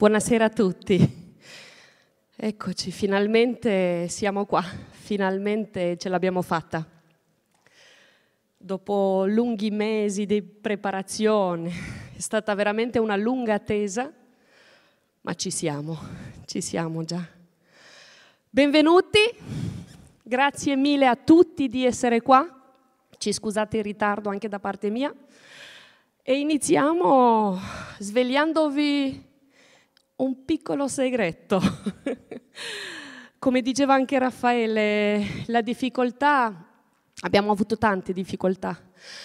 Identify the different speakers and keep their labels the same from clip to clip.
Speaker 1: Buonasera a tutti. Eccoci, finalmente siamo qua, finalmente ce l'abbiamo fatta. Dopo lunghi mesi di preparazione, è stata veramente una lunga attesa, ma ci siamo già. Benvenuti, grazie mille a tutti di essere qua, ci scusate il ritardo anche da parte mia, e iniziamo svegliandovi un piccolo segreto. Come diceva anche Raffaele, la difficoltà, abbiamo avuto tante difficoltà,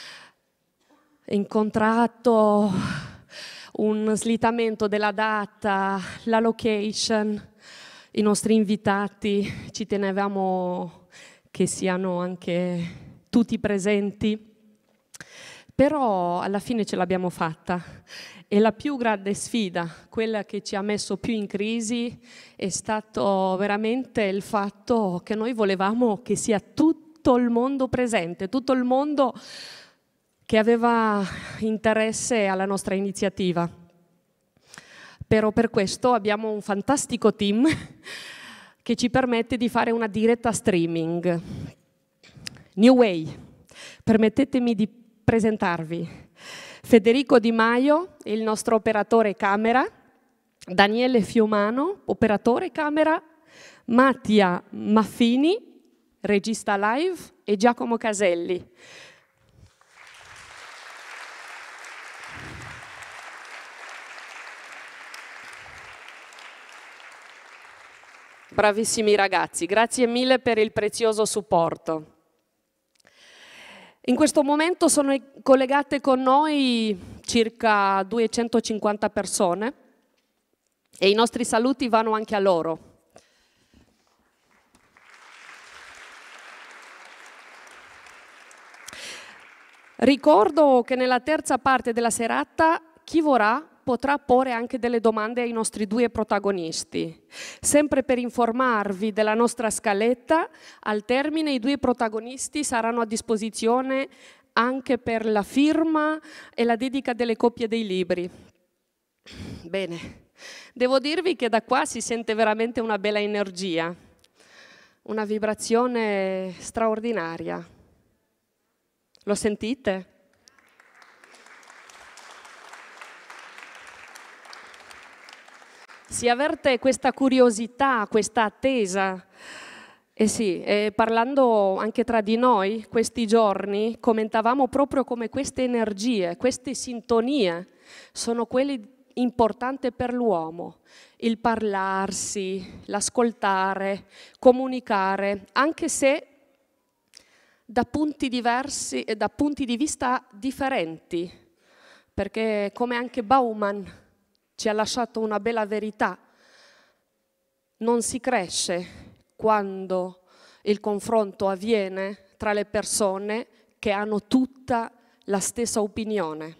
Speaker 1: incontrato un slittamento della data, la location, i nostri invitati, ci tenevamo che siano anche tutti presenti, però alla fine ce l'abbiamo fatta. E la più grande sfida, quella che ci ha messo più in crisi, è stato veramente il fatto che noi volevamo che sia tutto il mondo presente, tutto il mondo che aveva interesse alla nostra iniziativa. Però per questo abbiamo un fantastico team che ci permette di fare una diretta streaming. New Way, permettetemi di presentarvi Federico Di Maio, il nostro operatore camera, Daniele Fiumano, operatore camera, Mattia Maffini, regista live, e Giacomo Caselli. Bravissimi ragazzi, grazie mille per il prezioso supporto. In questo momento sono collegate con noi circa 250 persone e i nostri saluti vanno anche a loro. Ricordo che nella terza parte della serata chi vorrà potrà porre anche delle domande ai nostri due protagonisti. Sempre per informarvi della nostra scaletta, al termine i due protagonisti saranno a disposizione anche per la firma e la dedica delle copie dei libri. Bene, devo dirvi che da qua si sente veramente una bella energia, una vibrazione straordinaria. Lo sentite? Si avverte questa curiosità, questa attesa. E sì, parlando anche tra di noi, questi giorni commentavamo proprio come queste energie, queste sintonie sono quelle importanti per l'uomo. Il parlarsi, l'ascoltare, comunicare, anche se da punti diversi e da punti di vista differenti, perché come anche Bauman ci ha lasciato una bella verità, non si cresce quando il confronto avviene tra le persone che hanno tutta la stessa opinione.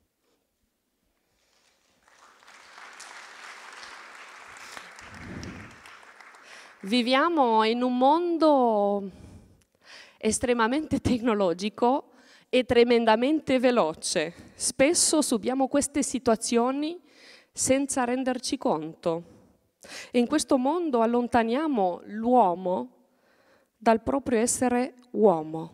Speaker 1: Viviamo in un mondo estremamente tecnologico e tremendamente veloce. Spesso subiamo queste situazioni senza renderci conto. E in questo mondo allontaniamo l'uomo dal proprio essere uomo.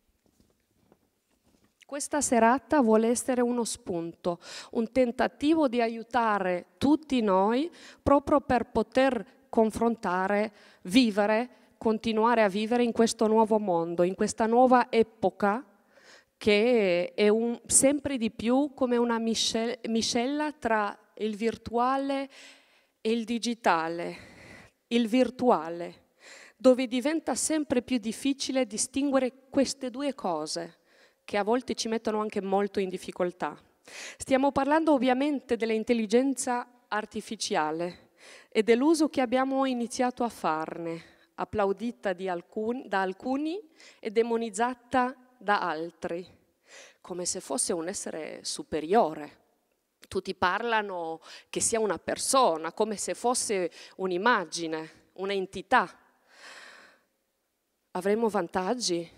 Speaker 1: Questa serata vuole essere uno spunto, un tentativo di aiutare tutti noi proprio per poter confrontare, vivere, continuare a vivere in questo nuovo mondo, in questa nuova epoca che è sempre di più come una miscela tra il virtuale e il digitale, il virtuale, dove diventa sempre più difficile distinguere queste due cose, che a volte ci mettono anche molto in difficoltà. Stiamo parlando ovviamente dell'intelligenza artificiale e dell'uso che abbiamo iniziato a farne, applaudita da alcuni e demonizzata da altri, come se fosse un essere superiore. Tutti parlano che sia una persona, come se fosse un'immagine, un'entità. Avremo vantaggi?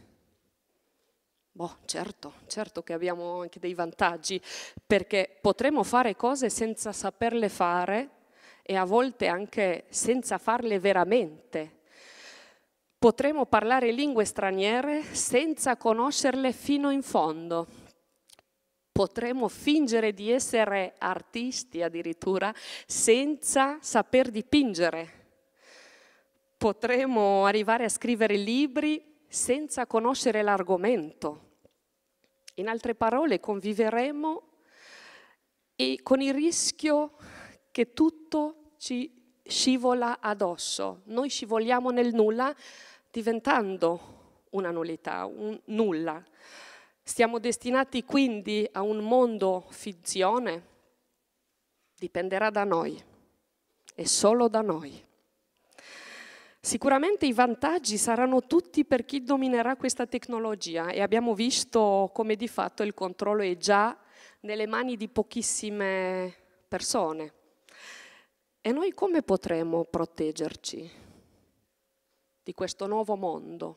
Speaker 1: Certo che abbiamo anche dei vantaggi, perché potremo fare cose senza saperle fare, e a volte anche senza farle veramente. Potremo parlare lingue straniere senza conoscerle fino in fondo. Potremo fingere di essere artisti addirittura senza saper dipingere. Potremo arrivare a scrivere libri senza conoscere l'argomento. In altre parole, conviveremo e con il rischio che tutto ci scivola addosso. Noi scivoliamo nel nulla diventando una nullità, un nulla. Siamo destinati quindi a un mondo finzione? Dipenderà da noi e solo da noi. Sicuramente i vantaggi saranno tutti per chi dominerà questa tecnologia e abbiamo visto come di fatto il controllo è già nelle mani di pochissime persone. E noi come potremo proteggerci di questo nuovo mondo?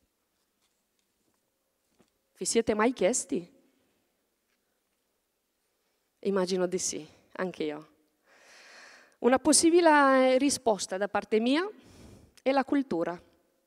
Speaker 1: Vi siete mai chiesti? Immagino di sì, anche io. Una possibile risposta da parte mia è la cultura.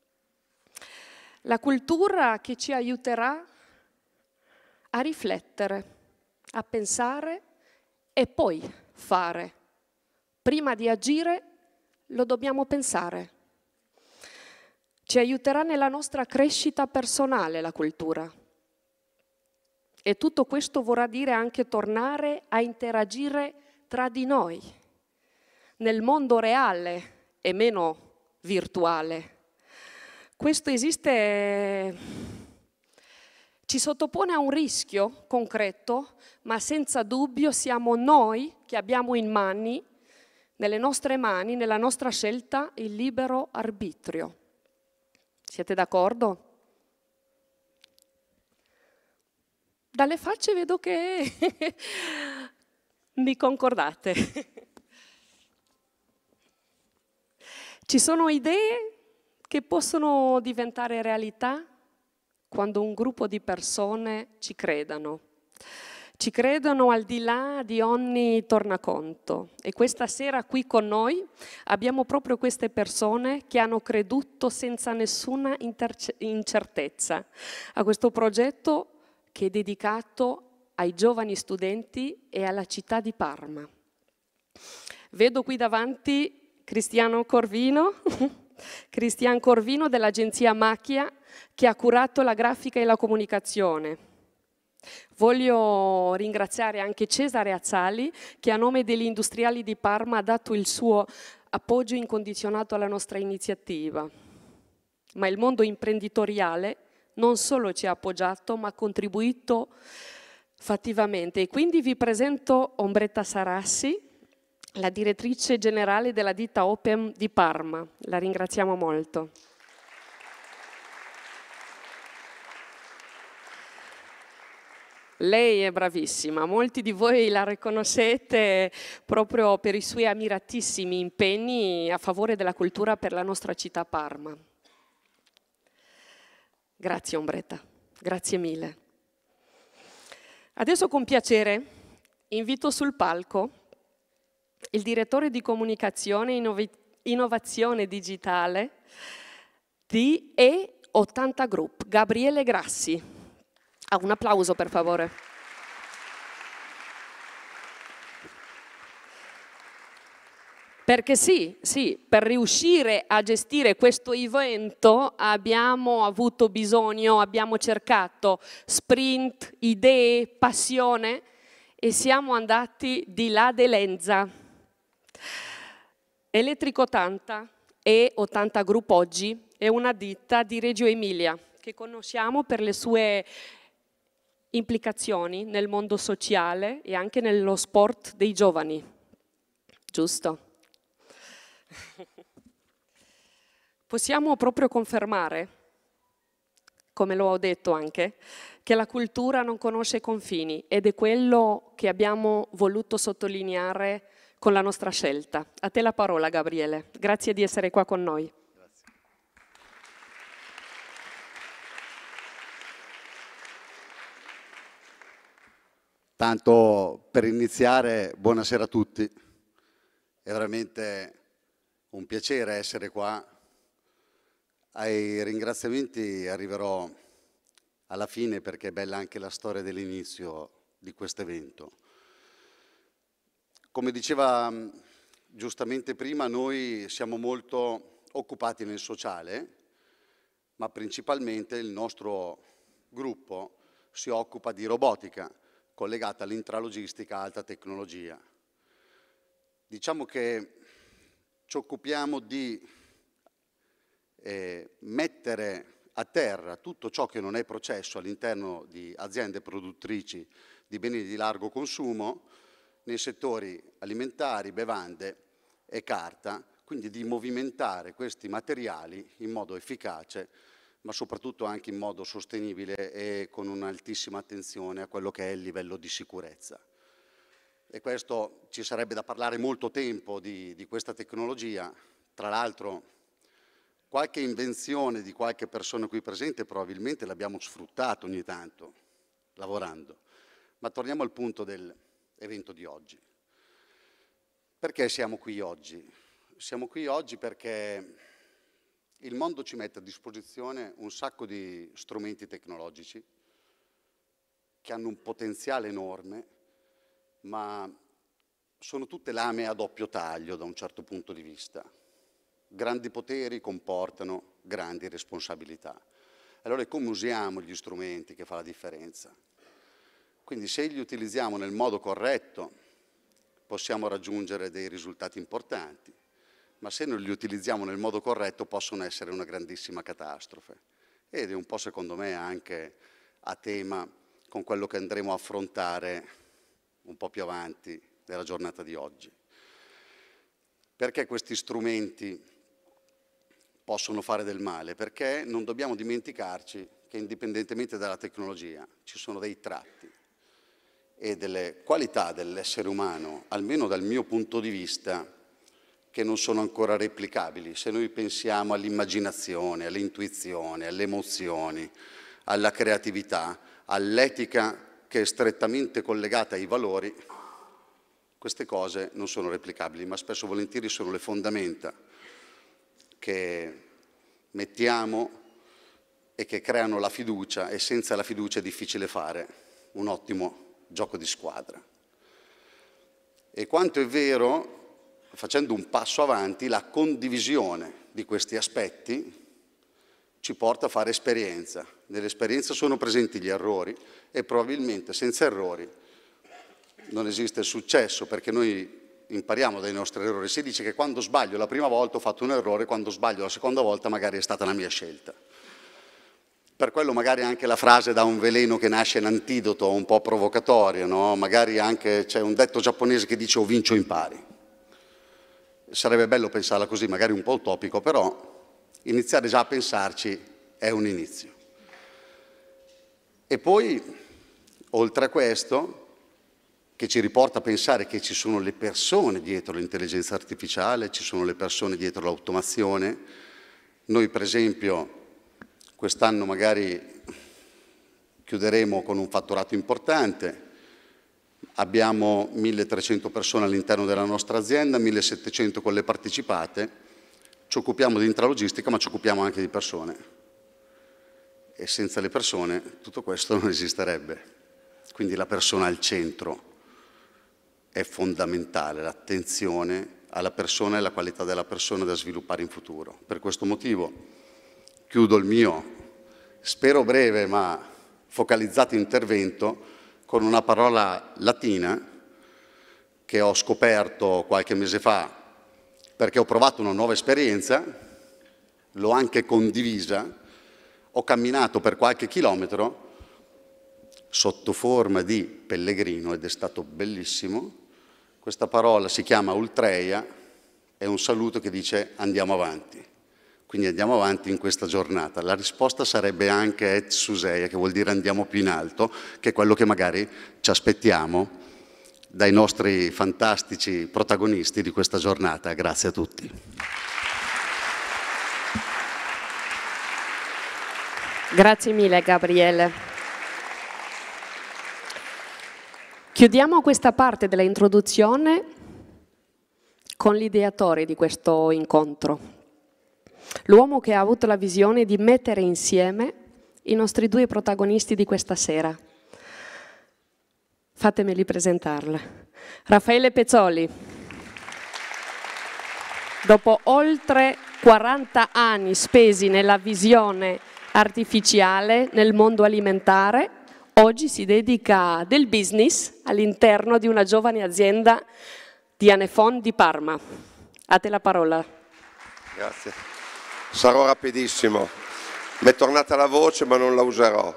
Speaker 1: La cultura che ci aiuterà a riflettere, a pensare e poi fare. Prima di agire lo dobbiamo pensare. Ci aiuterà nella nostra crescita personale la cultura. E tutto questo vorrà dire anche tornare a interagire tra di noi, nel mondo reale e meno virtuale. Questo ci sottopone a un rischio concreto, ma senza dubbio siamo noi che abbiamo nelle nostre mani, nella nostra scelta, il libero arbitrio. Siete d'accordo? Dalle facce vedo che mi concordate. Ci sono idee che possono diventare realtà quando un gruppo di persone ci credono. Ci credono al di là di ogni tornaconto. E questa sera qui con noi abbiamo proprio queste persone che hanno creduto senza nessuna incertezza a questo progetto che è dedicato ai giovani studenti e alla città di Parma. Vedo qui davanti Cristian Corvino dell'agenzia Macchia, che ha curato la grafica e la comunicazione. Voglio ringraziare anche Cesare Azzali, che a nome degli industriali di Parma ha dato il suo appoggio incondizionato alla nostra iniziativa. Ma il mondo imprenditoriale non solo ci ha appoggiato, ma ha contribuito fattivamente. E quindi vi presento Ombretta Sarassi, la direttrice generale della ditta Open di Parma. La ringraziamo molto. Lei è bravissima, molti di voi la riconoscete proprio per i suoi ammiratissimi impegni a favore della cultura per la nostra città Parma. Grazie Ombretta, grazie mille. Adesso con piacere invito sul palco il direttore di comunicazione e innovazione digitale di E80 Group, Gabriele Grassi. Un applauso per favore. Perché sì, per riuscire a gestire questo evento abbiamo avuto bisogno, abbiamo cercato sprint, idee, passione e siamo andati di là dell'Enza. Elettric 80 e 80 Group oggi è una ditta di Reggio Emilia che conosciamo per le sue implicazioni nel mondo sociale e anche nello sport dei giovani. Giusto? Possiamo proprio confermare, come lo ho detto anche, che la cultura non conosce confini ed è quello che abbiamo voluto sottolineare con la nostra scelta. A te la parola, Gabriele. Grazie di essere qua con noi.
Speaker 2: Grazie. Tanto per iniziare, buonasera a tutti È veramente un piacere essere qua. Ai ringraziamenti arriverò alla fine perché è bella anche la storia dell'inizio di questo evento. Come diceva giustamente prima, noi siamo molto occupati nel sociale, ma principalmente il nostro gruppo si occupa di robotica collegata all'intralogistica alta tecnologia. Diciamo che ci occupiamo di mettere a terra tutto ciò che non è processo all'interno di aziende produttrici di beni di largo consumo nei settori alimentari, bevande e carta, quindi di movimentare questi materiali in modo efficace, ma soprattutto anche in modo sostenibile e con un'altissima attenzione a quello che è il livello di sicurezza. E questo ci sarebbe da parlare molto tempo di questa tecnologia. Tra l'altro, qualche invenzione di qualche persona qui presente probabilmente l'abbiamo sfruttato ogni tanto, lavorando. Ma torniamo al punto dell'evento di oggi. Perché siamo qui oggi? Siamo qui oggi perché il mondo ci mette a disposizione un sacco di strumenti tecnologici che hanno un potenziale enorme, ma sono tutte lame a doppio taglio da un certo punto di vista. Grandi poteri comportano grandi responsabilità. Allora è come usiamo gli strumenti che fa la differenza. Quindi se li utilizziamo nel modo corretto possiamo raggiungere dei risultati importanti, ma se non li utilizziamo nel modo corretto possono essere una grandissima catastrofe. Ed è un po' secondo me anche a tema con quello che andremo a affrontare un po' più avanti nella giornata di oggi. Perché questi strumenti possono fare del male? Perché non dobbiamo dimenticarci che indipendentemente dalla tecnologia ci sono dei tratti e delle qualità dell'essere umano, almeno dal mio punto di vista, che non sono ancora replicabili. Se noi pensiamo all'immaginazione, all'intuizione, alle emozioni, alla creatività, all'etica che è strettamente collegata ai valori, queste cose non sono replicabili, ma spesso e volentieri sono le fondamenta che mettiamo e che creano la fiducia, e senza la fiducia è difficile fare un ottimo gioco di squadra. E quanto è vero, facendo un passo avanti, la condivisione di questi aspetti ci porta a fare esperienza. Nell'esperienza sono presenti gli errori e probabilmente senza errori non esiste il successo, perché noi impariamo dai nostri errori. Si dice che quando sbaglio la prima volta ho fatto un errore, quando sbaglio la seconda volta magari è stata la mia scelta. Per quello magari anche la frase da un veleno che nasce in antidoto, un po' provocatoria, no? Magari anche c'è un detto giapponese che dice o vinci o impari. Sarebbe bello pensarla così, magari un po' utopico, però iniziare già a pensarci è un inizio. E poi, oltre a questo, che ci riporta a pensare che ci sono le persone dietro l'intelligenza artificiale, ci sono le persone dietro l'automazione. Noi, per esempio, quest'anno magari chiuderemo con un fatturato importante. Abbiamo 1.300 persone all'interno della nostra azienda, 1.700 con le partecipate. Ci occupiamo di intralogistica, ma ci occupiamo anche di persone. E senza le persone tutto questo non esisterebbe. Quindi la persona al centro è fondamentale, l'attenzione alla persona e alla qualità della persona da sviluppare in futuro. Per questo motivo chiudo il mio, spero breve ma focalizzato intervento con una parola latina che ho scoperto qualche mese fa perché ho provato una nuova esperienza, l'ho anche condivisa, ho camminato per qualche chilometro sotto forma di pellegrino ed è stato bellissimo. Questa parola si chiama ultreia, è un saluto che dice andiamo avanti. Quindi andiamo avanti in questa giornata. La risposta sarebbe anche et suseia, che vuol dire andiamo più in alto, che è quello che magari ci aspettiamo dai nostri fantastici protagonisti di questa giornata. Grazie a tutti.
Speaker 1: Grazie mille Gabriele. Chiudiamo questa parte della introduzione con l'ideatore di questo incontro, l'uomo che ha avuto la visione di mettere insieme i nostri due protagonisti di questa sera. Fatemeli presentarle. Raffaele Pezzoli, dopo oltre 40 anni spesi nella visione artificiale nel mondo alimentare, oggi si dedica del business all'interno di una giovane azienda di Anefon di Parma. A te la parola.
Speaker 3: Grazie. Sarò rapidissimo. Mi è tornata la voce ma non la userò.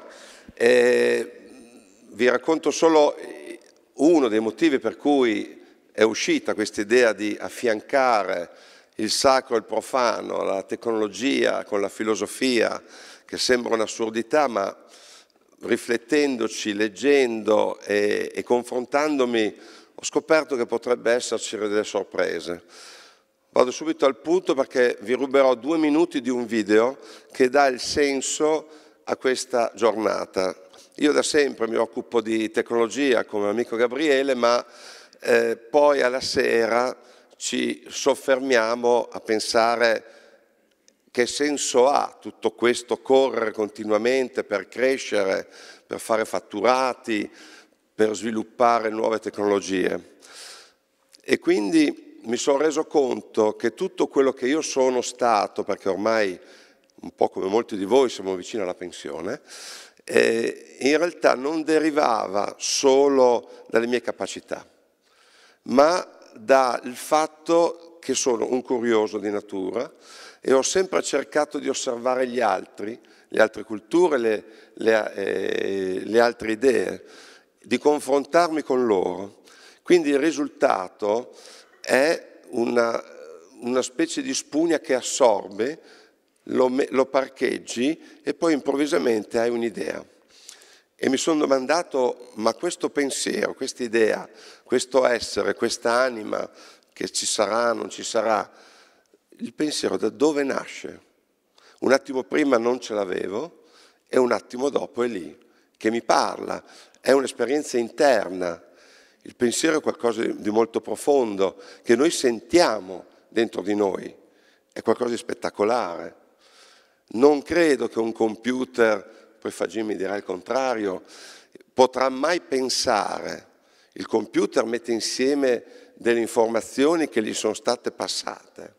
Speaker 3: Vi racconto solo uno dei motivi per cui è uscita questa idea di affiancare il sacro e il profano, la tecnologia con la filosofia, che sembra un'assurdità, ma riflettendoci, leggendo e confrontandomi, ho scoperto che potrebbe esserci delle sorprese. Vado subito al punto perché vi ruberò 2 minuti di un video che dà il senso a questa giornata. Io da sempre mi occupo di tecnologia come amico Gabriele, ma poi alla sera ci soffermiamo a pensare che senso ha tutto questo correre continuamente per crescere, per fare fatturati, per sviluppare nuove tecnologie. E quindi mi sono reso conto che tutto quello che io sono stato, perché ormai un po' come molti di voi siamo vicini alla pensione, in realtà non derivava solo dalle mie capacità, ma dal fatto che sono un curioso di natura e ho sempre cercato di osservare gli altri, le altre culture, le altre idee, di confrontarmi con loro. Quindi il risultato è una specie di spugna che assorbe, lo parcheggi e poi improvvisamente hai un'idea. E mi sono domandato, ma questo pensiero, questa idea, questo essere, questa anima che ci sarà, non ci sarà, il pensiero da dove nasce? Un attimo prima non ce l'avevo e un attimo dopo è lì, che mi parla. È un'esperienza interna. Il pensiero è qualcosa di molto profondo, che noi sentiamo dentro di noi. È qualcosa di spettacolare. Non credo che un computer, poi Fagin mi dirà il contrario, potrà mai pensare. Il computer mette insieme delle informazioni che gli sono state passate.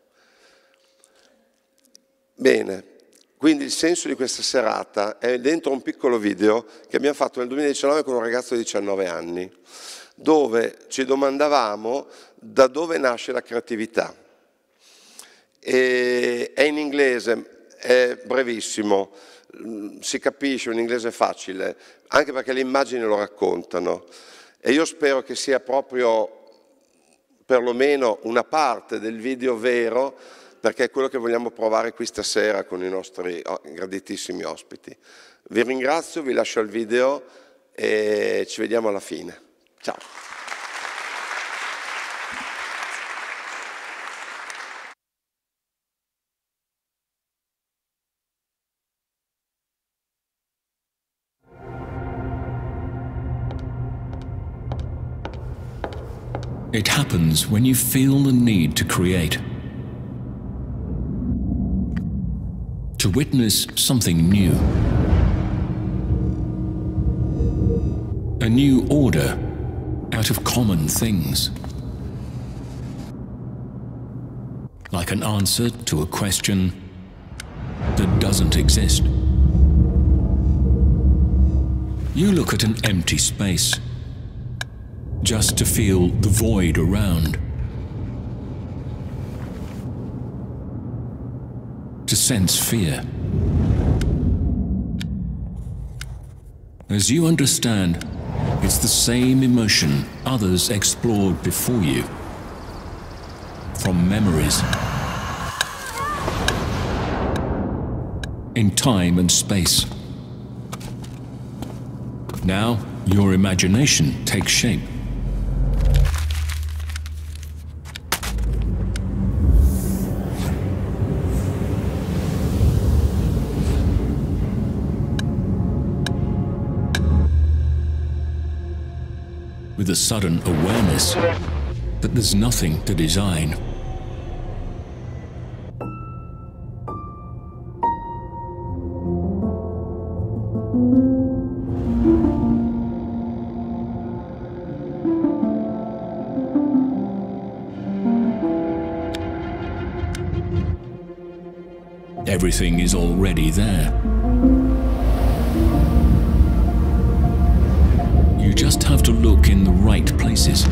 Speaker 3: Bene, quindi il senso di questa serata è dentro un piccolo video che abbiamo fatto nel 2019 con un ragazzo di 19 anni, dove ci domandavamo da dove nasce la creatività. E è in inglese, è brevissimo, si capisce, un inglese facile, anche perché le immagini lo raccontano. E io spero che sia proprio perlomeno una parte del video vero, perché è quello che vogliamo provare qui stasera con i nostri graditissimi ospiti. Vi ringrazio, vi lascio il video e ci vediamo alla fine. Ciao.
Speaker 4: It happens when you feel the need to create. To witness something new. A new order out of common things. Like an answer to a question that doesn't exist. You look at an empty space, just to feel the void around. To sense fear. As you understand, it's the same emotion others explored before you. From memories. In time and space. Now, your imagination takes shape. With a sudden awareness that there's nothing to design. everything is already there. You just have to look in the right places.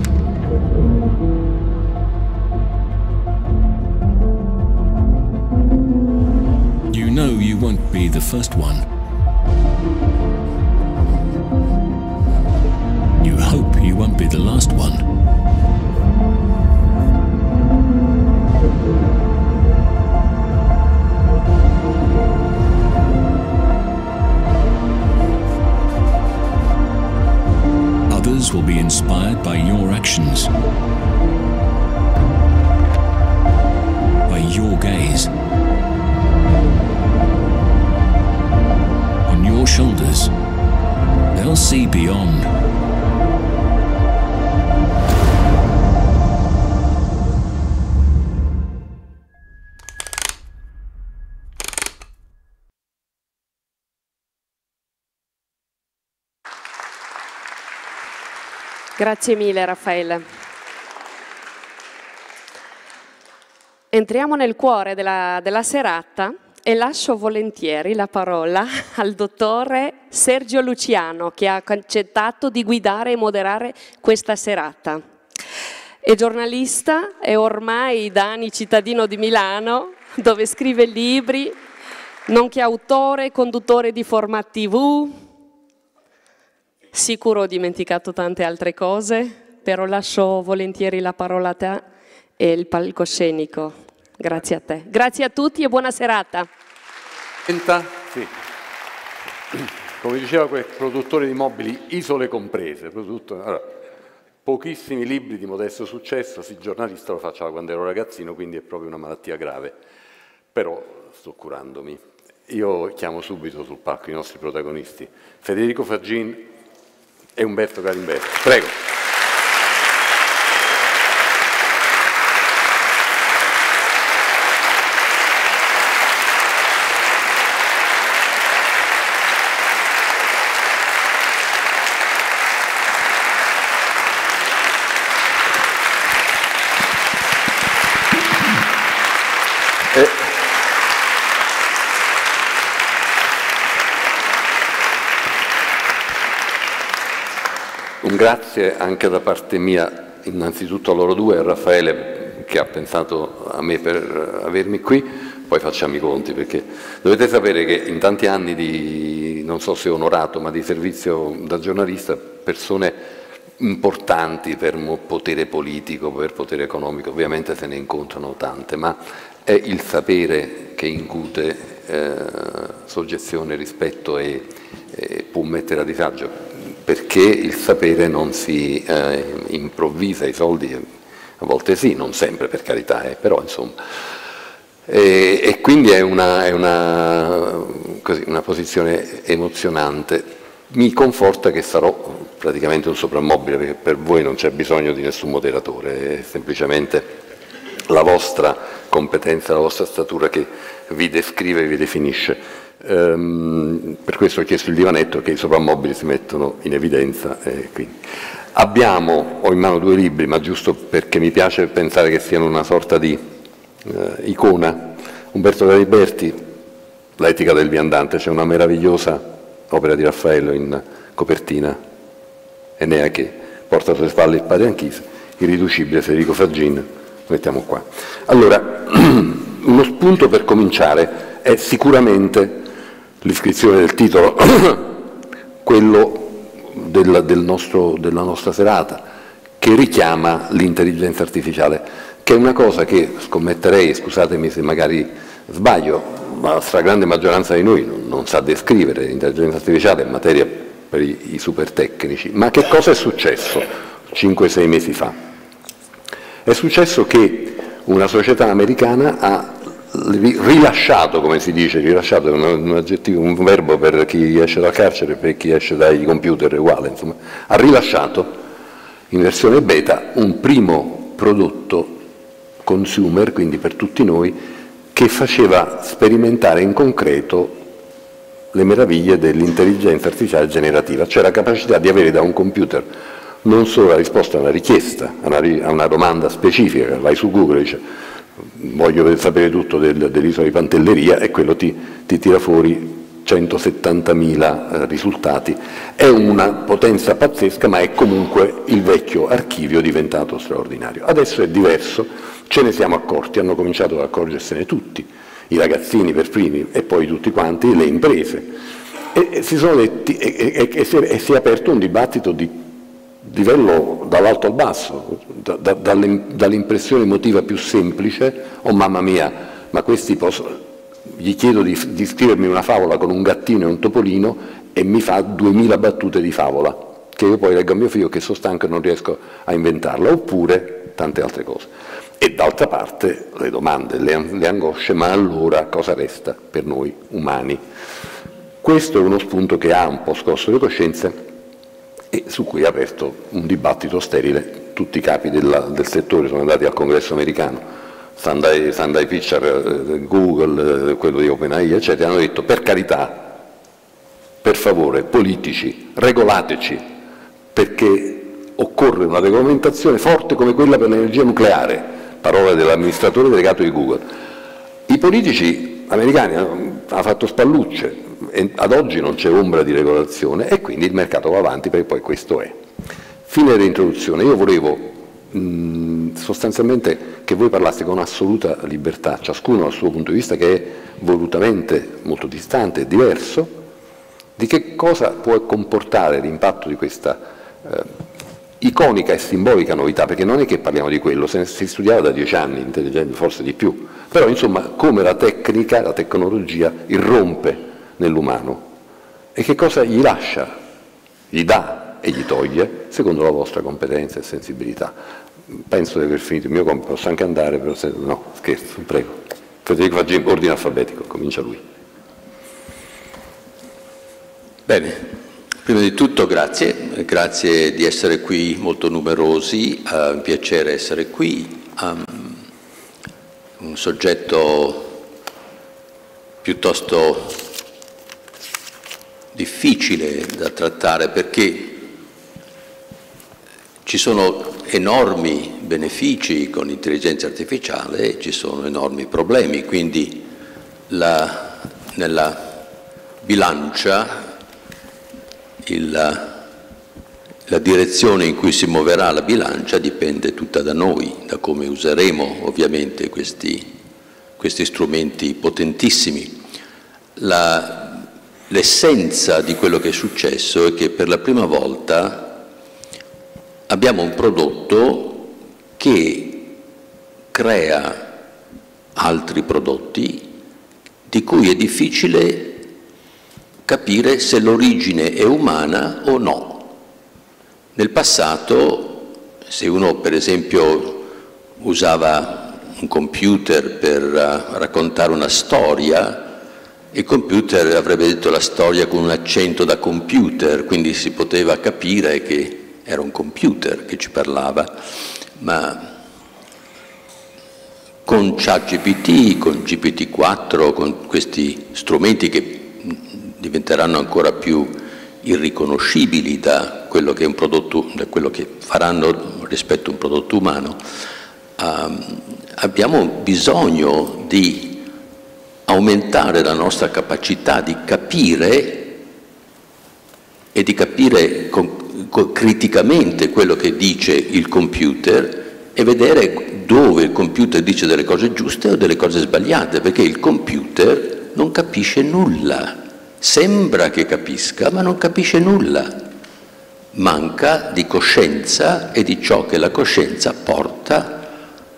Speaker 4: You know you won't be the first one. You hope you won't be the last one. Others will be inspired by your actions, by your gaze. On your shoulders, they'll see beyond.
Speaker 1: Grazie mille Raffaele. Entriamo nel cuore della serata e lascio volentieri la parola al dottore Sergio Luciano, che ha accettato di guidare e moderare questa serata. È giornalista e ormai da anni cittadino di Milano, dove scrive libri, nonché autore e conduttore di format TV. Sicuro ho dimenticato tante altre cose, però lascio volentieri la parola a te e il palcoscenico. Grazie a te. Grazie a tutti e buona serata.
Speaker 5: Sì. Come diceva quel produttore di mobili, isole comprese. Allora, pochissimi libri di modesto successo, sì, giornalista lo faccio quando ero ragazzino, quindi è proprio una malattia grave. Però sto curandomi. Io chiamo subito sul palco i nostri protagonisti. Federico Faggin e Umberto Galimberti. Prego. Un grazie anche da parte mia, innanzitutto a loro due, a Raffaele che ha pensato a me per avermi qui, poi facciamo i conti, perché dovete sapere che in tanti anni di, non so se onorato, ma di servizio da giornalista, persone importanti per potere politico, per potere economico, ovviamente se ne incontrano tante, ma è il sapere che incute soggezione, rispetto e può mettere a disagio, perché il sapere non si improvvisa, i soldi a volte sì, non sempre per carità, però insomma. E quindi è una posizione emozionante. Mi conforta che sarò praticamente un soprammobile, perché per voi non c'è bisogno di nessun moderatore, è semplicemente la vostra competenza, la vostra statura che vi descrive e vi definisce. Per questo ho chiesto il divanetto, che i soprammobili si mettono in evidenza. Ho in mano due libri, ma giusto perché mi piace pensare che siano una sorta di icona. Umberto Galimberti, L'etica del viandante, c'è una meravigliosa opera di Raffaello in copertina, Enea che porta sulle spalle il padre Anchise, Irriducibile Federico Faggin, lo mettiamo qua. Allora, uno spunto per cominciare è sicuramente l'iscrizione del titolo, quello della nostra serata, che richiama l'intelligenza artificiale, che è una cosa che scommetterei, scusatemi se magari sbaglio, ma la stragrande maggioranza di noi non sa descrivere. L'intelligenza artificiale è materia per i super tecnici. Ma che cosa è successo 5-6 mesi fa? È successo che una società americana ha rilasciato, come si dice, rilasciato è un aggettivo, un verbo per chi esce dal carcere, per chi esce dai computer è uguale, insomma, ha rilasciato in versione beta un primo prodotto consumer, quindi per tutti noi, che faceva sperimentare in concreto le meraviglie dell'intelligenza artificiale generativa, cioè la capacità di avere da un computer non solo la risposta a una richiesta, a una domanda specifica, vai su Google e dice voglio sapere tutto dell'isola di Pantelleria, e quello ti tira fuori 170.000 risultati. È una potenza pazzesca, ma è comunque il vecchio archivio diventato straordinario. Adesso è diverso, ce ne siamo accorti, hanno cominciato ad accorgersene tutti, i ragazzini per primi e poi tutti quanti, le imprese, e si sono detti, e si è aperto un dibattito di livello dall'alto al basso, dall'impressione emotiva più semplice: oh mamma mia, ma questi gli chiedo di scrivermi una favola con un gattino e un topolino e mi fa 2000 battute di favola, che io poi leggo a mio figlio che sono stanco e non riesco a inventarla, oppure tante altre cose. E d'altra parte le domande, le angosce: ma allora cosa resta per noi umani? Questo è uno spunto che ha un po' scosso le coscienze e su cui ha aperto un dibattito sterile. Tutti i capi del settore sono andati al congresso americano, Sundai Picture, Google, quello di OpenAI, eccetera, hanno detto: per carità, per favore, politici, regolateci, perché occorre una regolamentazione forte come quella per l'energia nucleare, parola dell'amministratore delegato di Google. I politici americani hanno fatto spallucce, e ad oggi non c'è ombra di regolazione, e quindi il mercato va avanti, perché poi questo è. Fine dell'introduzione. Io volevo sostanzialmente che voi parlaste con assoluta libertà, ciascuno dal suo punto di vista, che è volutamente molto distante e diverso, di che cosa può comportare l'impatto di questa iconica e simbolica novità, perché non è che parliamo di quello, si studiava da 10 anni, intelligente forse di più, però insomma come la tecnica, la tecnologia irrompe nell'umano e che cosa gli lascia, gli dà e gli toglie secondo la vostra competenza e sensibilità. Penso di aver finito il mio compito, posso anche andare, però no, scherzo, prego. Federico Faggi, ordine alfabetico, comincia lui.
Speaker 6: Bene, prima di tutto grazie di essere qui, molto numerosi, è un piacere essere qui. Un soggetto piuttosto difficile da trattare, perché ci sono enormi benefici con l'intelligenza artificiale e ci sono enormi problemi, quindi nella bilancia la direzione in cui si muoverà la bilancia dipende tutta da noi, da come useremo ovviamente questi strumenti potentissimi. L'essenza di quello che è successo è che per la prima volta abbiamo un prodotto che crea altri prodotti di cui è difficile capire se l'origine è umana o no. Nel passato, se uno per esempio usava un computer per raccontare una storia, il computer avrebbe detto la storia con un accento da computer, quindi si poteva capire che era un computer che ci parlava, ma con ChatGPT, con GPT-4, con questi strumenti che diventeranno ancora più irriconoscibili da quello che è un prodotto, da quello che faranno rispetto a un prodotto umano, abbiamo bisogno di aumentare la nostra capacità di capire e di capire criticamente quello che dice il computer e vedere dove il computer dice delle cose giuste o delle cose sbagliate, perché il computer non capisce nulla, sembra che capisca ma non capisce nulla, manca di coscienza e di ciò che la coscienza porta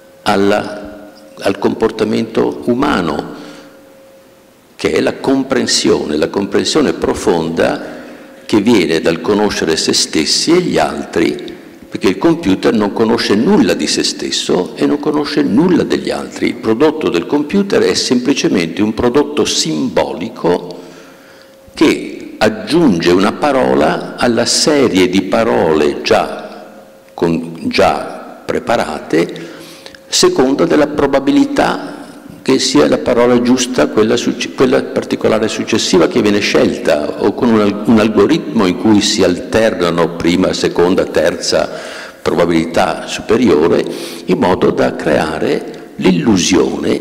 Speaker 6: al comportamento umano, che è la comprensione profonda che viene dal conoscere se stessi e gli altri, perché il computer non conosce nulla di se stesso e non conosce nulla degli altri. Il prodotto del computer è semplicemente un prodotto simbolico che aggiunge una parola alla serie di parole già preparate, secondo della probabilità che sia la parola giusta, quella particolare successiva che viene scelta, o con un algoritmo in cui si alternano prima, seconda, terza probabilità superiore, in modo da creare l'illusione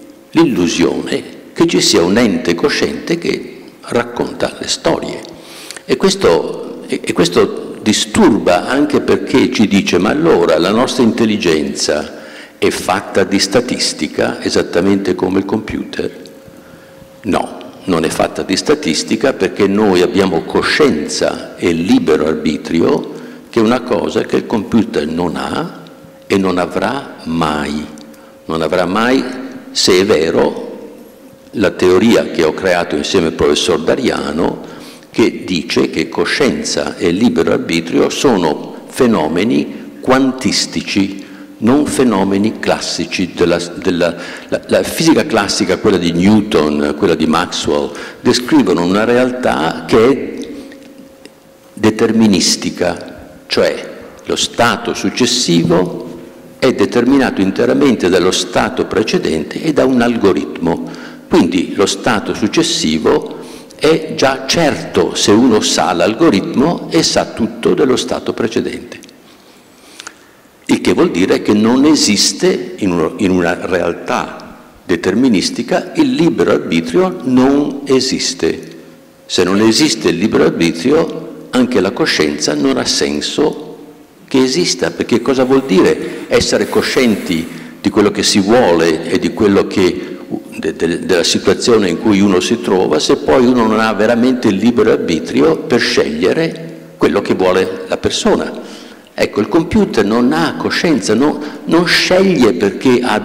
Speaker 6: che ci sia un ente cosciente che racconta le storie. E questo disturba anche perché ci dice: ma allora la nostra intelligenza è fatta di statistica esattamente come il computer? No, non è fatta di statistica, perché noi abbiamo coscienza e libero arbitrio, che è una cosa che il computer non ha e non avrà mai. Non avrà mai, se è vero la teoria che ho creato insieme al professor D'Ariano, che dice che coscienza e libero arbitrio sono fenomeni quantistici, non fenomeni classici. La fisica classica, quella di Newton, quella di Maxwell, descrivono una realtà che è deterministica, cioè lo stato successivo è determinato interamente dallo stato precedente e da un algoritmo. Quindi lo stato successivo è già certo se uno sa l'algoritmo e sa tutto dello stato precedente. Il che vuol dire che non esiste in una realtà deterministica il libero arbitrio, non esiste. Se non esiste il libero arbitrio, anche la coscienza non ha senso che esista, perché cosa vuol dire essere coscienti di quello che si vuole e di quello che della situazione in cui uno si trova, se poi uno non ha veramente il libero arbitrio per scegliere quello che vuole la persona. Ecco, il computer non ha coscienza, non sceglie perché ha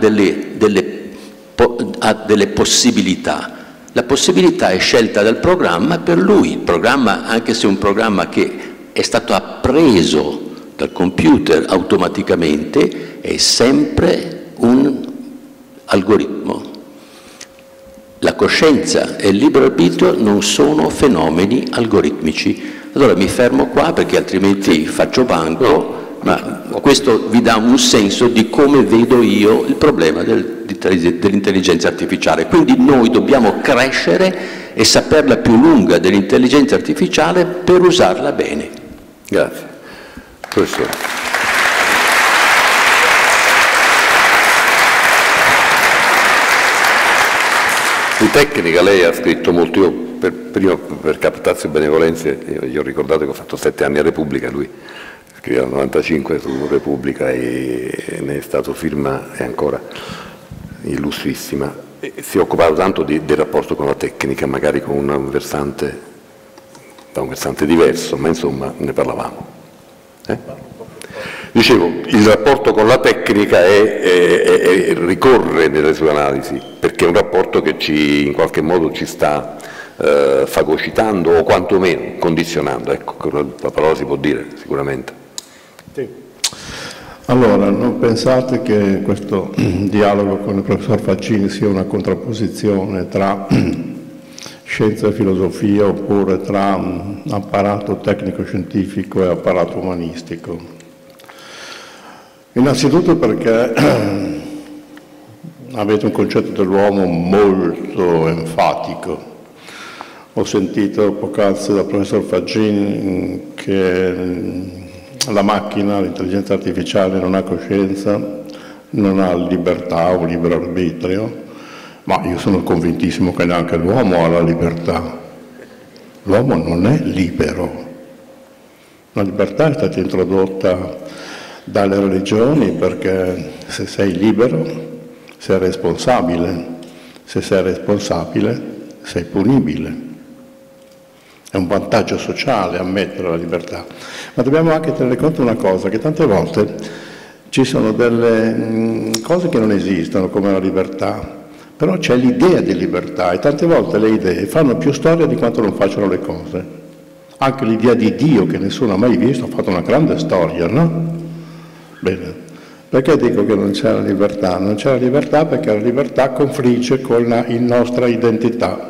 Speaker 6: delle possibilità. La possibilità è scelta dal programma per lui. Il programma, anche se è un programma che è stato appreso dal computer automaticamente, è sempre un algoritmo. La coscienza e il libero arbitrio non sono fenomeni algoritmici. Allora mi fermo qua, perché altrimenti faccio banco, ma questo vi dà un senso di come vedo io il problema dell'intelligenza artificiale. Quindi noi dobbiamo crescere e saperla più lunga dell'intelligenza artificiale per usarla bene.
Speaker 5: Grazie. Professore. Di tecnica lei ha scritto molto. Io prima, per captarsi benevolenze, gli ho ricordato che ho fatto 7 anni a Repubblica, lui scriveva nel 95 su Repubblica e ne è stato firma, è ancora illustrissima. E si è occupato tanto del rapporto con la tecnica, magari con da un versante diverso, ma insomma ne parlavamo. Dicevo, il rapporto con la tecnica ricorre nelle sue analisi, perché è un rapporto che in qualche modo ci sta fagocitando o quantomeno condizionando, ecco, la parola si può dire sicuramente.
Speaker 7: Sì. Allora, non pensate che questo dialogo con il professor Faccini sia una contrapposizione tra scienza e filosofia, oppure tra apparato tecnico-scientifico e apparato umanistico. Innanzitutto perché avete un concetto dell'uomo molto enfatico. Ho sentito poc'anzi dal professor Faccini che la macchina, l'intelligenza artificiale non ha coscienza, non ha libertà o libero arbitrio, ma io sono convintissimo che neanche l'uomo ha la libertà. L'uomo non è libero. La libertà è stata introdotta dalle religioni, perché se sei libero sei responsabile, se sei responsabile sei punibile. È un vantaggio sociale ammettere la libertà. Ma dobbiamo anche tenere conto di una cosa, che tante volte ci sono delle cose che non esistono come la libertà, però c'è l'idea di libertà e tante volte le idee fanno più storia di quanto non facciano le cose. Anche l'idea di Dio, che nessuno ha mai visto, ha fatto una grande storia, no? Bene, perché dico che non c'è la libertà? Non c'è la libertà perché la libertà confligge con la nostra identità.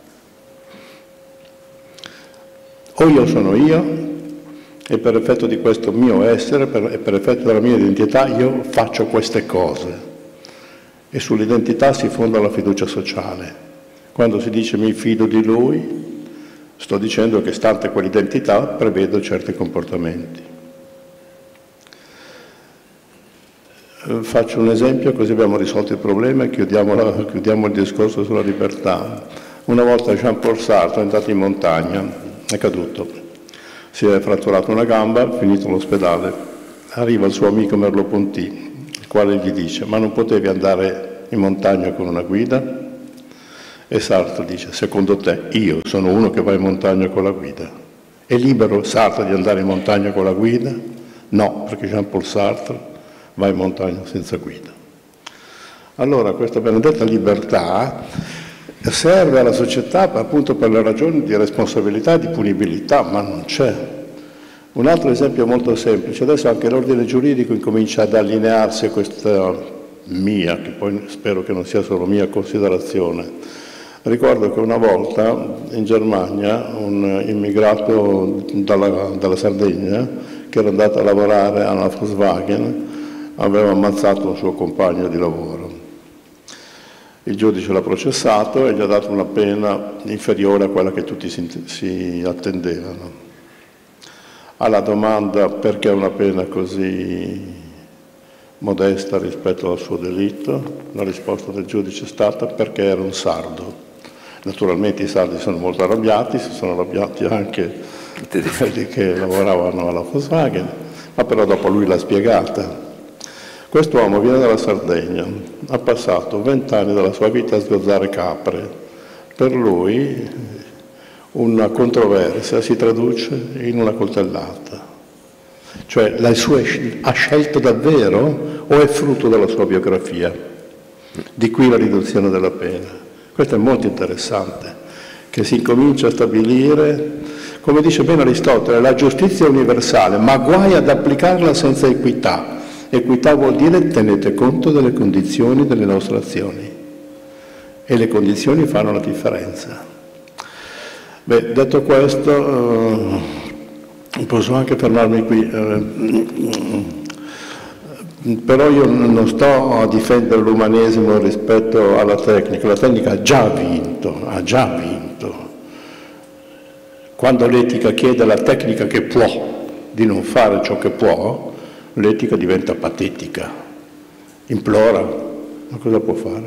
Speaker 7: O io sono io, e per effetto di questo mio essere, e per effetto della mia identità, io faccio queste cose. E sull'identità si fonda la fiducia sociale. Quando si dice mi fido di lui, sto dicendo che stante quell'identità prevedo certi comportamenti. Faccio un esempio così abbiamo risolto il problema e chiudiamo il discorso sulla libertà. Una volta Jean-Paul Sartre è andato in montagna, è caduto, si è fratturato una gamba, finito all'ospedale, arriva il suo amico Merleau-Ponty, il quale gli dice: ma non potevi andare in montagna con una guida? E Sartre dice: secondo te io sono uno che va in montagna con la guida? È libero Sartre di andare in montagna con la guida? No, perché Jean-Paul Sartre va in montagna senza guida. Allora questa benedetta libertà serve alla società appunto per le ragioni di responsabilità e di punibilità, ma non c'è. Un altro esempio molto semplice: adesso anche l'ordine giuridico incomincia ad allinearsi a questa mia, che poi spero che non sia solo mia considerazione. Ricordo che una volta in Germania un immigrato dalla Sardegna, che era andato a lavorare alla Volkswagen, aveva ammazzato un suo compagno di lavoro. Il giudice l'ha processato e gli ha dato una pena inferiore a quella che tutti si attendevano. Alla domanda perché una pena così modesta rispetto al suo delitto, la risposta del giudice è stata: perché era un sardo. Naturalmente i sardi sono molto arrabbiati, si sono arrabbiati anche quelli che lavoravano alla Volkswagen, ma però dopo lui l'ha spiegata. Quest'uomo viene dalla Sardegna, ha passato 20 anni della sua vita a sgozzare capre. Per lui una controversia si traduce in una coltellata. Cioè ha scelto davvero o è frutto della sua biografia? Di qui la riduzione della pena. Questo è molto interessante, che si incomincia a stabilire, come dice bene Aristotele, la giustizia universale, ma guai ad applicarla senza equità. Equità vuol dire tenete conto delle condizioni delle nostre azioni, e le condizioni fanno la differenza. Beh, detto questo, posso anche fermarmi qui. Però io non sto a difendere l'umanesimo rispetto alla tecnica. La tecnica ha già vinto. Quando l'etica chiede alla tecnica che può di non fare ciò che può, l'etica diventa patetica, implora, ma cosa può fare?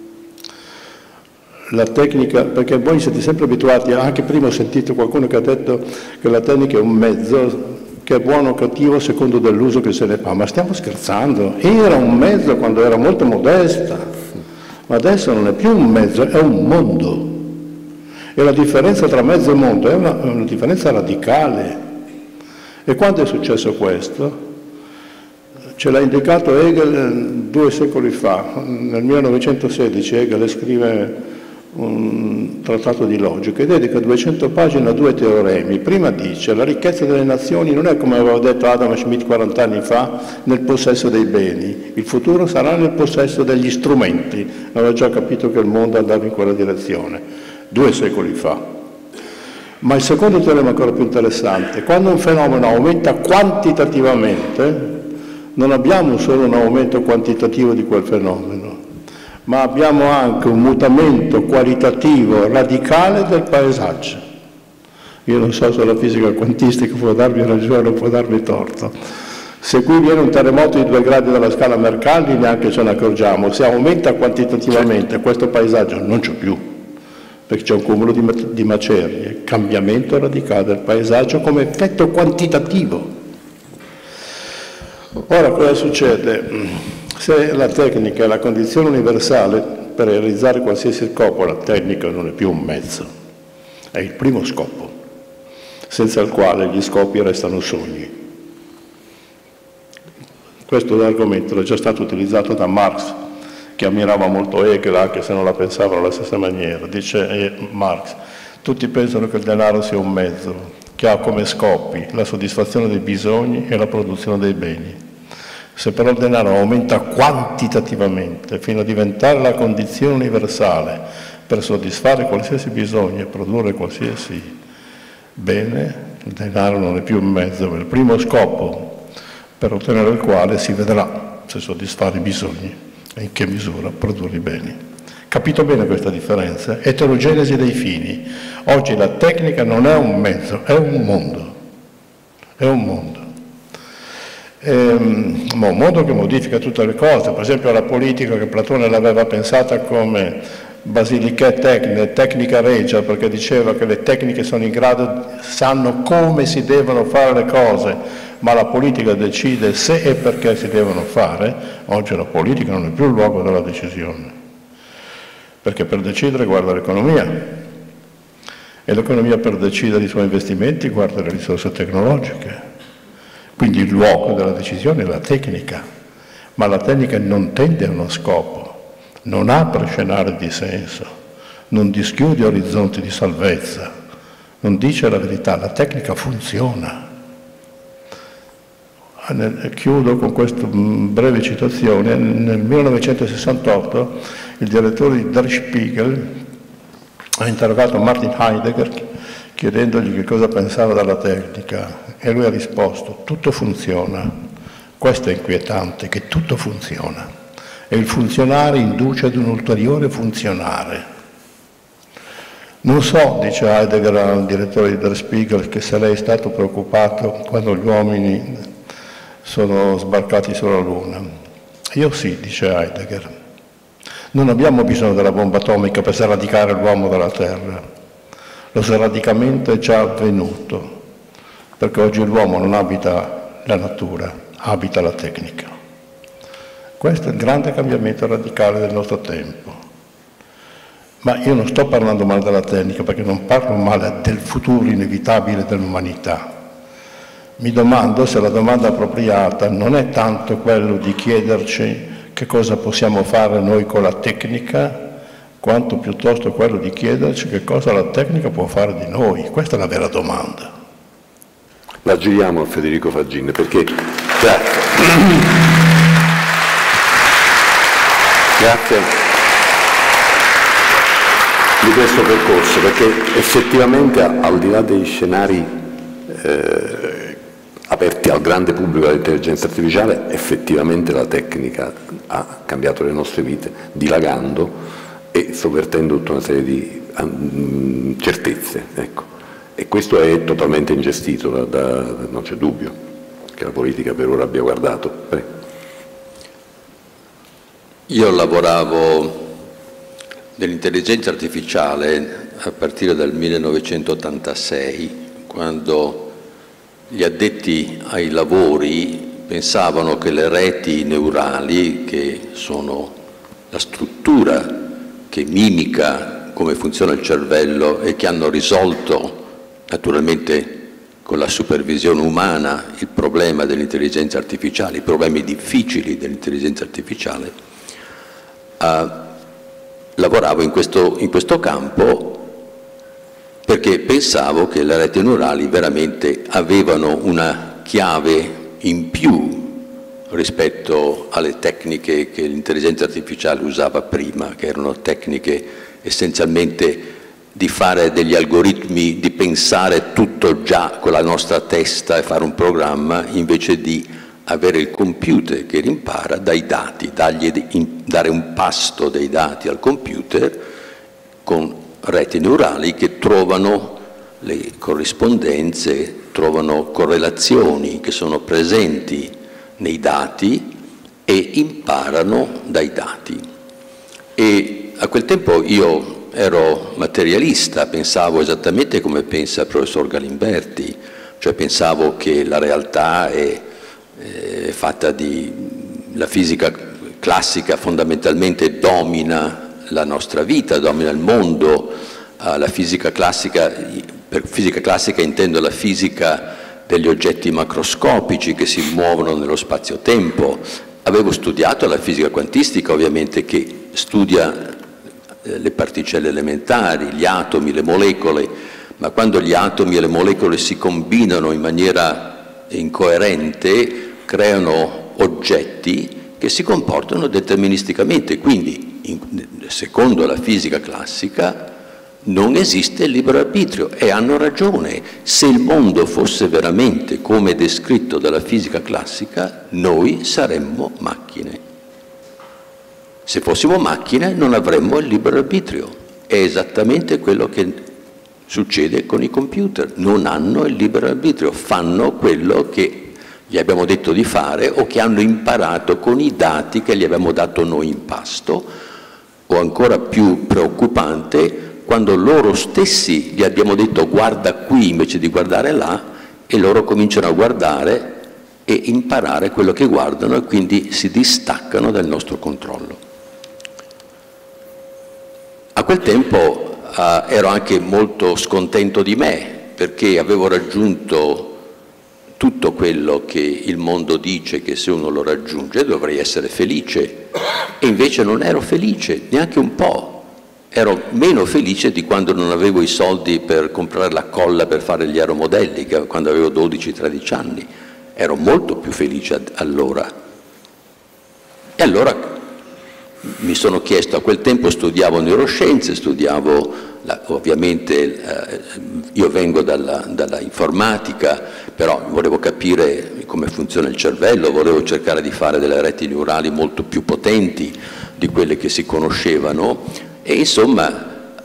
Speaker 7: La tecnica, perché voi siete sempre abituati, anche prima ho sentito qualcuno che ha detto che la tecnica è un mezzo che è buono o cattivo secondo dell'uso che se ne fa, ma stiamo scherzando? Era un mezzo quando era molto modesta, ma adesso non è più un mezzo, è un mondo. E la differenza tra mezzo e mondo è una differenza radicale. E quando è successo questo? Ce l'ha indicato Hegel 2 secoli fa. Nel 1916 Hegel scrive un trattato di logica e dedica 200 pagine a 2 teoremi. Prima dice: la ricchezza delle nazioni non è, come aveva detto Adam Smith 40 anni fa, nel possesso dei beni, il futuro sarà nel possesso degli strumenti. Aveva già capito che il mondo andava in quella direzione 2 secoli fa. Ma il secondo teorema è ancora più interessante: quando un fenomeno aumenta quantitativamente, non abbiamo solo un aumento quantitativo di quel fenomeno, ma abbiamo anche un mutamento qualitativo radicale del paesaggio. Io non so se la fisica quantistica può darmi ragione o può darmi torto. Se qui viene un terremoto di 2 gradi dalla scala Mercalli neanche ce ne accorgiamo. Se aumenta quantitativamente questo paesaggio non c'è più, perché c'è un cumulo di macerie, cambiamento radicale del paesaggio come effetto quantitativo. Ora cosa succede? Se la tecnica è la condizione universale per realizzare qualsiasi scopo, la tecnica non è più un mezzo, è il primo scopo, senza il quale gli scopi restano sogni. Questo argomento è già stato utilizzato da Marx, che ammirava molto Hegel, anche se non la pensava alla stessa maniera. Dice Marx: tutti pensano che il denaro sia un mezzo, che ha come scopi la soddisfazione dei bisogni e la produzione dei beni. Se però il denaro aumenta quantitativamente fino a diventare la condizione universale per soddisfare qualsiasi bisogno e produrre qualsiasi bene, il denaro non è più un mezzo, ma il primo scopo per ottenere il quale si vedrà se soddisfare i bisogni e in che misura produrre i beni. Capito bene questa differenza? Eterogenesi dei fini. Oggi la tecnica non è un mezzo, è un mondo. È un mondo. un mondo che modifica tutte le cose. Per esempio la politica, che Platone l'aveva pensata come basiliché tecnica regia, perché diceva che le tecniche sono in grado, sanno come si devono fare le cose, ma la politica decide se e perché si devono fare. Oggi la politica non è più il luogo della decisione, perché per decidere guarda l'economia, e l'economia per decidere i suoi investimenti guarda le risorse tecnologiche. Quindi il luogo della decisione è la tecnica, ma la tecnica non tende a uno scopo, non apre scenari di senso, non dischiude orizzonti di salvezza, non dice la verità, la tecnica funziona. Chiudo con questa breve citazione. Nel 1968 il direttore di Der Spiegel ha interrogato Martin Heidegger chiedendogli che cosa pensava della tecnica, e lui ha risposto: tutto funziona. Questo è inquietante, che tutto funziona, e il funzionare induce ad un ulteriore funzionare. Non so, dice Heidegger al direttore di Der Spiegel, che se lei è stato preoccupato quando gli uomini sono sbarcati sulla Luna. Io sì, dice Heidegger. Non abbiamo bisogno della bomba atomica per sradicare l'uomo dalla Terra. Lo sradicamento è già avvenuto, perché oggi l'uomo non abita la natura, abita la tecnica. Questo è il grande cambiamento radicale del nostro tempo. Ma io non sto parlando male della tecnica, perché non parlo male del futuro inevitabile dell'umanità. Mi domando se la domanda appropriata non è tanto quello di chiederci che cosa possiamo fare noi con la tecnica, quanto piuttosto quello di chiederci che cosa la tecnica può fare di noi. Questa è la vera domanda.
Speaker 5: La giriamo a Federico Faggin, perché grazie. Grazie di questo percorso, perché effettivamente al di là degli scenari aperti al grande pubblico dell'intelligenza artificiale, effettivamente la tecnica ha cambiato le nostre vite, dilagando e sovvertendo tutta una serie di certezze, ecco. E questo è totalmente ingestito, non c'è dubbio che la politica per ora abbia guardato. Prego.
Speaker 6: Io lavoravo nell'intelligenza artificiale a partire dal 1986, quando gli addetti ai lavori pensavano che le reti neurali, che sono la struttura che mimica come funziona il cervello e che hanno risolto naturalmente con la supervisione umana il problema dell'intelligenza artificiale, i problemi difficili dell'intelligenza artificiale, lavoravo in questo campo perché pensavo che le reti neurali veramente avevano una chiave in più rispetto alle tecniche che l'intelligenza artificiale usava prima, che erano tecniche essenzialmente di fare degli algoritmi, di pensare tutto già con la nostra testa e fare un programma, invece di avere il computer che rimpara dai dati, dare un pasto dei dati al computer con reti neurali che trovano le corrispondenze, trovano correlazioni che sono presenti nei dati e imparano dai dati. E a quel tempo io ero materialista, pensavo esattamente come pensa il professor Galimberti, cioè pensavo che la realtà è fatta di... la fisica classica fondamentalmente domina la nostra vita, domina il mondo. La fisica classica, per fisica classica intendo la fisica degli oggetti macroscopici che si muovono nello spazio-tempo. Avevo studiato la fisica quantistica, ovviamente, che studia le particelle elementari, gli atomi, le molecole, ma quando gli atomi e le molecole si combinano in maniera incoerente, creano oggetti che si comportano deterministicamente. Quindi, secondo la fisica classica, non esiste il libero arbitrio, e hanno ragione. Se il mondo fosse veramente come descritto dalla fisica classica, noi saremmo macchine. Se fossimo macchine non avremmo il libero arbitrio. È esattamente quello che succede con i computer. Non hanno il libero arbitrio, fanno quello che gli abbiamo detto di fare o che hanno imparato con i dati che gli abbiamo dato noi in pasto, o ancora più preoccupante, quando loro stessi gli abbiamo detto guarda qui invece di guardare là, e loro cominciano a guardare e imparare quello che guardano e quindi si distaccano dal nostro controllo. A quel tempo ero anche molto scontento di me, perché avevo raggiunto tutto quello che il mondo dice che se uno lo raggiunge dovrei essere felice, e invece non ero felice, neanche un po'. Ero meno felice di quando non avevo i soldi per comprare la colla per fare gli aeromodelli, quando avevo 12-13 anni. Ero molto più felice allora. E allora mi sono chiesto, a quel tempo studiavo neuroscienze, ovviamente io vengo dalla informatica, però volevo capire come funziona il cervello, volevo cercare di fare delle reti neurali molto più potenti di quelle che si conoscevano, e insomma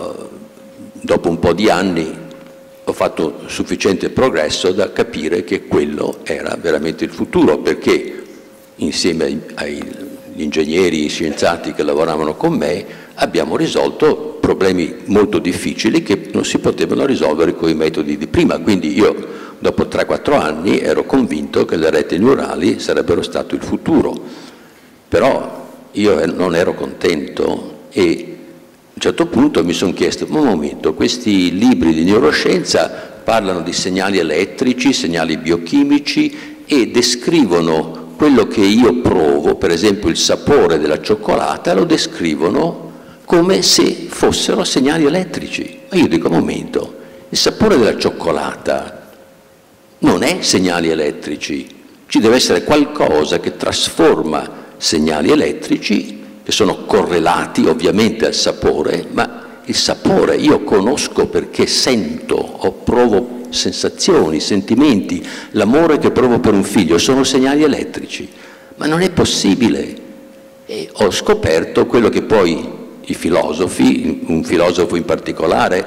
Speaker 6: dopo un po' di anni ho fatto sufficiente progresso da capire che quello era veramente il futuro, perché insieme agli ingegneri, scienziati che lavoravano con me, abbiamo risolto problemi molto difficili che non si potevano risolvere con i metodi di prima. Quindi io, dopo 3-4 anni, ero convinto che le reti neurali sarebbero stato il futuro. Però io non ero contento, e a un certo punto mi sono chiesto, un momento, questi libri di neuroscienza parlano di segnali elettrici, segnali biochimici, e descrivono quello che io provo, per esempio il sapore della cioccolata, lo descrivono come se fossero segnali elettrici. E io dico, un momento, il sapore della cioccolata non è segnali elettrici, ci deve essere qualcosa che trasforma segnali elettrici, che sono correlati ovviamente al sapore, ma il sapore io conosco perché sento, o provo sensazioni, sentimenti, l'amore che provo per un figlio sono segnali elettrici, ma non è possibile. E ho scoperto quello che poi i filosofi, un filosofo in particolare,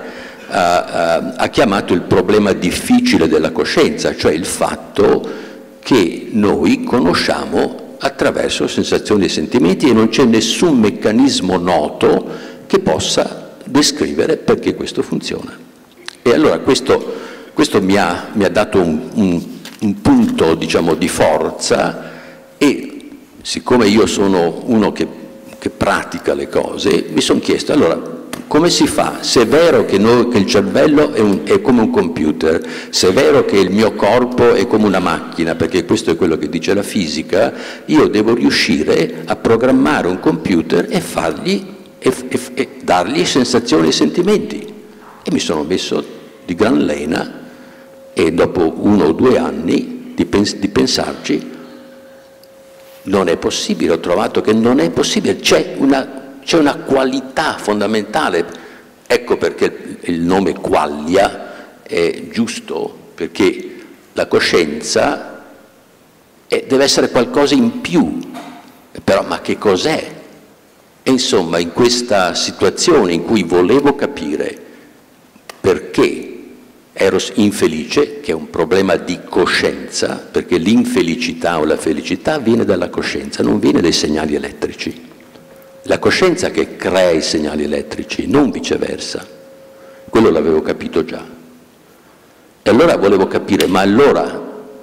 Speaker 6: ha chiamato il problema difficile della coscienza, cioè il fatto che noi conosciamo attraverso sensazioni e sentimenti, e non c'è nessun meccanismo noto che possa descrivere perché questo funziona. E allora questo mi ha dato un punto, diciamo, di forza, e siccome io sono uno che pratica le cose, mi sono chiesto, allora, come si fa? Se è vero che il cervello è come un computer, se è vero che il mio corpo è come una macchina, perché questo è quello che dice la fisica, io devo riuscire a programmare un computer e dargli sensazioni e sentimenti. E mi sono messo di gran lena, e dopo 1 o 2 anni di pensarci, non è possibile, ho trovato che non è possibile, c'è una qualità fondamentale. Ecco perché il nome qualia è giusto, perché la coscienza deve essere qualcosa in più, però ma che cos'è? E insomma, in questa situazione in cui volevo capire perché ero infelice, che è un problema di coscienza, perché l'infelicità o la felicità viene dalla coscienza, non viene dai segnali elettrici. La coscienza che crea i segnali elettrici, non viceversa. Quello l'avevo capito già. E allora volevo capire, ma allora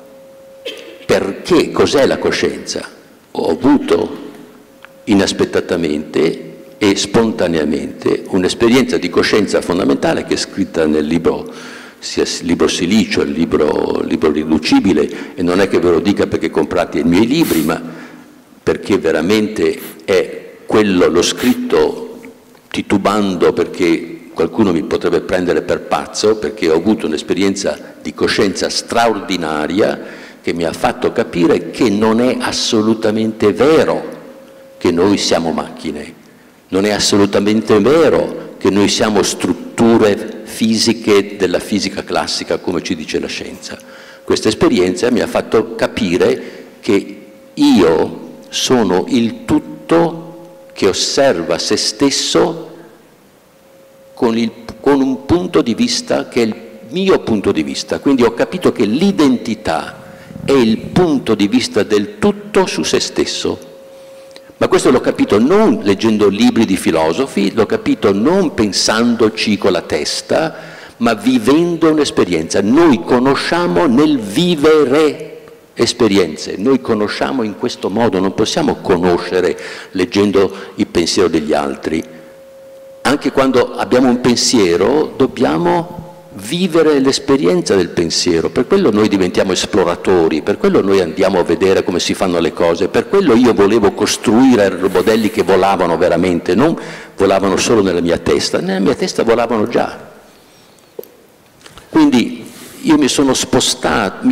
Speaker 6: perché? Cos'è la coscienza? Ho avuto inaspettatamente e spontaneamente un'esperienza di coscienza fondamentale che è scritta nel libro, sia il libro Silicio, il libro riducibile, e non è che ve lo dica perché comprate i miei libri, ma perché veramente è quello, l'ho scritto titubando perché qualcuno mi potrebbe prendere per pazzo, perché ho avuto un'esperienza di coscienza straordinaria che mi ha fatto capire che non è assolutamente vero che noi siamo macchine, non è assolutamente vero che noi siamo strutture fisiche della fisica classica come ci dice la scienza. Questa esperienza mi ha fatto capire che io sono il tutto che osserva se stesso con un punto di vista che è il mio punto di vista. Quindi ho capito che l'identità è è il punto di vista del tutto su se stesso. Ma questo l'ho capito non leggendo libri di filosofi, l'ho capito non pensandoci con la testa, ma vivendo un'esperienza. Noi conosciamo nel vivere esperienze, noi conosciamo in questo modo, non possiamo conoscere leggendo il pensiero degli altri. Anche quando abbiamo un pensiero dobbiamo vivere l'esperienza del pensiero, per quello noi diventiamo esploratori, per quello noi andiamo a vedere come si fanno le cose, per quello io volevo costruire modelli che volavano veramente, non volavano solo nella mia testa volavano già. Quindi io mi sono spostato,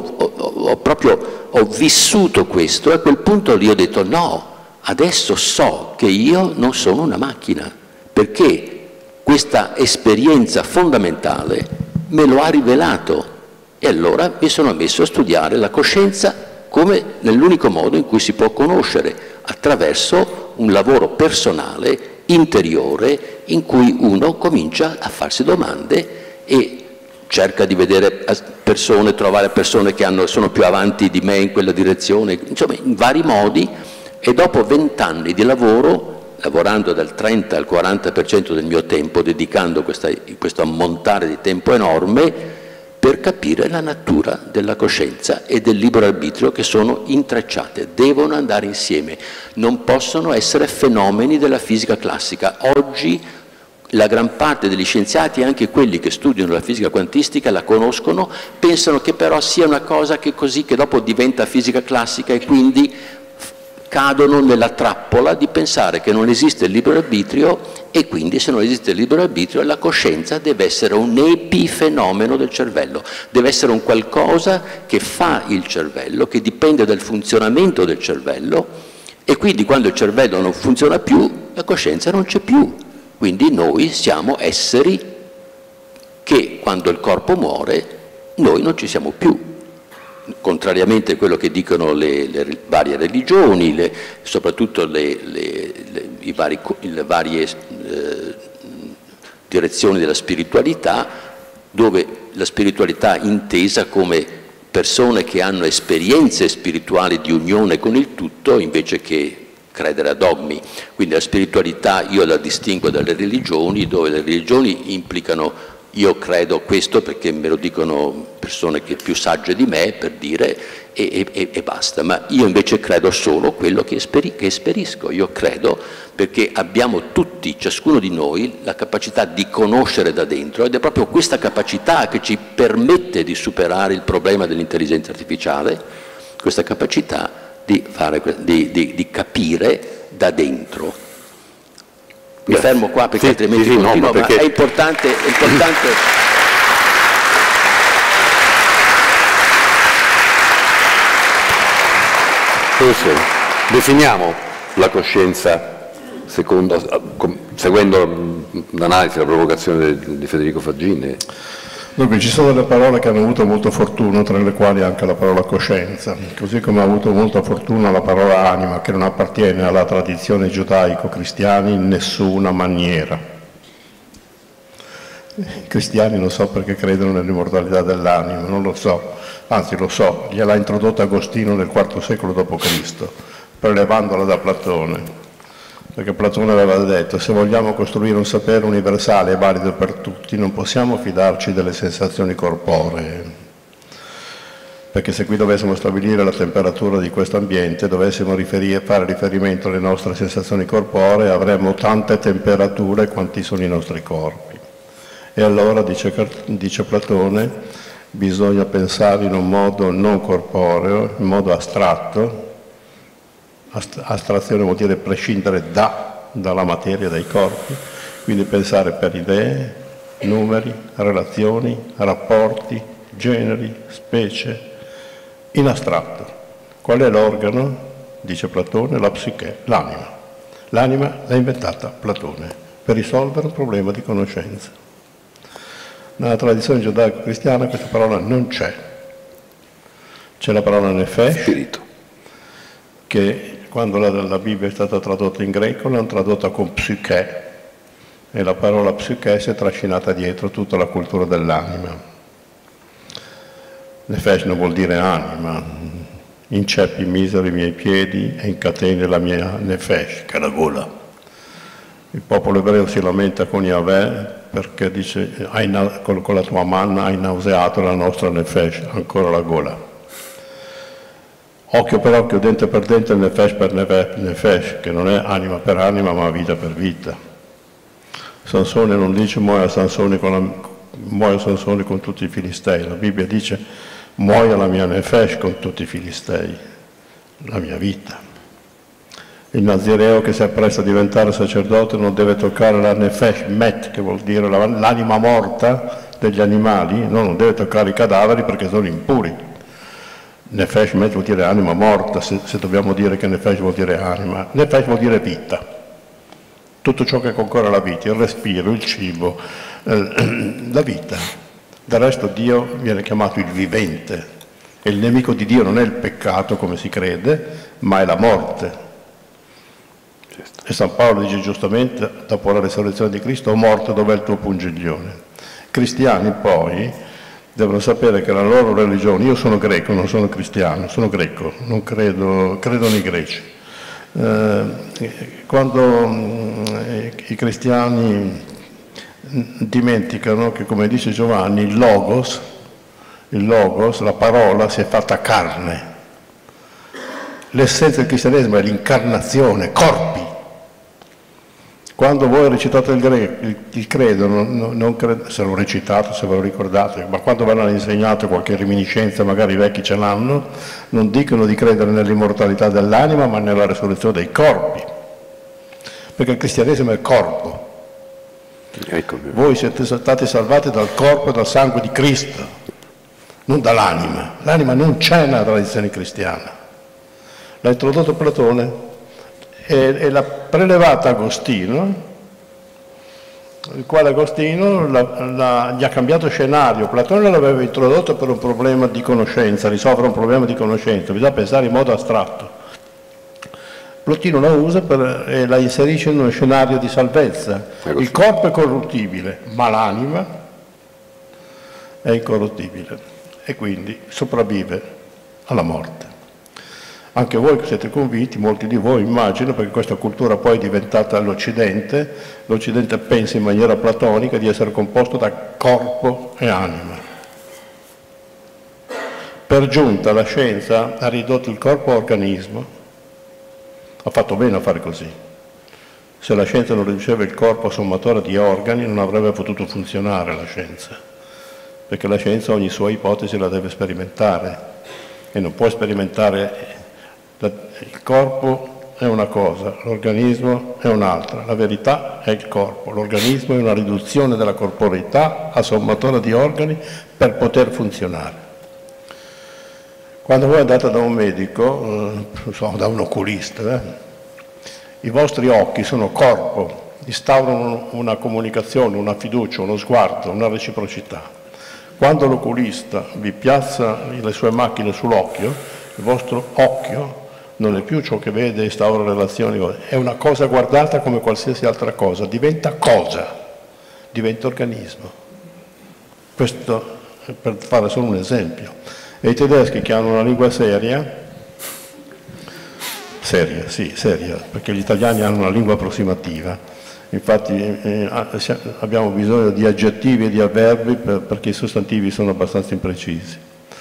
Speaker 6: ho vissuto questo e a quel punto lì ho detto no, adesso so che io non sono una macchina, perché questa esperienza fondamentale me lo ha rivelato e allora mi sono messo a studiare la coscienza come nell'unico modo in cui si può conoscere, attraverso un lavoro personale, interiore, in cui uno comincia a farsi domande e cerca di vedere persone, trovare persone che sono più avanti di me in quella direzione, insomma in vari modi, e dopo 20 anni di lavoro, lavorando dal 30 al 40% del mio tempo, dedicando questo ammontare di tempo enorme per capire la natura della coscienza e del libero arbitrio, che sono intrecciate, devono andare insieme, non possono essere fenomeni della fisica classica. Oggi la gran parte degli scienziati, anche quelli che studiano la fisica quantistica, la conoscono, pensano che però sia una cosa che così, che dopo diventa fisica classica, e quindi cadono nella trappola di pensare che non esiste il libero arbitrio, e quindi se non esiste il libero arbitrio la coscienza deve essere un epifenomeno del cervello, deve essere un qualcosa che fa il cervello, che dipende dal funzionamento del cervello, e quindi quando il cervello non funziona più la coscienza non c'è più. Quindi noi siamo esseri che quando il corpo muore noi non ci siamo più. Contrariamente a quello che dicono le varie religioni, soprattutto le varie direzioni della spiritualità, dove la spiritualità intesa come persone che hanno esperienze spirituali di unione con il tutto invece che credere a dogmi. Quindi la spiritualità io la distingo dalle religioni, dove le religioni implicano io credo questo perché me lo dicono persone che più sagge di me, per dire, e basta. Ma io invece credo solo quello che esperisco. Io credo perché abbiamo tutti, ciascuno di noi, la capacità di conoscere da dentro, ed è proprio questa capacità che ci permette di superare il problema dell'intelligenza artificiale, questa capacità di capire da dentro. Mi fermo qua perché altrimenti continuo, ma è importante.
Speaker 5: Professore, definiamo la coscienza seguendo l'analisi, la provocazione di Federico Faggini.
Speaker 7: Dunque, ci sono delle parole che hanno avuto molta fortuna, tra le quali anche la parola coscienza, così come ha avuto molta fortuna la parola anima, che non appartiene alla tradizione giudaico-cristiana in nessuna maniera. I cristiani non so perché credono nell'immortalità dell'anima, non lo so, anzi lo so, gliel'ha introdotta Agostino nel IV secolo d.C., prelevandola da Platone. Perché Platone aveva detto, se vogliamo costruire un sapere universale e valido per tutti, non possiamo fidarci delle sensazioni corporee. Perché se qui dovessimo stabilire la temperatura di questo ambiente, dovessimo fare riferimento alle nostre sensazioni corporee, avremmo tante temperature quanti sono i nostri corpi. E allora, dice Platone, bisogna pensare in un modo non corporeo, in modo astratto. Astrazione vuol dire prescindere dalla materia, dai corpi, quindi pensare per idee, numeri, relazioni, rapporti, generi, specie, in astratto. Qual è l'organo? Dice Platone, la psiche, l'anima. L'anima l'ha inventata Platone per risolvere un problema di conoscenza. Nella tradizione giudaico-cristiana questa parola non c'è. C'è la parola nefesh,
Speaker 5: Spirito,
Speaker 7: che quando la Bibbia è stata tradotta in greco l'hanno tradotta con psiche, e la parola psiche si è trascinata dietro tutta la cultura dell'anima. Nefesh non vuol dire anima. Inceppi misero i miei piedi e incateni la mia nefesh, che è la gola. Il popolo ebreo si lamenta con Yahweh perché dice con la tua manna hai nauseato la nostra nefesh, ancora la gola. Occhio per occhio, dente per dente, nefesh per nefesh, che non è anima per anima ma vita per vita. Sansone non dice muoia Sansone con tutti i filistei, la Bibbia dice muoia la mia nefesh con tutti i filistei, la mia vita. Il nazireo che si appresta a diventare sacerdote non deve toccare la nefesh met, che vuol dire l'anima morta degli animali, no, non deve toccare i cadaveri perché sono impuri. Nefesh met vuol dire anima morta, se dobbiamo dire che nefesh vuol dire anima. Nefesh vuol dire vita, tutto ciò che concorre alla vita, il respiro, il cibo, la vita. Del resto Dio viene chiamato il vivente e il nemico di Dio non è il peccato come si crede, ma è la morte. E San Paolo dice giustamente, dopo la risurrezione di Cristo, o morte, dov'è il tuo pungiglione? I cristiani poi devono sapere che la loro religione, io sono greco, non sono cristiano, sono greco, non credo nei greci. Quando i cristiani dimenticano che, come dice Giovanni, il logos, la parola, si è fatta carne. L'essenza del cristianesimo è l'incarnazione, corpi. Quando voi recitate il credo, non credo, se l'ho recitato, se ve lo ricordate, ma quando ve l'hanno insegnato, qualche reminiscenza, magari i vecchi ce l'hanno, non dicono di credere nell'immortalità dell'anima, ma nella resurrezione dei corpi. Perché il cristianesimo è il corpo.
Speaker 5: Eccomi.
Speaker 7: Voi siete stati salvati dal corpo e dal sangue di Cristo, non dall'anima. L'anima non c'è nella tradizione cristiana. L'ha introdotto Platone e l'ha prelevata Agostino, il quale Agostino gli ha cambiato scenario. Platone l'aveva introdotto per un problema di conoscenza, risolvere un problema di conoscenza, bisogna pensare in modo astratto. Plotino la usa e la inserisce in uno scenario di salvezza. Il corpo è corruttibile, ma l'anima è incorruttibile e quindi sopravvive alla morte. Anche voi che siete convinti, molti di voi immagino, perché questa cultura poi è diventata l'Occidente pensa in maniera platonica di essere composto da corpo e anima. Per giunta la scienza ha ridotto il corpo a organismo, ha fatto bene a fare così. Se la scienza non riduceva il corpo a sommatoria di organi non avrebbe potuto funzionare la scienza, perché la scienza ogni sua ipotesi la deve sperimentare e non può sperimentare. Il corpo è una cosa, l'organismo è un'altra, la verità è il corpo, l'organismo è una riduzione della corporeità a sommatoria di organi per poter funzionare. Quando voi andate da un medico, da un oculista, i vostri occhi sono corpo, instaurano una comunicazione, una fiducia, uno sguardo, una reciprocità. Quando l'oculista vi piazza le sue macchine sull'occhio, il vostro occhio non è più ciò che vede e instaura relazioni, è una cosa guardata come qualsiasi altra cosa, diventa cosa, diventa organismo. Questo per fare solo un esempio. E i tedeschi che hanno una lingua seria, perché gli italiani hanno una lingua approssimativa, infatti abbiamo bisogno di aggettivi e di avverbi perché i sostantivi sono abbastanza imprecisi.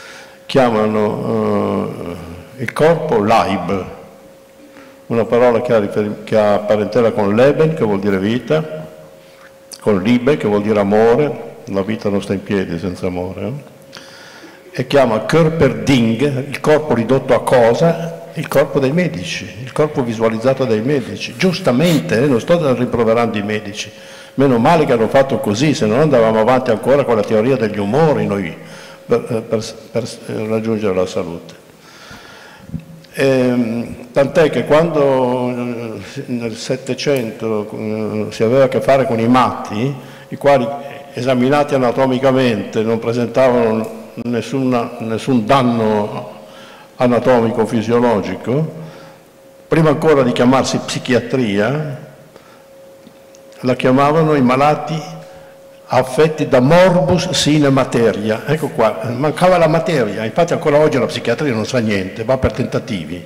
Speaker 7: Chiamano il corpo Leib, una parola che ha parentela con Leben, che vuol dire vita, con Liebe, che vuol dire amore, la vita non sta in piedi senza amore, e chiama Körperding, il corpo ridotto a cosa, il corpo dei medici, il corpo visualizzato dai medici. Giustamente, non sto rimproverando i medici, meno male che hanno fatto così, se no andavamo avanti ancora con la teoria degli umori noi, per raggiungere la salute. Tant'è che quando nel Settecento si aveva a che fare con i matti, i quali esaminati anatomicamente non presentavano nessun danno anatomico o fisiologico, prima ancora di chiamarsi psichiatria, la chiamavano i malati affetti da morbus sine materia. Ecco qua, mancava la materia, infatti ancora oggi la psichiatria non sa niente, va per tentativi.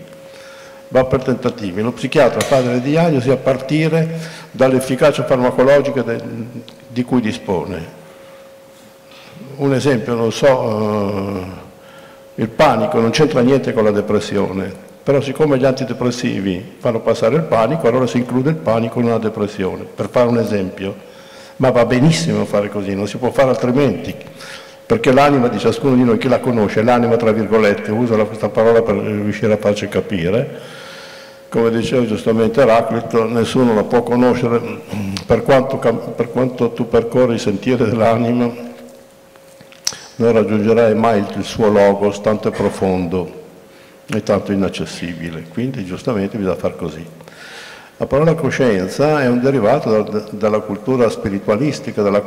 Speaker 7: Lo psichiatra fa delle diagnosi a partire dall'efficacia farmacologica di cui dispone. Un esempio, non so, il panico non c'entra niente con la depressione, però siccome gli antidepressivi fanno passare il panico, allora si include il panico in una depressione, per fare un esempio. Ma va benissimo fare così, non si può fare altrimenti, perché l'anima di ciascuno di noi, chi la conosce, l'anima tra virgolette, uso questa parola per riuscire a farci capire, come diceva giustamente Eraclito, nessuno la può conoscere per quanto tu percorri il sentiero dell'anima, non raggiungerai mai il suo logos, tanto è profondo e tanto inaccessibile, quindi giustamente bisogna far così. La parola coscienza è un derivato dalla cultura spiritualistica, dalla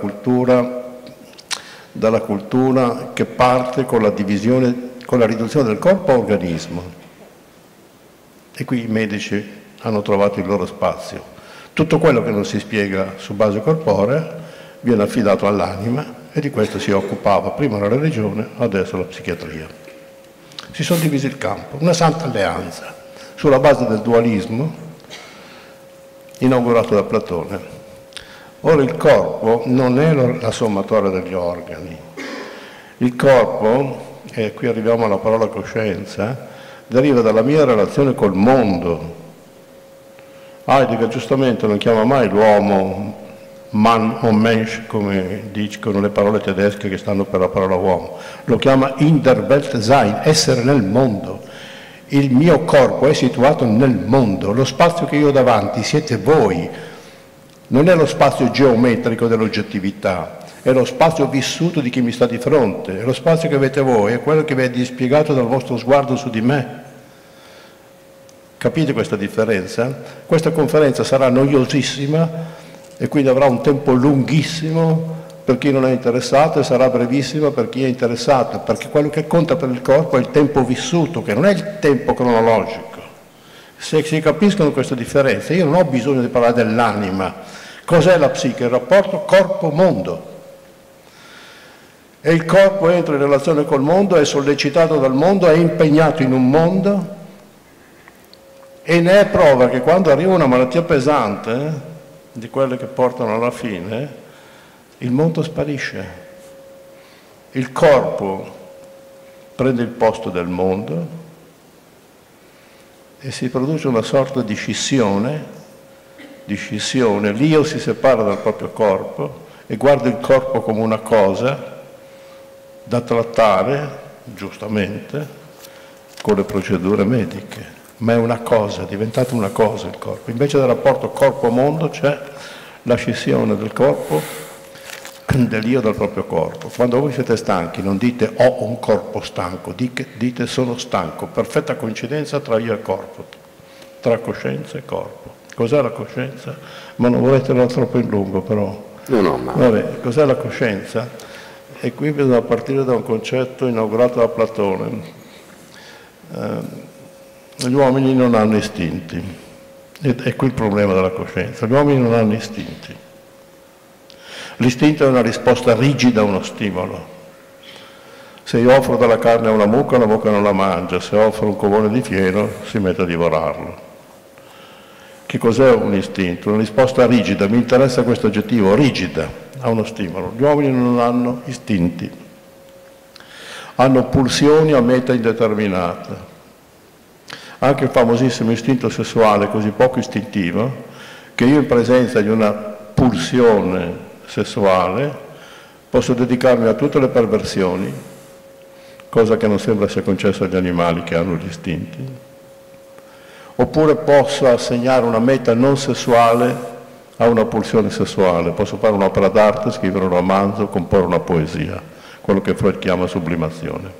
Speaker 7: cultura che parte con la divisione, con la riduzione del corpo a organismo. E qui i medici hanno trovato il loro spazio. Tutto quello che non si spiega su base corporea viene affidato all'anima e di questo si occupava prima la religione, adesso la psichiatria. Si sono divisi il campo, una santa alleanza, sulla base del dualismo inaugurato da Platone. Ora il corpo non è la sommatoria degli organi. Il corpo, e qui arriviamo alla parola coscienza, deriva dalla mia relazione col mondo. Heidegger giustamente non chiama mai l'uomo man o Mensch, come dicono le parole tedesche che stanno per la parola uomo, lo chiama in der Welt sein, essere nel mondo. Il mio corpo è situato nel mondo, lo spazio che io ho davanti siete voi, non è lo spazio geometrico dell'oggettività, è lo spazio vissuto di chi mi sta di fronte, è lo spazio che avete voi, è quello che vi è dispiegato dal vostro sguardo su di me. Capite questa differenza? Questa conferenza sarà noiosissima e quindi avrà un tempo lunghissimo per chi non è interessato e sarà brevissima per chi è interessato, perché quello che conta per il corpo è il tempo vissuto, che non è il tempo cronologico. Se si capiscono queste differenze, io non ho bisogno di parlare dell'anima. Cos'è la psiche? Il rapporto corpo-mondo. E il corpo entra in relazione col mondo, è sollecitato dal mondo, è impegnato in un mondo e ne è prova che quando arriva una malattia pesante, di quelle che portano alla fine, il mondo sparisce. Il corpo prende il posto del mondo e si produce una sorta di scissione, l'io si separa dal proprio corpo e guarda il corpo come una cosa da trattare, giustamente, con le procedure mediche, ma è una cosa, è diventato una cosa il corpo. Invece del rapporto corpo-mondo c'è la scissione del corpo, dell'io dal proprio corpo. Quando voi siete stanchi non dite ho un corpo stanco, dite sono stanco, perfetta coincidenza tra io e corpo, tra coscienza e corpo. Cos'è la coscienza? Ma non vorrei tenerlo troppo in lungo però.
Speaker 5: No, ma...
Speaker 7: Vabbè, cos'è la coscienza? E qui bisogna partire da un concetto inaugurato da Platone. Gli uomini non hanno istinti, è qui il problema della coscienza, gli uomini non hanno istinti. L'istinto è una risposta rigida a uno stimolo. Se io offro della carne a una mucca non la mangia, se offro un covone di fieno si mette a divorarlo. Che cos'è un istinto? Una risposta rigida, mi interessa questo aggettivo, rigida, a uno stimolo. Gli uomini non hanno istinti, hanno pulsioni a meta indeterminata. Anche il famosissimo istinto sessuale, così poco istintivo, che io in presenza di una pulsione sessuale posso dedicarmi a tutte le perversioni, cosa che non sembra sia concessa agli animali che hanno gli istinti. Oppure posso assegnare una meta non sessuale a una pulsione sessuale, posso fare un'opera d'arte, scrivere un romanzo, comporre una poesia, quello che Freud chiama sublimazione.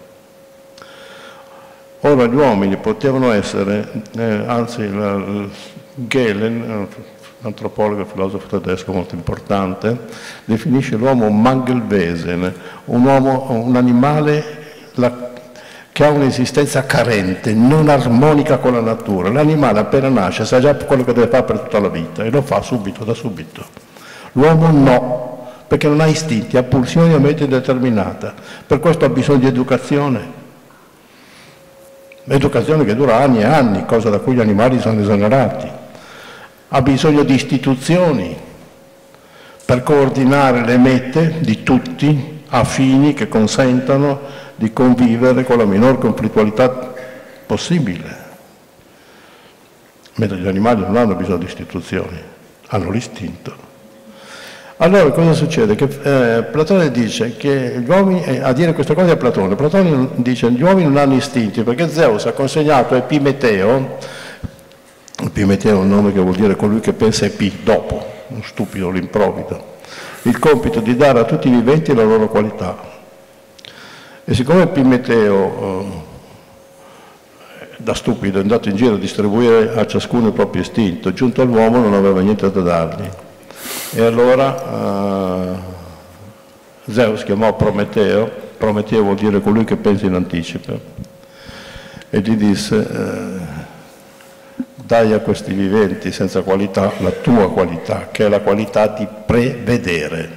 Speaker 7: Ora gli uomini potevano essere, anzi Gehlen, antropologo e filosofo tedesco molto importante, definisce l'uomo un Mangelwesen, un animale che ha un'esistenza carente, non armonica con la natura. L'animale appena nasce sa già quello che deve fare per tutta la vita e lo fa subito, da subito. L'uomo no, perché non ha istinti, ha pulsioni a mente indeterminata. Per questo ha bisogno di educazione. Educazione che dura anni e anni, cosa da cui gli animali sono esonerati. Ha bisogno di istituzioni per coordinare le mete di tutti a fini che consentano di convivere con la minor conflittualità possibile. Mentre gli animali non hanno bisogno di istituzioni, hanno l'istinto. Allora cosa succede? Che Platone dice che gli uomini, a dire questa cosa è Platone dice che gli uomini non hanno istinti perché Zeus ha consegnato a Epimeteo è un nome che vuol dire colui che pensa Epi, dopo, uno stupido, l'improvvido, il compito di dare a tutti i viventi la loro qualità. E siccome Epimeteo da stupido è andato in giro a distribuire a ciascuno il proprio istinto, giunto all'uomo non aveva niente da dargli. E allora Zeus chiamò Prometeo vuol dire colui che pensa in anticipo, e gli disse dai a questi viventi senza qualità la tua qualità, che è la qualità di prevedere.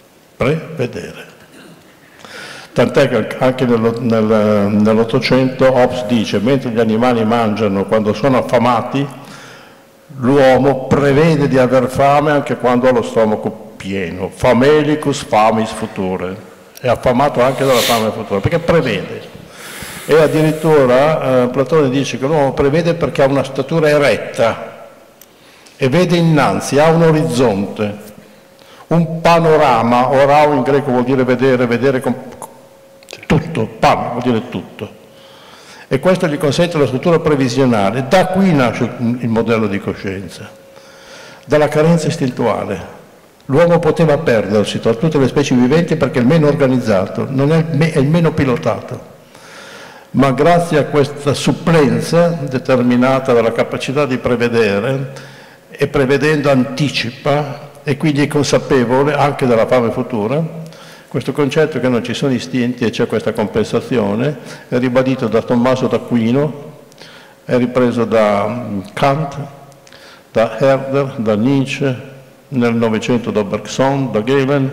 Speaker 7: Tant'è che anche nell'Ottocento Hobbes dice, mentre gli animali mangiano quando sono affamati, l'uomo prevede di aver fame anche quando ha lo stomaco pieno. Famelicus famis future. È affamato anche dalla fame futura, perché prevede. E addirittura Platone dice che l'uomo prevede perché ha una statura eretta e vede innanzi, ha un orizzonte, un panorama. Orao in greco vuol dire vedere tutto, pan vuol dire tutto. E questo gli consente la struttura previsionale. Da qui nasce il modello di coscienza, dalla carenza istintuale. L'uomo poteva perdersi tra tutte le specie viventi perché è il meno organizzato, è il meno pilotato. Ma grazie a questa supplenza determinata dalla capacità di prevedere, e prevedendo anticipa, e quindi è consapevole anche della fame futura. Questo concetto che non ci sono istinti e c'è questa compensazione è ribadito da Tommaso d'Aquino, è ripreso da Kant, da Herder, da Nietzsche, nel Novecento da Bergson, da Galen,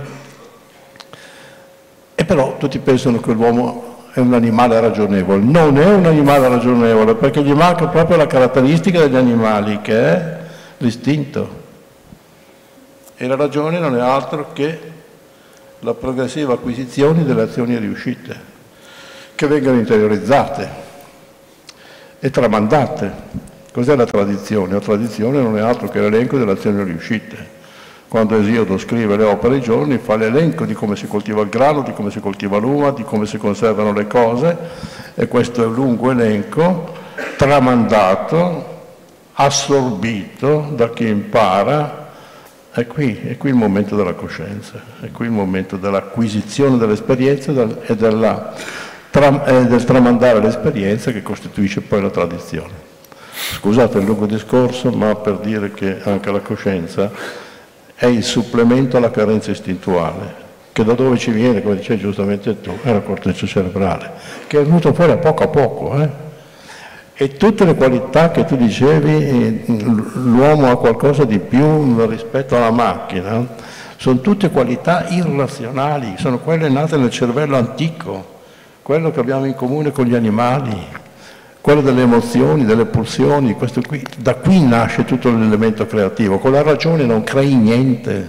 Speaker 7: e però tutti pensano che l'uomo è un animale ragionevole. Non è un animale ragionevole perché gli manca proprio la caratteristica degli animali, che è l'istinto. E la ragione non è altro che la progressiva acquisizione delle azioni riuscite, che vengono interiorizzate e tramandate. Cos'è la tradizione? La tradizione non è altro che l'elenco delle azioni riuscite. Quando Esiodo scrive le opere ai giorni, fa l'elenco di come si coltiva il grano, di come si coltiva l'uva, di come si conservano le cose, e questo è un lungo elenco tramandato, assorbito da chi impara. È qui il momento della coscienza, è qui il momento dell'acquisizione dell'esperienza e del tramandare l'esperienza che costituisce poi la tradizione. Scusate il lungo discorso, ma per dire che anche la coscienza è il supplemento alla carenza istintuale, che da dove ci viene, come dicevi giustamente tu, è la corteccia cerebrale, che è venuta fuori a poco. E tutte le qualità che tu dicevi, l'uomo ha qualcosa di più rispetto alla macchina, sono tutte qualità irrazionali, sono quelle nate nel cervello antico, quello che abbiamo in comune con gli animali, quello delle emozioni, delle pulsioni, da qui nasce tutto l'elemento creativo. Con la ragione non crei niente.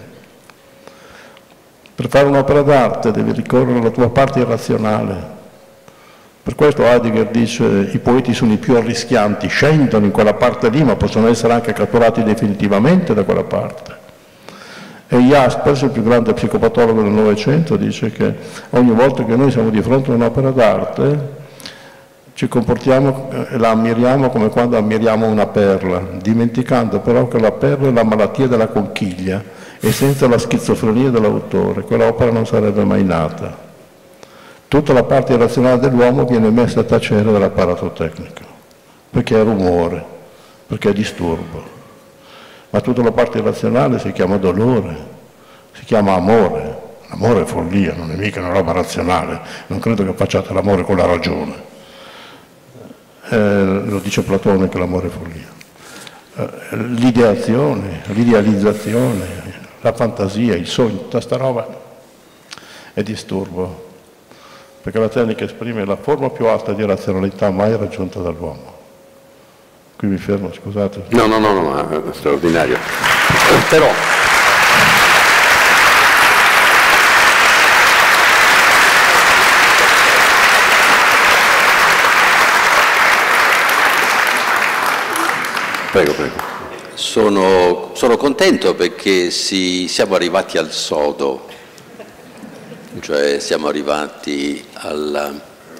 Speaker 7: Per fare un'opera d'arte devi ricorrere alla tua parte irrazionale. Per questo Heidegger dice i poeti sono i più arrischianti, scendono in quella parte lì, ma possono essere anche catturati definitivamente da quella parte. E Jaspers, il più grande psicopatologo del Novecento, dice che ogni volta che noi siamo di fronte a un'opera d'arte ci comportiamo e la ammiriamo come quando ammiriamo una perla, dimenticando però che la perla è la malattia della conchiglia e senza la schizofrenia dell'autore quell'opera non sarebbe mai nata. Tutta la parte irrazionale dell'uomo viene messa a tacere dall'apparato tecnico, perché è rumore, perché è disturbo. Ma tutta la parte irrazionale si chiama dolore, si chiama amore. L'amore è follia, non è mica una roba razionale. Non credo che facciate l'amore con la ragione. Lo dice Platone che l'amore è follia. L'ideazione, l'idealizzazione, la fantasia, il sogno, tutta sta roba e disturbo, perché la tecnica esprime la forma più alta di razionalità mai raggiunta dall'uomo. Qui mi fermo, scusate.
Speaker 5: No, è straordinario. Però... Prego.
Speaker 6: Sono contento perché siamo arrivati al sodo, cioè siamo arrivati alla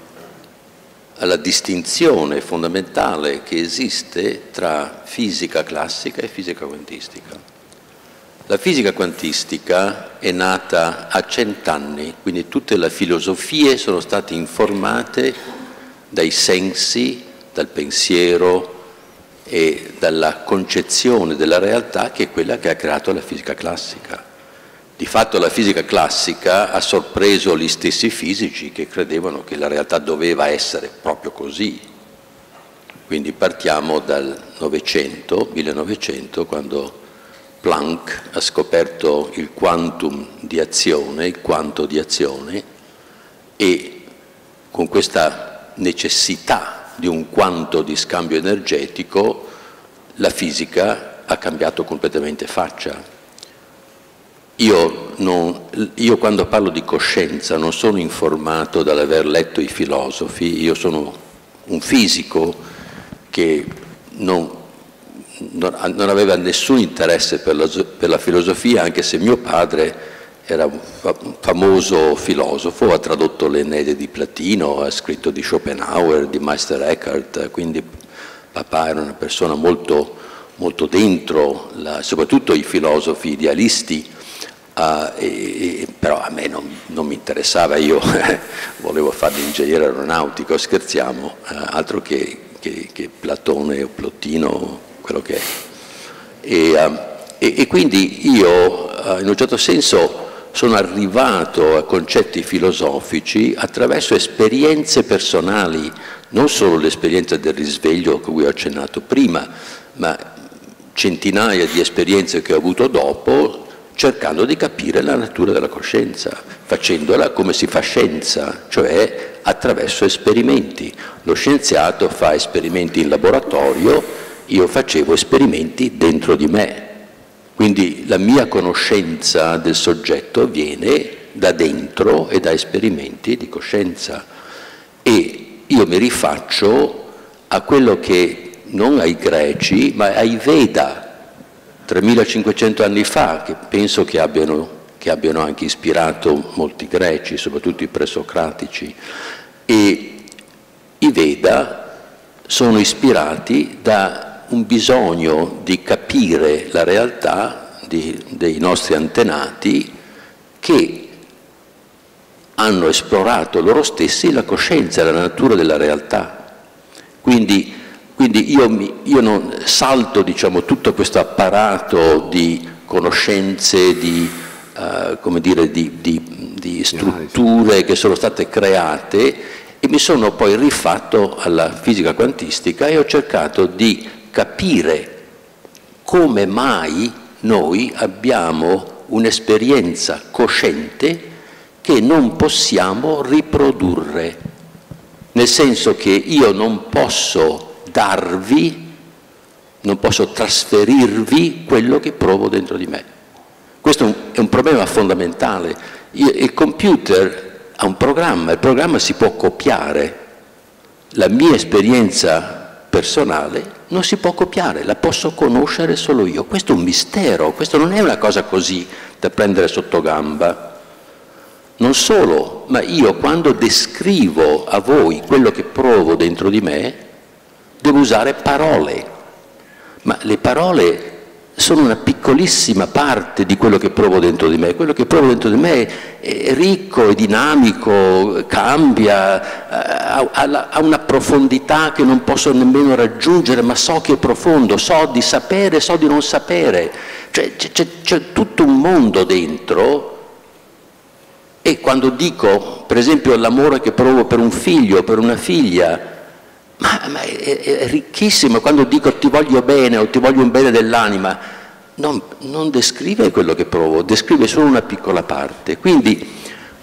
Speaker 6: distinzione fondamentale che esiste tra fisica classica e fisica quantistica. La fisica quantistica è nata a 100 anni, quindi tutte le filosofie sono state informate dai sensi, dal pensiero e dalla concezione della realtà che è quella che ha creato la fisica classica. Di fatto la fisica classica ha sorpreso gli stessi fisici che credevano che la realtà doveva essere proprio così. Quindi partiamo dal 1900, quando Planck ha scoperto il quantum di azione, il quanto di azione, e con questa necessità di un quanto di scambio energetico la fisica ha cambiato completamente faccia. Io quando parlo di coscienza non sono informato dall'aver letto i filosofi, io sono un fisico che non aveva nessun interesse per la filosofia, anche se mio padre era un famoso filosofo, ha tradotto le Enneide di Platino, ha scritto di Schopenhauer, di Meister Eckhart, quindi papà era una persona molto, molto dentro, soprattutto i filosofi idealisti, però a me non mi interessava, io volevo fare l'ingegnere aeronautico, scherziamo, altro che Platone o Plotino, quello che è. E quindi io, in un certo senso, sono arrivato a concetti filosofici attraverso esperienze personali, non solo l'esperienza del risveglio a cui ho accennato prima, ma centinaia di esperienze che ho avuto dopo, cercando di capire la natura della coscienza, facendola come si fa scienza, cioè attraverso esperimenti. Lo scienziato fa esperimenti in laboratorio, io facevo esperimenti dentro di me. Quindi la mia conoscenza del soggetto viene da dentro e da esperimenti di coscienza. E io mi rifaccio a quello che, non ai greci, ma ai Veda, 3500 anni fa, che penso che abbiano anche ispirato molti greci, soprattutto i presocratici. E i Veda sono ispirati da un bisogno di capire la realtà dei nostri antenati che hanno esplorato loro stessi la coscienza e la natura della realtà. Quindi io non salto, diciamo, tutto questo apparato di conoscenze, di strutture che sono state create, e mi sono poi rifatto alla fisica quantistica e ho cercato di capire come mai noi abbiamo un'esperienza cosciente che non possiamo riprodurre, nel senso che io non posso darvi, non posso trasferirvi quello che provo dentro di me. Questo è un problema fondamentale. Il computer ha un programma, il programma si può copiare. La mia esperienza personale non si può copiare, la posso conoscere solo io. Questo è un mistero, questo non è una cosa così da prendere sotto gamba. Non solo, ma io quando descrivo a voi quello che provo dentro di me, devo usare parole, ma le parole sono una piccolissima parte di quello che provo dentro di me. Quello che provo dentro di me è ricco, è dinamico, cambia, ha una profondità che non posso nemmeno raggiungere, ma so che è profondo, so di sapere, so di non sapere. Cioè c'è tutto un mondo dentro. E quando dico, per esempio, l'amore che provo per un figlio, per una figlia, ma è ricchissimo. Quando dico ti voglio bene o ti voglio un bene dell'anima, non descrive quello che provo, descrive solo una piccola parte. Quindi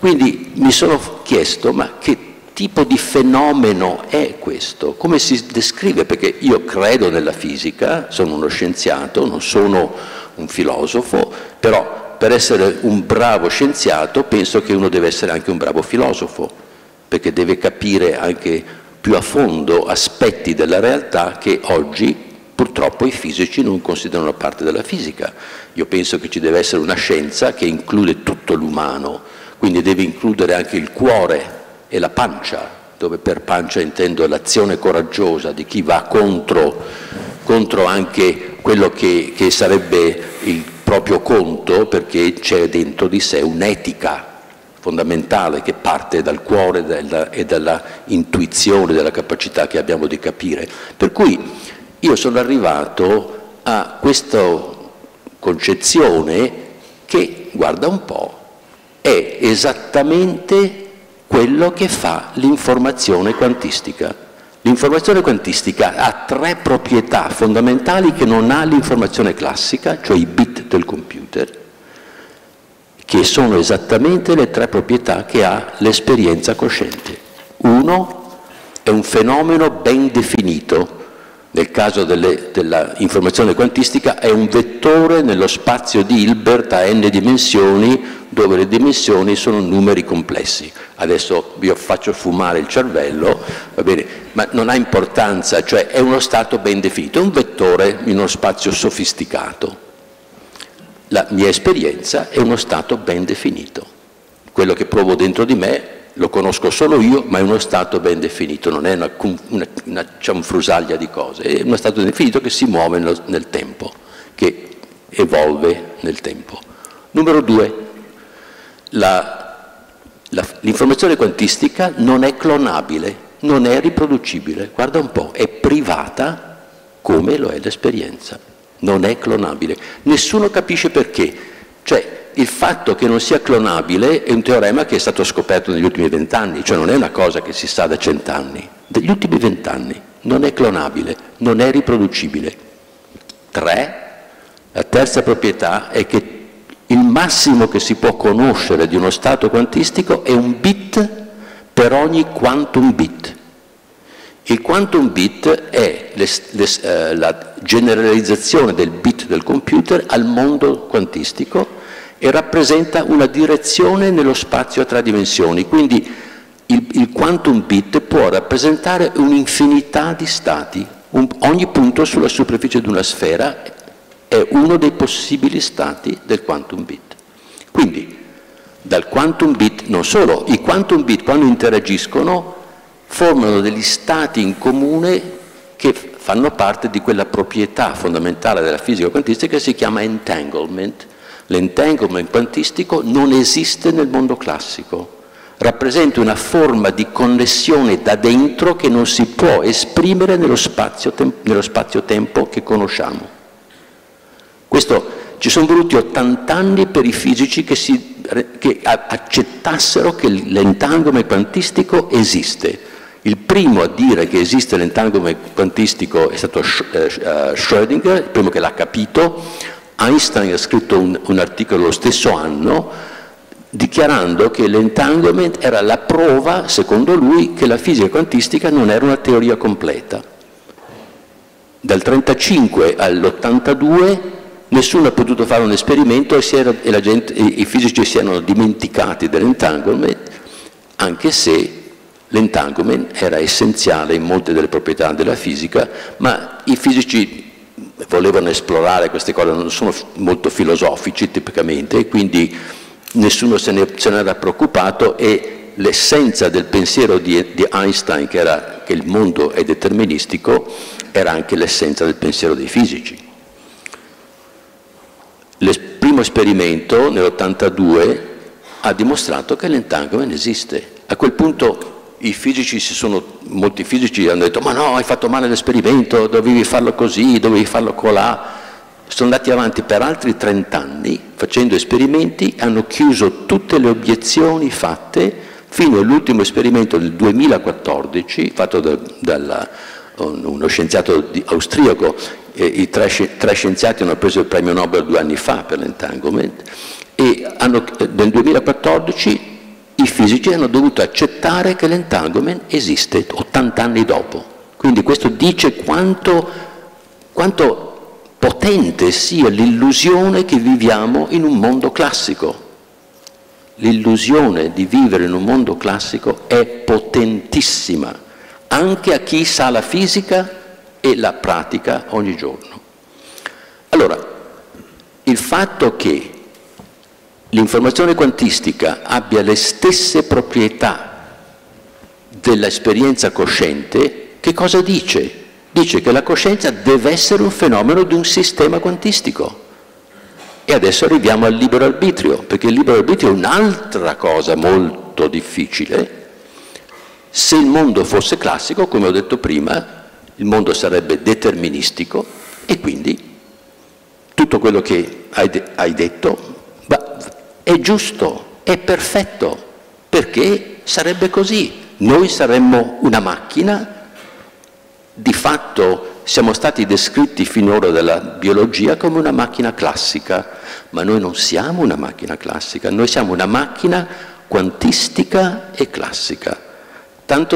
Speaker 6: Quindi mi sono chiesto, ma che tipo di fenomeno è questo? Come si descrive? Perché io credo nella fisica, sono uno scienziato, non sono un filosofo, però per essere un bravo scienziato penso che uno deve essere anche un bravo filosofo, perché deve capire anche più a fondo aspetti della realtà che oggi purtroppo i fisici non considerano parte della fisica. Io penso che ci deve essere una scienza che include tutto l'umano, quindi deve includere anche il cuore e la pancia, dove per pancia intendo l'azione coraggiosa di chi va contro anche quello che sarebbe il proprio conto, perché c'è dentro di sé un'etica fondamentale che parte dal cuore e dalla intuizione, dalla capacità che abbiamo di capire. Per cui io sono arrivato a questa concezione che, guarda un po', è esattamente quello che fa l'informazione quantistica. L'informazione quantistica ha 3 proprietà fondamentali che non ha l'informazione classica, cioè i bit del computer, che sono esattamente le 3 proprietà che ha l'esperienza cosciente. Uno è un fenomeno ben definito. Nel caso della informazione quantistica è un vettore nello spazio di Hilbert a n dimensioni, dove le dimensioni sono numeri complessi. Adesso vi faccio fumare il cervello, va bene, ma non ha importanza, cioè è uno stato ben definito, è un vettore in uno spazio sofisticato. La mia esperienza è uno stato ben definito. Quello che provo dentro di me lo conosco solo io, ma è uno stato ben definito, non è una cianfrusaglia di cose, è uno stato definito che si muove nel tempo, che evolve nel tempo. Numero 2, l'informazione quantistica non è clonabile, non è riproducibile, guarda un po', è privata come lo è l'esperienza, non è clonabile. Nessuno capisce perché, cioè il fatto che non sia clonabile è un teorema che è stato scoperto negli ultimi 20 anni, cioè non è una cosa che si sa da 100 anni, degli ultimi 20 anni, non è clonabile, non è riproducibile. 3, la terza proprietà è che il massimo che si può conoscere di uno stato quantistico è un bit per ogni quantum bit. Il quantum bit è la generalizzazione del bit del computer al mondo quantistico e rappresenta una direzione nello spazio a 3 dimensioni. Quindi il quantum bit può rappresentare un'infinità di stati. Ogni punto sulla superficie di una sfera è uno dei possibili stati del quantum bit. Quindi dal quantum bit, non solo, i quantum bit quando interagiscono formano degli stati in comune che fanno parte di quella proprietà fondamentale della fisica quantistica che si chiama entanglement. L'entanglement quantistico non esiste nel mondo classico, rappresenta una forma di connessione da dentro che non si può esprimere nello spazio-tempo che conosciamo. Ci sono voluti 80 anni per i fisici che accettassero che l'entanglement quantistico esiste. Il primo a dire che esiste l'entanglement quantistico è stato Schrödinger, il primo che l'ha capito. Einstein ha scritto un articolo lo stesso anno dichiarando che l'entanglement era la prova, secondo lui, che la fisica quantistica non era una teoria completa. Dal 1935 all'82 nessuno ha potuto fare un esperimento i fisici si erano dimenticati dell'entanglement, anche se l'entanglement era essenziale in molte delle proprietà della fisica, ma i fisici volevano esplorare queste cose, non sono molto filosofici tipicamente, e quindi nessuno se ne era preoccupato, e l'essenza del pensiero di Einstein, che era che il mondo è deterministico, era anche l'essenza del pensiero dei fisici. Il primo esperimento nell'82 ha dimostrato che l'entanglement esiste. A quel punto molti fisici hanno detto: ma no, hai fatto male l'esperimento, dovevi farlo così, dovevi farlo colà. Sono andati avanti per altri 30 anni facendo esperimenti, hanno chiuso tutte le obiezioni fatte fino all'ultimo esperimento del 2014 fatto da uno scienziato austriaco. I tre scienziati hanno preso il premio Nobel 2 anni fa per l'entanglement, e nel 2014 i fisici hanno dovuto accettare che l'entanglement esiste 80 anni dopo. Quindi questo dice quanto potente sia l'illusione che viviamo in un mondo classico. L'illusione di vivere in un mondo classico è potentissima, anche a chi sa la fisica e la pratica ogni giorno. Allora, il fatto che l'informazione quantistica abbia le stesse proprietà dell'esperienza cosciente, che cosa dice? Dice che la coscienza deve essere un fenomeno di un sistema quantistico. E adesso arriviamo al libero arbitrio, perché il libero arbitrio è un'altra cosa molto difficile. Se il mondo fosse classico, come ho detto prima, il mondo sarebbe deterministico e quindi tutto quello che hai detto è giusto, è perfetto, perché sarebbe così. Noi saremmo una macchina. Di fatto siamo stati descritti finora dalla biologia come una macchina classica, ma noi non siamo una macchina classica, noi siamo una macchina quantistica e classica. Tanto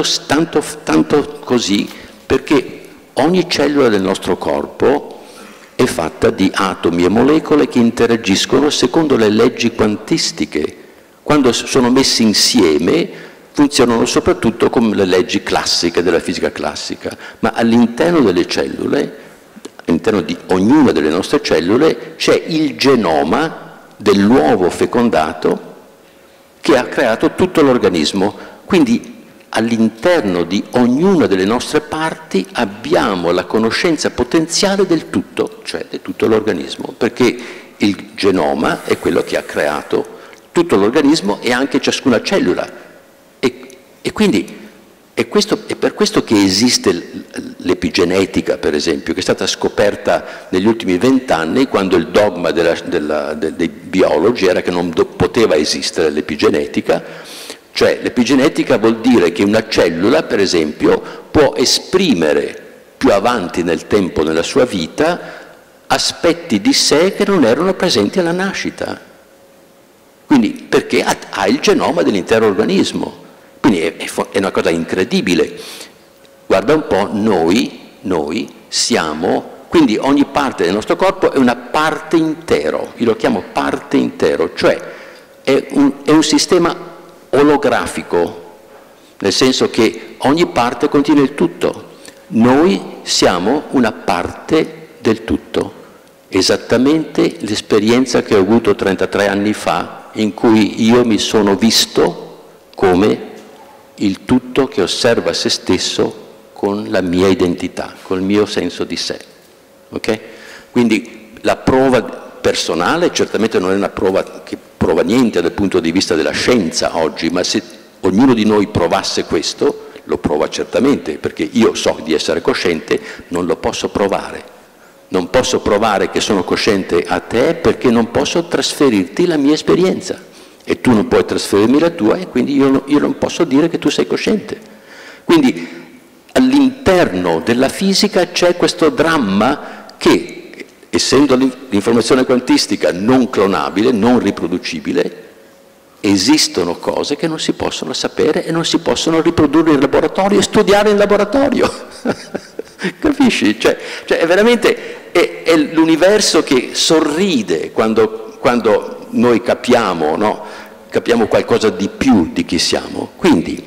Speaker 6: così perché ogni cellula del nostro corpo è fatta di atomi e molecole che interagiscono secondo le leggi quantistiche. Quando sono messi insieme funzionano soprattutto come le leggi classiche della fisica classica, ma all'interno delle cellule, all'interno di ognuna delle nostre cellule, c'è il genoma dell'uovo fecondato che ha creato tutto l'organismo. Quindi all'interno di ognuna delle nostre parti abbiamo la conoscenza potenziale del tutto, cioè di tutto l'organismo, perché il genoma è quello che ha creato tutto l'organismo e anche ciascuna cellula. E quindi è per questo che esiste l'epigenetica, per esempio, che è stata scoperta negli ultimi 20 anni, quando il dogma dei biologi era che non poteva esistere l'epigenetica. Cioè l'epigenetica vuol dire che una cellula, per esempio, può esprimere più avanti nel tempo nella sua vita aspetti di sé che non erano presenti alla nascita. Quindi perché ha il genoma dell'intero organismo. Quindi è una cosa incredibile. Guarda un po', noi siamo, quindi ogni parte del nostro corpo è una parte intero, io lo chiamo parte intero, cioè è un sistema olografico, nel senso che ogni parte contiene il tutto. Noi siamo una parte del tutto, esattamente l'esperienza che ho avuto 33 anni fa, in cui io mi sono visto come il tutto che osserva se stesso con la mia identità, col mio senso di sé. Okay? Quindi la prova personale certamente non è una prova che prova niente dal punto di vista della scienza oggi, ma se ognuno di noi provasse questo, lo prova certamente, perché io so di essere cosciente, non lo posso provare. Non posso provare che sono cosciente a te perché non posso trasferirti la mia esperienza. E tu non puoi trasferirmi la tua e quindi io non posso dire che tu sei cosciente. Quindi all'interno della fisica c'è questo dramma che, essendo l'informazione quantistica non clonabile, non riproducibile, esistono cose che non si possono sapere e non si possono riprodurre in laboratorio e studiare in laboratorio. Capisci? Cioè è veramente è l'universo che sorride quando noi capiamo, no? Capiamo qualcosa di più di chi siamo. Quindi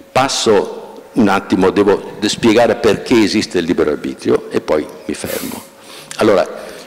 Speaker 6: passo un attimo, devo spiegare perché esiste il libero arbitrio e poi mi fermo. Allora,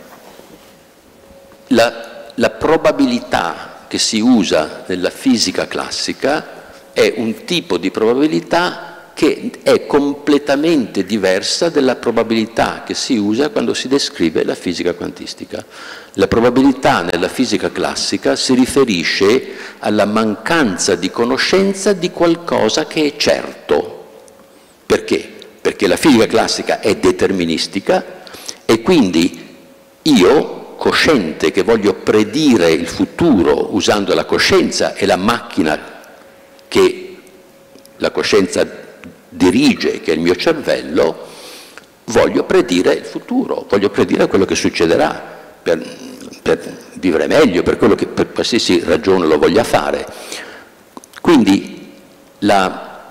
Speaker 6: la probabilità che si usa nella fisica classica è un tipo di probabilità che è completamente diversa dalla probabilità che si usa quando si descrive la fisica quantistica. La probabilità nella fisica classica si riferisce alla mancanza di conoscenza di qualcosa che è certo. Perché? Perché la fisica classica è deterministica e quindi io, cosciente, che voglio predire il futuro usando la coscienza e la macchina che la coscienza dirige, che è il mio cervello, voglio predire il futuro, voglio predire quello che succederà per vivere meglio, per quello che per qualsiasi ragione lo voglia fare. Quindi la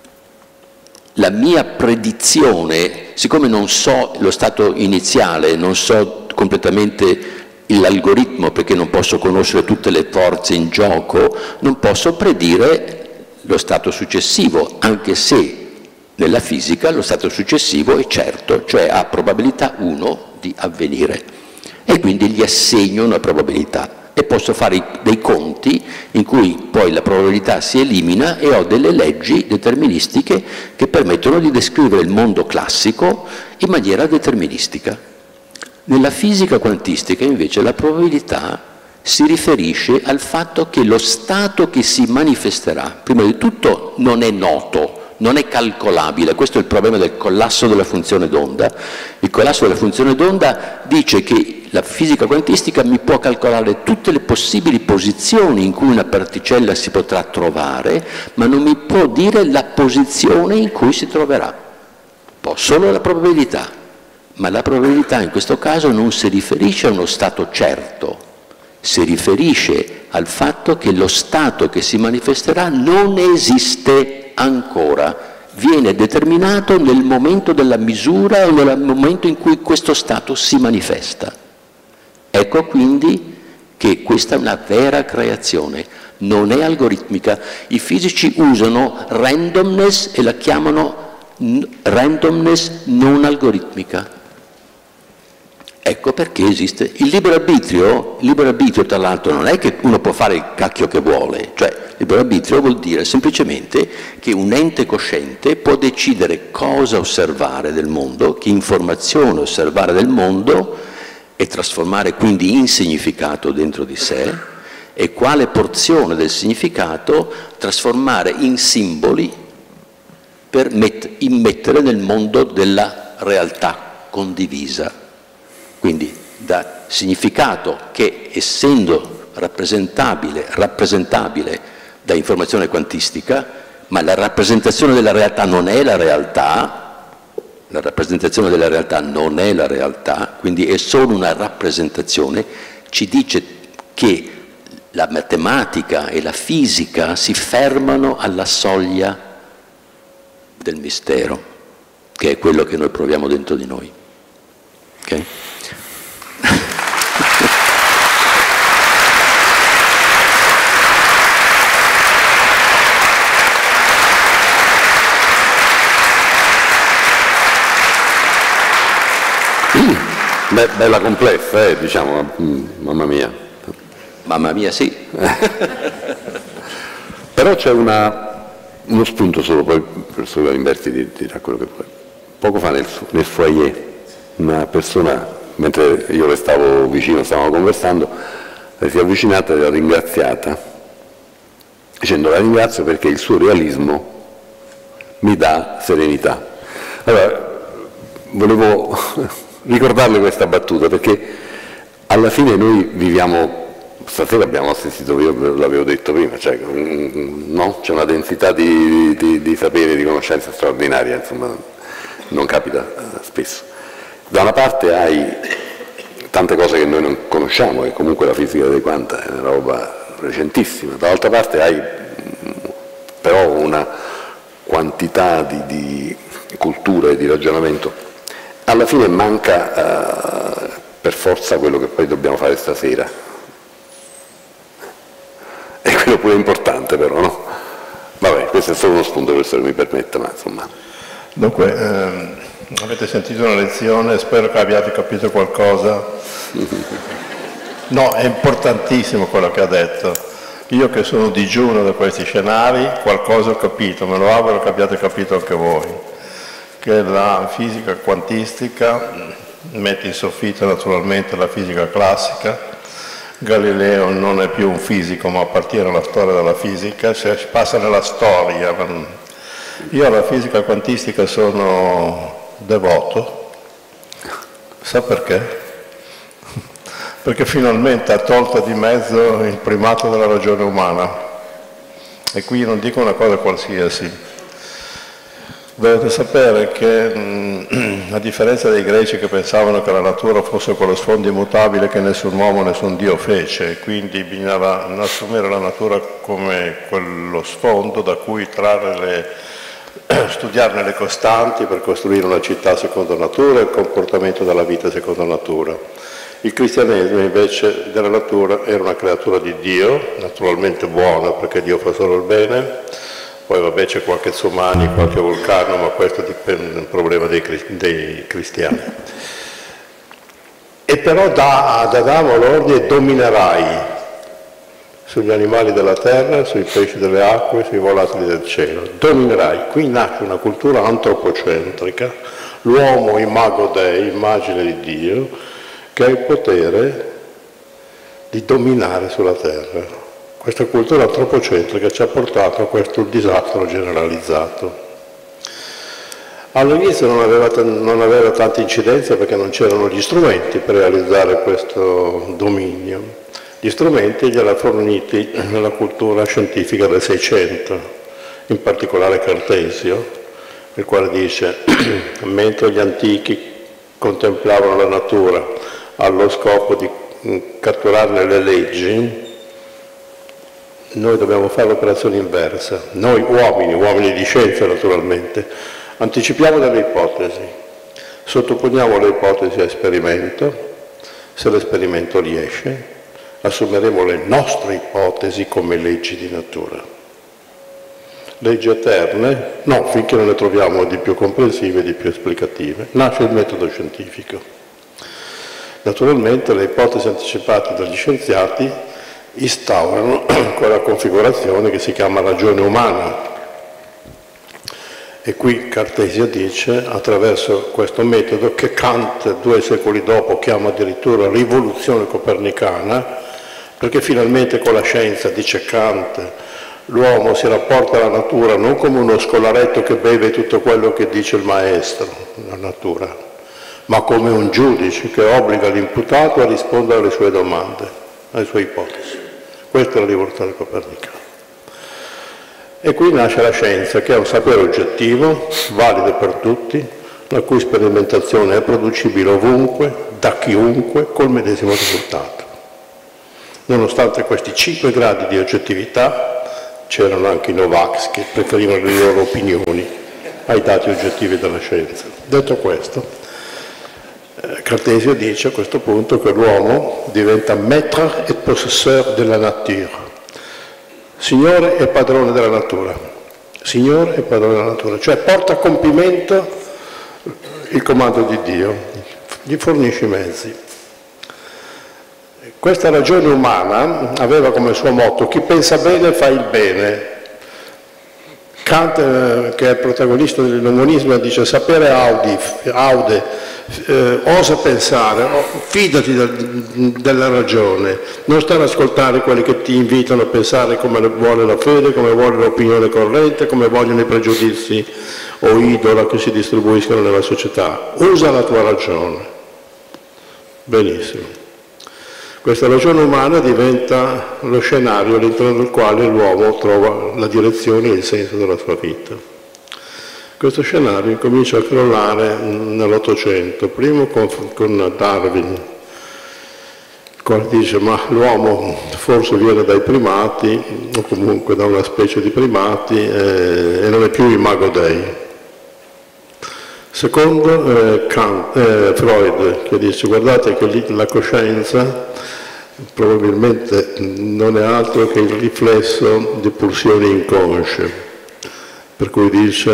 Speaker 6: mia predizione, siccome non so lo stato iniziale, non so completamente l'algoritmo, perché non posso conoscere tutte le forze in gioco, non posso predire lo stato successivo, anche se nella fisica lo stato successivo è certo, cioè ha probabilità 1 di avvenire, e quindi gli assegno una probabilità e posso fare dei conti in cui poi la probabilità si elimina e ho delle leggi deterministiche che permettono di descrivere il mondo classico in maniera deterministica. Nella fisica quantistica invece la probabilità si riferisce al fatto che lo stato che si manifesterà, prima di tutto, non è noto, non è calcolabile. Questo è il problema del collasso della funzione d'onda. Il collasso della funzione d'onda dice che la fisica quantistica mi può calcolare tutte le possibili posizioni in cui una particella si potrà trovare, ma non mi può dire la posizione in cui si troverà. Può solo la probabilità, ma la probabilità in questo caso non si riferisce a uno stato certo, si riferisce al fatto che lo stato che si manifesterà non esiste ancora, viene determinato nel momento della misura o nel momento in cui questo stato si manifesta. Ecco quindi che questa è una vera creazione, non è algoritmica. I fisici usano randomness e la chiamano randomness non algoritmica. Ecco perché esiste il libero arbitrio. Il libero arbitrio, tra l'altro, non è che uno può fare il cacchio che vuole, cioè il libero arbitrio vuol dire semplicemente che un ente cosciente può decidere cosa osservare del mondo, che informazione osservare del mondo e trasformare quindi in significato dentro di sé, e quale porzione del significato trasformare in simboli per immettere nel mondo della realtà condivisa. Quindi da significato che, essendo rappresentabile da informazione quantistica, ma la rappresentazione della realtà non è la realtà, la rappresentazione della realtà non è la realtà, quindi è solo una rappresentazione, ci dice che la matematica e la fisica si fermano alla soglia del mistero, che è quello che noi proviamo dentro di noi. Okay?
Speaker 5: Beh, bella complessa, diciamo, mamma mia.
Speaker 6: Mamma mia, sì.
Speaker 5: Però c'è uno spunto solo, poi il professor Galimberti dirà quello che vuole. Poco fa nel foyer, una persona, mentre io le stavo vicino, stavamo conversando, le si è avvicinata e l'ha ringraziata, dicendo: la ringrazio perché il suo realismo mi dà serenità. Allora, volevo ricordarle questa battuta, perché alla fine noi viviamo, stasera abbiamo assistito, io l'avevo detto prima, cioè, no? C'è una densità di sapere, di conoscenza straordinaria, insomma, non capita spesso. Da una parte hai tante cose che noi non conosciamo, e comunque la fisica dei quanta è una roba recentissima, dall'altra parte hai però una quantità di cultura e di ragionamento. Alla fine manca per forza quello che poi dobbiamo fare stasera, e quello pure è importante, però, no? Vabbè, questo è solo uno spunto, professore, mi permetta, ma insomma.
Speaker 7: Dunque, avete sentito una lezione, spero che abbiate capito qualcosa. No, è importantissimo quello che ha detto. Io che sono digiuno da questi scenari, qualcosa ho capito, me lo auguro che abbiate capito anche voi. Che la fisica quantistica mette in soffitta naturalmente la fisica classica. Galileo non è più un fisico, ma appartiene alla storia della fisica, cioè si passa nella storia. Io alla fisica quantistica sono devoto. Sa perché? Perché finalmente ha tolto di mezzo il primato della ragione umana. E qui non dico una cosa qualsiasi. Dovete sapere che, a differenza dei greci che pensavano che la natura fosse quello sfondo immutabile che nessun uomo, nessun Dio fece, quindi bisognava assumere la natura come quello sfondo da cui studiarne le costanti per costruire una città secondo natura e il comportamento della vita secondo natura. Il cristianesimo invece della natura era una creatura di Dio, naturalmente buona perché Dio fa solo il bene. Poi vabbè c'è qualche Tsumani, qualche vulcano, ma questo dipende dal problema dei cristiani. E però dà ad Adamo l'ordine: dominerai sugli animali della terra, sui pesci delle acque, sui volatili del cielo. Dominerai. Qui nasce una cultura antropocentrica, l'uomo imago Dei, immagine di Dio, che ha il potere di dominare sulla terra. Questa cultura antropocentrica ci ha portato a questo disastro generalizzato. All'inizio non aveva tanta incidenza perché non c'erano gli strumenti per realizzare questo dominio. Gli strumenti gliela forniti nella cultura scientifica del Seicento, in particolare Cartesio, il quale dice: mentre gli antichi contemplavano la natura allo scopo di catturarne le leggi, noi dobbiamo fare l'operazione inversa. Noi uomini di scienza naturalmente, anticipiamo delle ipotesi, sottoponiamo le ipotesi a esperimento, se l'esperimento riesce, assumeremo le nostre ipotesi come leggi di natura. Leggi eterne? No, finché non ne troviamo di più comprensive e di più esplicative. Nasce il metodo scientifico. Naturalmente le ipotesi anticipate dagli scienziati instaurano quella configurazione che si chiama ragione umana. E qui Cartesio dice, attraverso questo metodo, che Kant 2 secoli dopo chiama addirittura rivoluzione copernicana, perché finalmente con la scienza, dice Kant, l'uomo si rapporta alla natura non come uno scolaretto che beve tutto quello che dice il maestro, la natura, ma come un giudice che obbliga l'imputato a rispondere alle sue domande, alle sue ipotesi. Questa è la rivoluzione copernicana. E qui nasce la scienza, che è un sapere oggettivo, valido per tutti, la cui sperimentazione è producibile ovunque, da chiunque, col medesimo risultato. Nonostante questi 5 gradi di oggettività, c'erano anche i Novax che preferivano le loro opinioni ai dati oggettivi della scienza. Detto questo, Cartesio dice a questo punto che l'uomo diventa maître et possesseur della nature, signore e padrone della natura, signore e padrone della natura, cioè porta a compimento il comando di Dio, gli fornisce i mezzi. Questa ragione umana aveva come suo motto: chi pensa bene fa il bene. Kant, che è il protagonista dell'umanismo, dice: sapere aude, osa pensare, fidati della ragione, non stare ad ascoltare quelli che ti invitano a pensare come vuole la fede, come vuole l'opinione corrente, come vogliono i pregiudizi o idola che si distribuiscono nella società. Usa la tua ragione. Benissimo. Questa ragione umana diventa lo scenario all'interno del quale l'uomo trova la direzione e il senso della sua vita. Questo scenario comincia a crollare nell'Ottocento, primo con Darwin, il quale dice: ma l'uomo forse viene dai primati, o comunque da una specie di primati, e non è più imago Dei. Secondo Freud, che dice: guardate che la coscienza probabilmente non è altro che il riflesso di pulsioni inconsce, per cui dice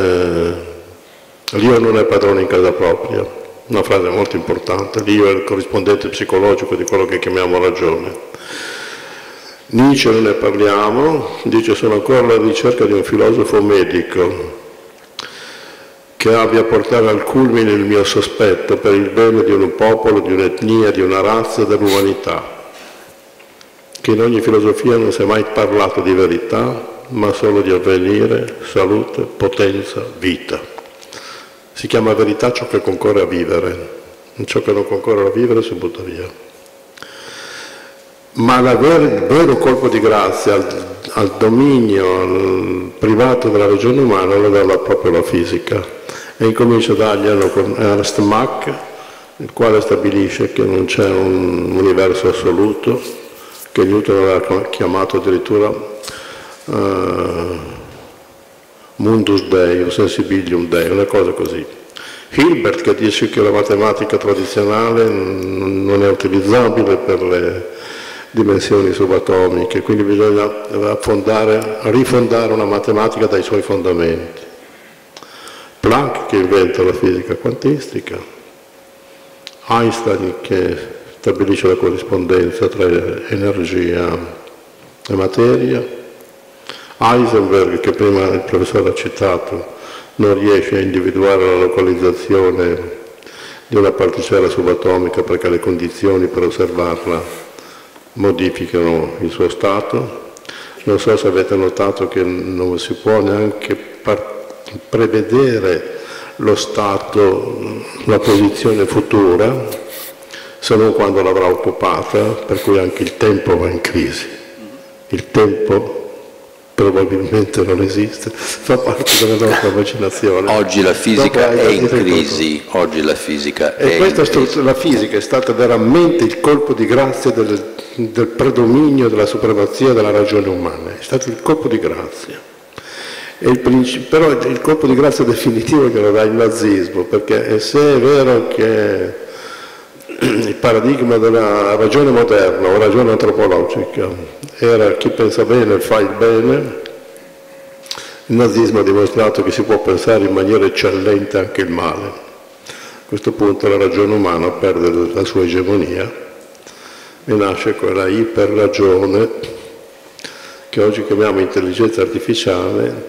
Speaker 7: l'io non è padrone in casa propria, una frase molto importante. L'io è il corrispondente psicologico di quello che chiamiamo ragione. Nietzsche non ne parliamo, dice: sono ancora alla ricerca di un filosofo medico che abbia a portare al culmine il mio sospetto per il bene di un popolo, di un'etnia, di una razza, dell'umanità, che in ogni filosofia non si è mai parlato di verità, ma solo di avvenire, salute, potenza, vita. Si chiama verità ciò che concorre a vivere, ciò che non concorre a vivere si butta via. Ma il vero colpo di grazia al dominio privato della ragione umana lo dà proprio la fisica, e incomincia a darglielo con Ernst Mach, il quale stabilisce che non c'è un universo assoluto, che Newton aveva chiamato addirittura mundus Dei o sensibilium Dei, una cosa così. Hilbert, che dice che la matematica tradizionale non è utilizzabile per le dimensioni subatomiche, quindi bisogna rifondare una matematica dai suoi fondamenti. Planck, che inventa la fisica quantistica, Einstein, che stabilisce la corrispondenza tra energia e materia, Heisenberg, che prima il professore ha citato, non riesce a individuare la localizzazione di una particella subatomica perché le condizioni per osservarla modificano il suo stato. Non so se avete notato che non si può neanche prevedere lo stato, la posizione futura, se non quando l'avrà occupata, per cui anche il tempo va in crisi. Il tempo probabilmente non esiste, fa parte della nostra immaginazione.
Speaker 6: Oggi la fisica è in crisi, oggi la fisica è in crisi.
Speaker 7: La fisica è stata veramente il colpo di grazia del predominio, della supremazia della ragione umana, è stato il colpo di grazia. Però il colpo di grazia definitivo che lo dà il nazismo, perché se è vero che il paradigma della ragione moderna o ragione antropologica era chi pensa bene fa il bene, il nazismo ha dimostrato che si può pensare in maniera eccellente anche il male. A questo punto la ragione umana perde la sua egemonia e nasce quella iperragione che oggi chiamiamo intelligenza artificiale,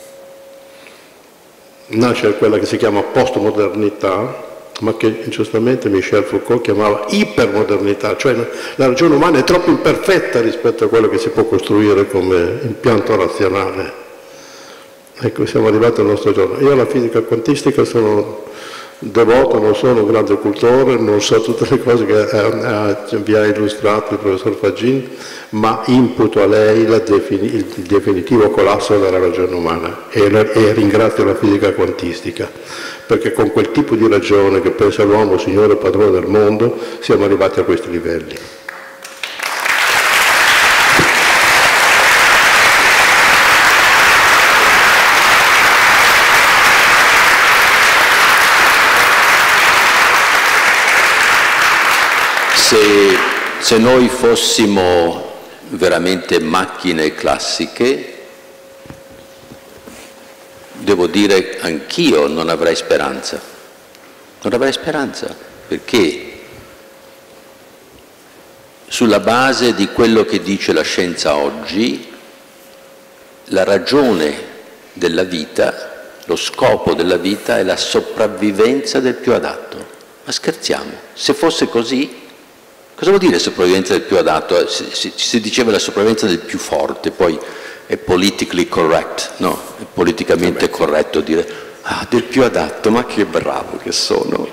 Speaker 7: nasce quella che si chiama postmodernità, ma che giustamente Michel Foucault chiamava ipermodernità, cioè la ragione umana è troppo imperfetta rispetto a quello che si può costruire come impianto razionale. Ecco, siamo arrivati al nostro giorno. Io alla fisica quantistica sono devoto, non sono un grande cultore, non so tutte le cose che vi ha illustrato il professor Faggin, ma imputo a lei il definitivo collasso della ragione umana e ringrazio la fisica quantistica, perché con quel tipo di ragione che pensa l'uomo signore e padrone del mondo siamo arrivati a questi livelli.
Speaker 6: Se noi fossimo veramente macchine classiche, devo dire anch'io non avrei speranza. Non avrei speranza, perché sulla base di quello che dice la scienza oggi, la ragione della vita, lo scopo della vita è la sopravvivenza del più adatto. Ma scherziamo, se fosse così, cosa vuol dire sopravvivenza del più adatto? Si diceva la sopravvivenza del più forte, poi è politically correct, no? È politicamente corretto dire del più adatto, ma che bravo che sono.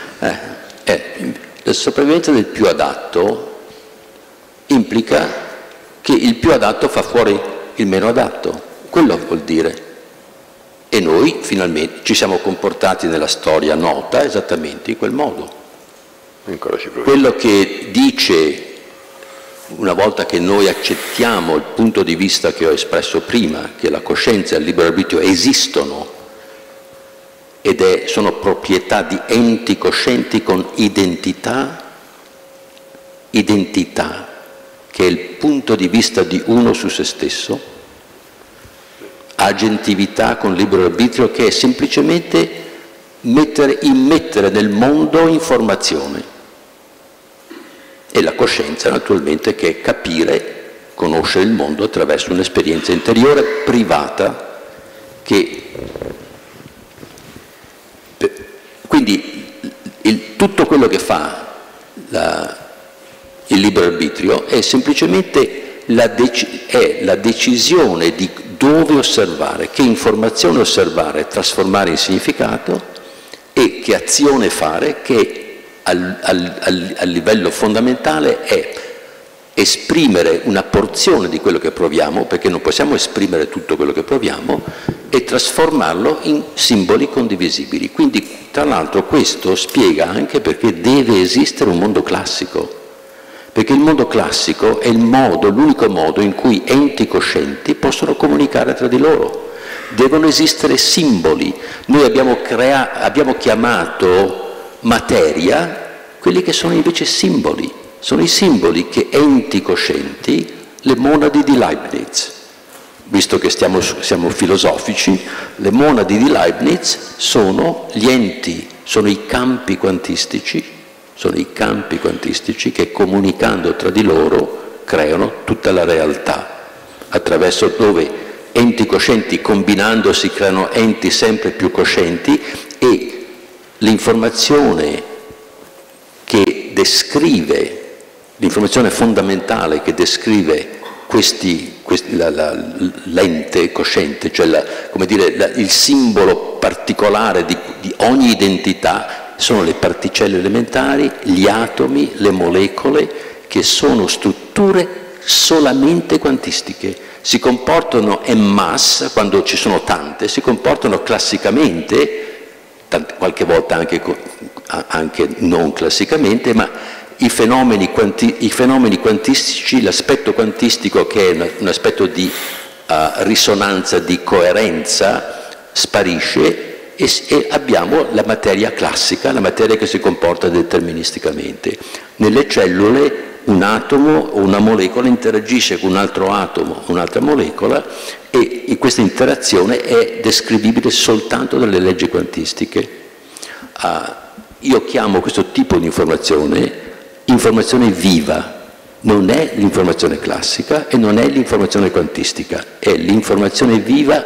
Speaker 6: La sopravvivenza del più adatto implica che il più adatto fa fuori il meno adatto, quello vuol dire. E noi finalmente ci siamo comportati nella storia nota esattamente in quel modo. Quello che dice, una volta che noi accettiamo il punto di vista che ho espresso prima, che la coscienza e il libero arbitrio esistono ed sono proprietà di enti coscienti con identità, che è il punto di vista di uno su se stesso, agentività con libero arbitrio, che è semplicemente immettere nel mondo informazione, e la coscienza naturalmente che è capire, conoscere il mondo attraverso un'esperienza interiore privata quindi tutto quello che fa il libero arbitrio è semplicemente la decisione di dove osservare, che informazione osservare, trasformare in significato e che azione fare, che al livello fondamentale è esprimere una porzione di quello che proviamo, perché non possiamo esprimere tutto quello che proviamo, e trasformarlo in simboli condivisibili. Quindi, tra l'altro, questo spiega anche perché deve esistere un mondo classico, perché il mondo classico è l'unico modo in cui enti coscienti possono comunicare tra di loro. Devono esistere simboli. Noi abbiamo chiamato materia quelli che sono invece simboli. Sono i simboli che enti coscienti, le monadi di Leibniz, visto che siamo filosofici, le monadi di Leibniz sono gli enti, sono i campi quantistici che comunicando tra di loro creano tutta la realtà, attraverso dove enti coscienti combinandosi creano enti sempre più coscienti, e l'informazione che descrive, l'informazione fondamentale che descrive l'ente cosciente, cioè il simbolo particolare di ogni identità, sono le particelle elementari, gli atomi, le molecole, che sono strutture solamente quantistiche. Si comportano en masse, quando ci sono tante, si comportano classicamente, qualche volta anche non classicamente, ma i fenomeni quantistici, l'aspetto quantistico, che è un aspetto di risonanza, di coerenza, sparisce, e abbiamo la materia classica, la materia che si comporta deterministicamente. Nelle cellule un atomo o una molecola interagisce con un altro atomo, un'altra molecola, e in questa interazione è descrivibile soltanto dalle leggi quantistiche. Io chiamo questo tipo di informazione viva. Non è l'informazione classica e non è l'informazione quantistica, è l'informazione viva,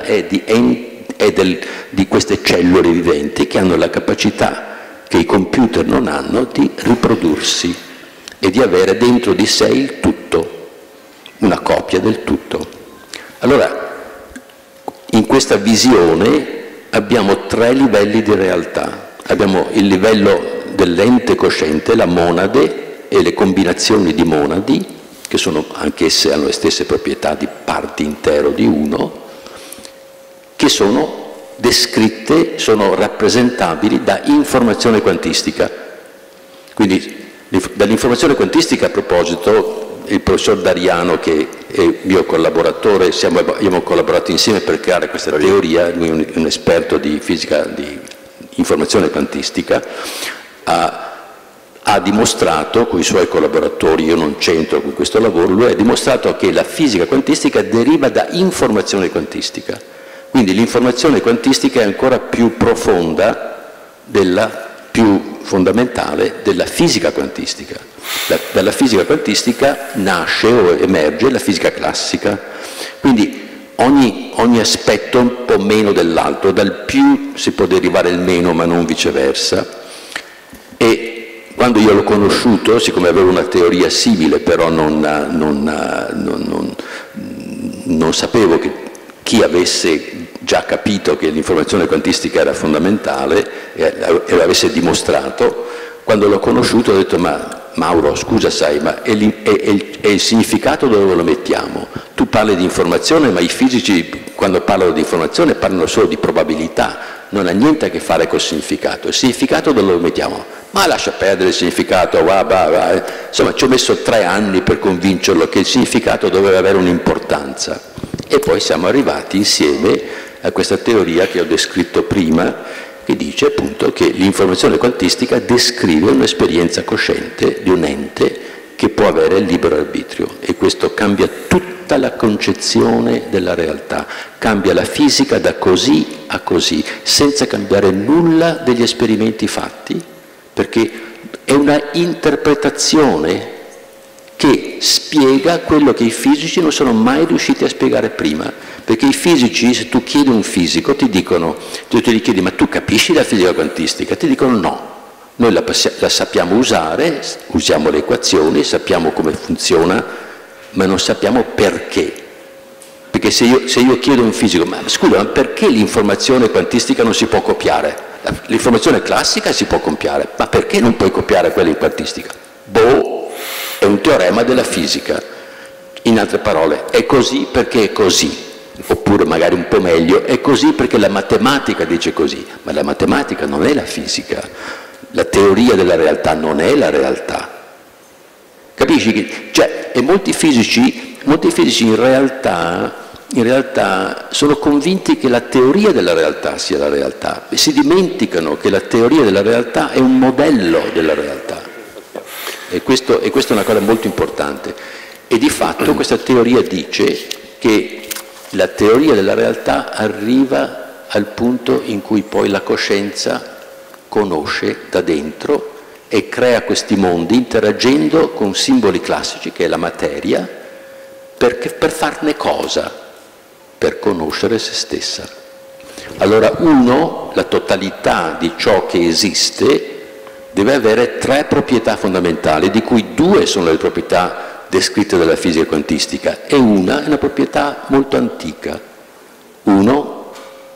Speaker 6: di queste cellule viventi che hanno la capacità che i computer non hanno di riprodursi e di avere dentro di sé il tutto, una copia del tutto. Allora, in questa visione abbiamo 3 livelli di realtà. Abbiamo il livello dell'ente cosciente, la monade e le combinazioni di monadi, che sono anch'esse hanno le stesse proprietà di parti intero di uno, che sono descritte, sono rappresentabili da informazione quantistica. Quindi dall'informazione quantistica, a proposito, il professor Dariano, che è mio collaboratore, abbiamo collaborato insieme per creare questa teoria, lui è un esperto di fisica di informazione quantistica, ha dimostrato con i suoi collaboratori, io non c'entro con questo lavoro, lui ha dimostrato che la fisica quantistica deriva da informazione quantistica. Quindi l'informazione quantistica è ancora più profonda, più fondamentale della fisica quantistica. Dalla fisica quantistica nasce o emerge la fisica classica. Quindi ogni aspetto un po' meno dell'altro, dal più si può derivare il meno, ma non viceversa. E quando io l'ho conosciuto, siccome avevo una teoria simile, però non sapevo che chi avesse già capito che l'informazione quantistica era fondamentale e l'avesse dimostrato, quando l'ho conosciuto ho detto: ma Mauro, scusa, sai, ma e il significato dove lo mettiamo? Tu parli di informazione, ma i fisici quando parlano di informazione parlano solo di probabilità, non ha niente a che fare col significato. Il significato dove lo mettiamo? Ma lascia perdere il significato, insomma ci ho messo 3 anni per convincerlo che il significato doveva avere un'importanza. E poi siamo arrivati insieme a questa teoria che ho descritto prima, che dice appunto che l'informazione quantistica descrive un'esperienza cosciente di un ente che può avere il libero arbitrio, e questo cambia tutta la concezione della realtà, cambia la fisica da così a così, senza cambiare nulla degli esperimenti fatti, perché è una interpretazione che spiega quello che i fisici non sono mai riusciti a spiegare prima. Perché i fisici, se tu chiedi a un fisico, ti dicono, tu gli chiedi: ma tu capisci la fisica quantistica? Ti dicono no, noi la sappiamo usare, usiamo le equazioni, sappiamo come funziona, ma non sappiamo perché. Perché se io chiedo a un fisico: ma scusa, ma perché l'informazione quantistica non si può copiare? L'informazione classica si può copiare, ma perché non puoi copiare quella in quantistica? Boh! è un teorema della fisica. In altre parole, è così perché è così, oppure magari un po' meglio, è così perché la matematica dice così, ma la matematica non è la fisica, la teoria della realtà non è la realtà. Capisci? Cioè, e molti fisici in realtà sono convinti che la teoria della realtà sia la realtà e si dimenticano che la teoria della realtà è un modello della realtà. E questa è una cosa molto importante. E di fatto questa teoria dice che la teoria della realtà arriva al punto in cui poi la coscienza conosce da dentro e crea questi mondi interagendo con simboli classici, che è la materia, per farne cosa? Per conoscere se stessa. Allora la totalità di ciò che esiste deve avere 3 proprietà fondamentali, di cui 2 sono le proprietà descritte dalla fisica quantistica e una è una proprietà molto antica. Uno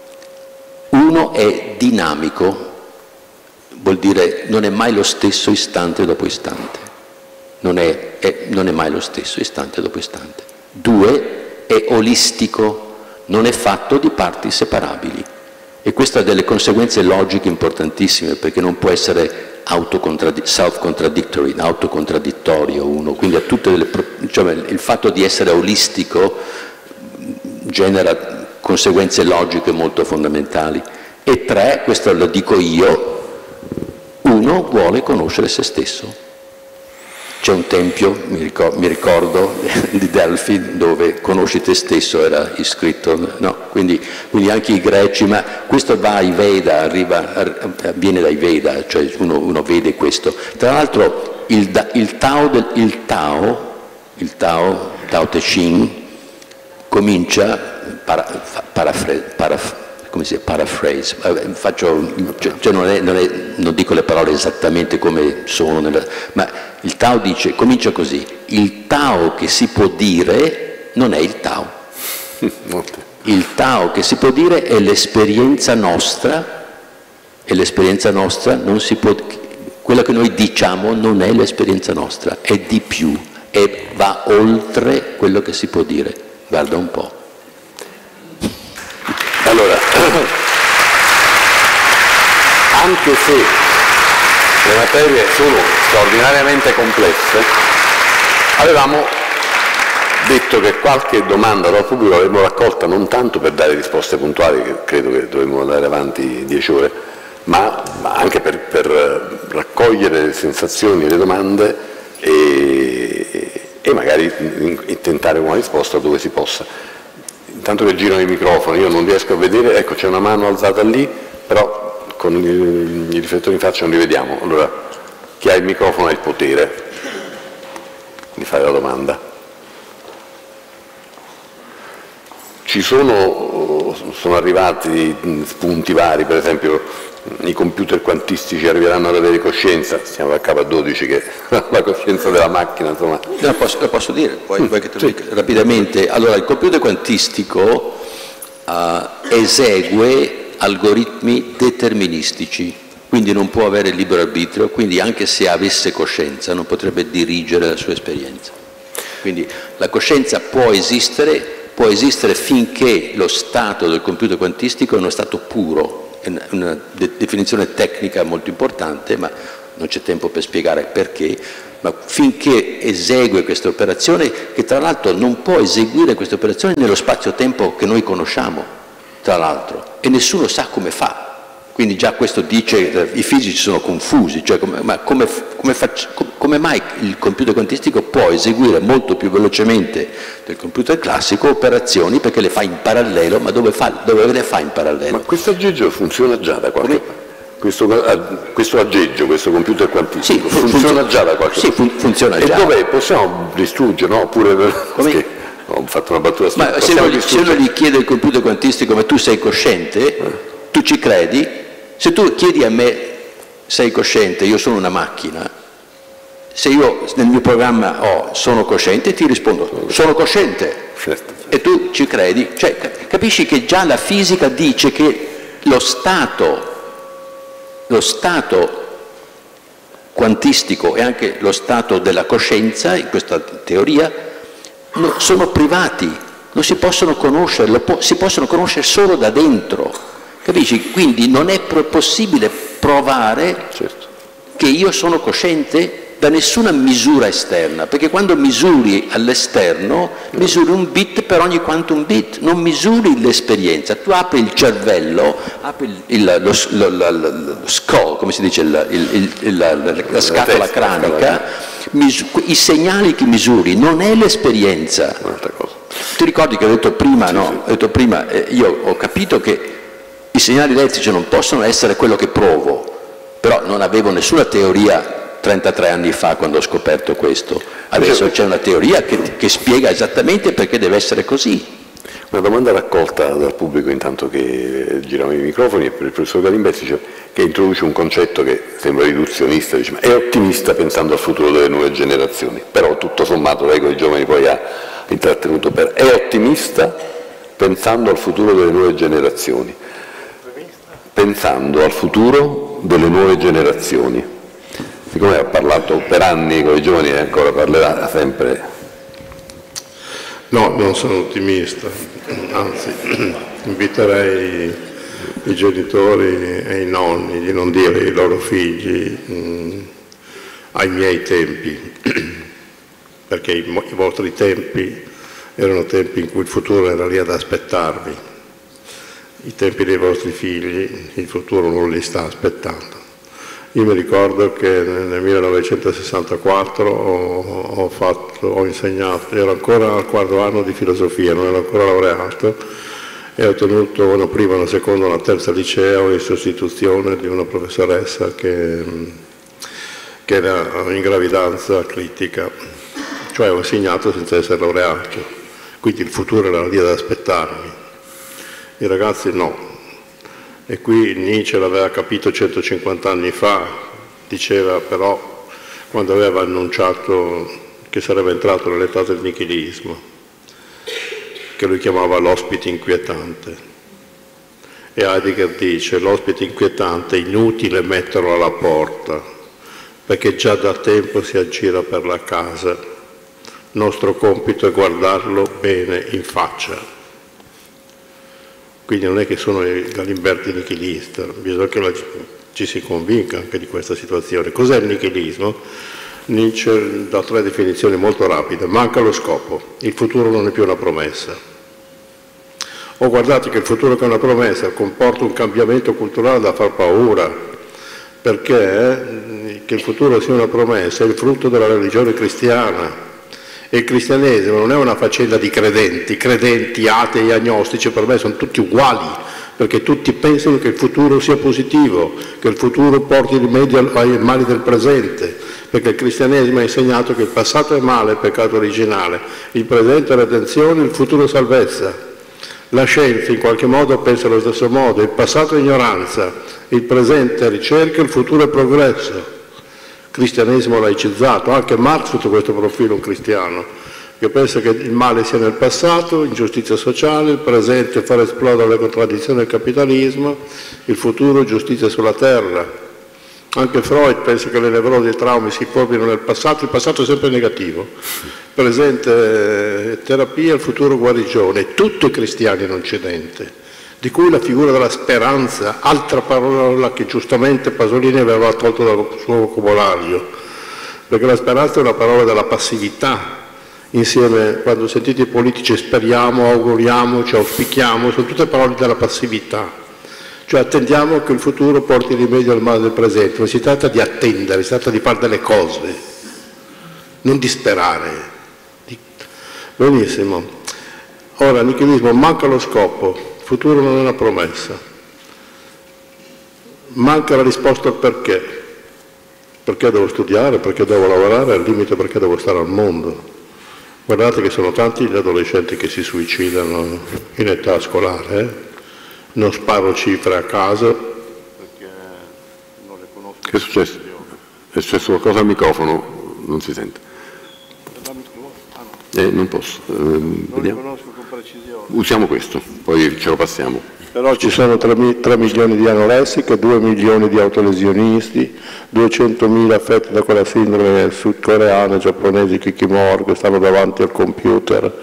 Speaker 6: è dinamico, vuol dire non è mai lo stesso istante dopo istante, non è mai lo stesso istante dopo istante. 2 è olistico, non è fatto di parti separabili, e questo ha delle conseguenze logiche importantissime, perché non può essere self-contradictory, autocontradittorio uno, quindi ha tutte il fatto di essere olistico genera conseguenze logiche molto fondamentali. E 3, questo lo dico io, uno vuole conoscere se stesso. C'è un tempio, mi ricordo, di Delfi, dove conosci te stesso era iscritto, no? Quindi anche i greci, ma questo va ai Veda, viene dai Veda, cioè uno vede questo. Tra l'altro il Tao Te Ching comincia, paraphrase, non dico le parole esattamente come sono, ma il Tao comincia così: il Tao che si può dire non è il Tao. Il Tao che si può dire è l'esperienza nostra, e l'esperienza nostra non si può, quella che noi diciamo non è l'esperienza nostra, è di più, e va oltre quello che si può dire. Guarda un po'.
Speaker 5: Allora, anche se le materie sono straordinariamente complesse, avevamo detto che qualche domanda dal pubblico l'avremmo raccolta non tanto per dare risposte puntuali, che credo che dovremmo andare avanti 10 ore, ma anche per raccogliere le sensazioni e le domande e magari tentare una risposta dove si possa. Intanto che girano i microfoni, io non riesco a vedere, ecco c'è una mano alzata lì, però con i riflettori in faccia non li vediamo. Allora, chi ha il microfono ha il potere di fare la domanda. Sono arrivati spunti vari, per esempio i computer quantistici arriveranno ad avere coscienza, siamo al K12 che la coscienza della macchina, insomma.
Speaker 6: La posso dire, poi che te lo dica rapidamente. Allora, il computer quantistico esegue algoritmi deterministici, quindi non può avere libero arbitrio, quindi anche se avesse coscienza non potrebbe dirigere la sua esperienza. Quindi la coscienza può esistere finché lo stato del computer quantistico è uno stato puro. È una definizione tecnica molto importante, ma non c'è tempo per spiegare perché, ma finché esegue questa operazione, che tra l'altro non può eseguire questa operazione nello spazio-tempo che noi conosciamo, tra l'altro, e nessuno sa come fa. Quindi già questo dice, i fisici sono confusi, cioè come mai il computer quantistico può eseguire molto più velocemente del computer classico operazioni, perché le fa in parallelo, ma dove le fa in parallelo?
Speaker 5: Ma questo aggeggio funziona già da qualche parte? Questo aggeggio, questo computer quantistico, sì, funziona già da qualche parte?
Speaker 6: Sì, funziona già.
Speaker 5: E dov'è? Possiamo distruggere, no? Oppure perché ho fatto una battuta stupida.
Speaker 6: Ma se uno gli chiede il computer quantistico, ma tu sei cosciente? Tu ci credi? Se tu chiedi a me, sei cosciente, io sono una macchina, se io nel mio programma sono cosciente, ti rispondo, sono cosciente, e tu ci credi, cioè capisci che già la fisica dice che lo stato quantistico e anche lo stato della coscienza, in questa teoria, sono privati, non si possono conoscere, si possono conoscere solo da dentro, capisci? Quindi non è possibile provare che io sono cosciente da nessuna misura esterna, perché quando misuri all'esterno, misuri un bit per ogni quantum bit, non misuri l'esperienza. Tu apri il cervello, apri lo skull, come si dice, la scatola cranica, i segnali che misuri, non è l'esperienza. Ti ricordi che ho detto prima, no? Ho detto prima, io ho capito che i segnali elettrici non possono essere quello che provo, però non avevo nessuna teoria 33 anni fa quando ho scoperto questo. Adesso c'è una teoria che spiega esattamente perché deve essere così.
Speaker 5: Una domanda raccolta dal pubblico intanto che girano i microfoni è per il professor Galimberti, che introduce un concetto che sembra riduzionista, dice, ma è ottimista pensando al futuro delle nuove generazioni, però tutto sommato lei con i giovani poi ha intrattenuto è ottimista pensando al futuro delle nuove generazioni, pensando al futuro delle nuove generazioni. Siccome ha parlato per anni con i giovani e ancora parlerà sempre.
Speaker 7: No, non sono ottimista, anzi inviterei i genitori e i nonni di non dire ai loro figli ai miei tempi, perché i vostri tempi erano tempi in cui il futuro era lì ad aspettarvi, i tempi dei vostri figli il futuro non li sta aspettando. Io mi ricordo che nel 1964 ho insegnato, ero ancora al quarto anno di filosofia, non ero ancora laureato, e ho ottenuto una prima, una seconda, una terza liceo in sostituzione di una professoressa che era in gravidanza critica, cioè ho insegnato senza essere laureato, quindi il futuro era lì ad aspettarmi, i ragazzi no. E qui Nietzsche l'aveva capito 150 anni fa, diceva però, quando aveva annunciato che sarebbe entrato nell'età del nichilismo, che lui chiamava l'ospite inquietante. E Heidegger dice, l'ospite inquietante è inutile metterlo alla porta, perché già da tempo si aggira per la casa. Nostro compito è guardarlo bene in faccia. Quindi non è che sono Galimberti nichilista, bisogna che ci si convinca anche di questa situazione. Cos'è il nichilismo? Nietzsche dà 3 definizioni molto rapide. Manca lo scopo, il futuro non è più una promessa. O guardate che il futuro che è una promessa comporta un cambiamento culturale da far paura, perché che il futuro sia una promessa è il frutto della religione cristiana. E il cristianesimo non è una faccenda di credenti, atei, agnostici, per me sono tutti uguali, perché tutti pensano che il futuro sia positivo, che il futuro porti rimedio ai mali del presente, perché il cristianesimo ha insegnato che il passato è male, è peccato originale, il presente è redenzione, il futuro è salvezza. La scienza in qualche modo pensa allo stesso modo, il passato è ignoranza, il presente è ricerca, il futuro è progresso. Cristianesimo laicizzato, anche Marx sotto questo profilo un cristiano, che pensa che il male sia nel passato, ingiustizia sociale, il presente far esplodere le contraddizioni del capitalismo, il futuro giustizia sulla terra. Anche Freud pensa che le nevrosi e i traumi si formino nel passato, il passato è sempre negativo, il presente terapia, il futuro guarigione, tutto è cristiano in Occidente. Di cui la figura della speranza, altra parola che giustamente Pasolini aveva tolto dal suo vocabolario, perché la speranza è una parola della passività, insieme, quando sentite i politici speriamo, auguriamoci, auspichiamo, sono tutte parole della passività, cioè attendiamo che il futuro porti rimedio al male del presente, non si tratta di attendere, si tratta di fare delle cose, non di sperare. Benissimo. Ora, nichilismo, manca lo scopo. Il futuro non è una promessa, manca la risposta al perché devo studiare, perché devo lavorare, al limite perché devo stare al mondo. Guardate che sono tanti gli adolescenti che si suicidano in età scolare, non sparo cifre a caso perché non le conosco.
Speaker 5: Che è successo? È successo qualcosa al microfono, non si sente. Non posso.
Speaker 7: Non li conosco con precisione.
Speaker 5: Usiamo questo, poi ce lo passiamo.
Speaker 7: Però ci sono 3 milioni di anoressiche, 2 milioni di autolesionisti, 200.000 affetti da quella sindrome sudcoreana, giapponesi, Kikimori, che stanno davanti al computer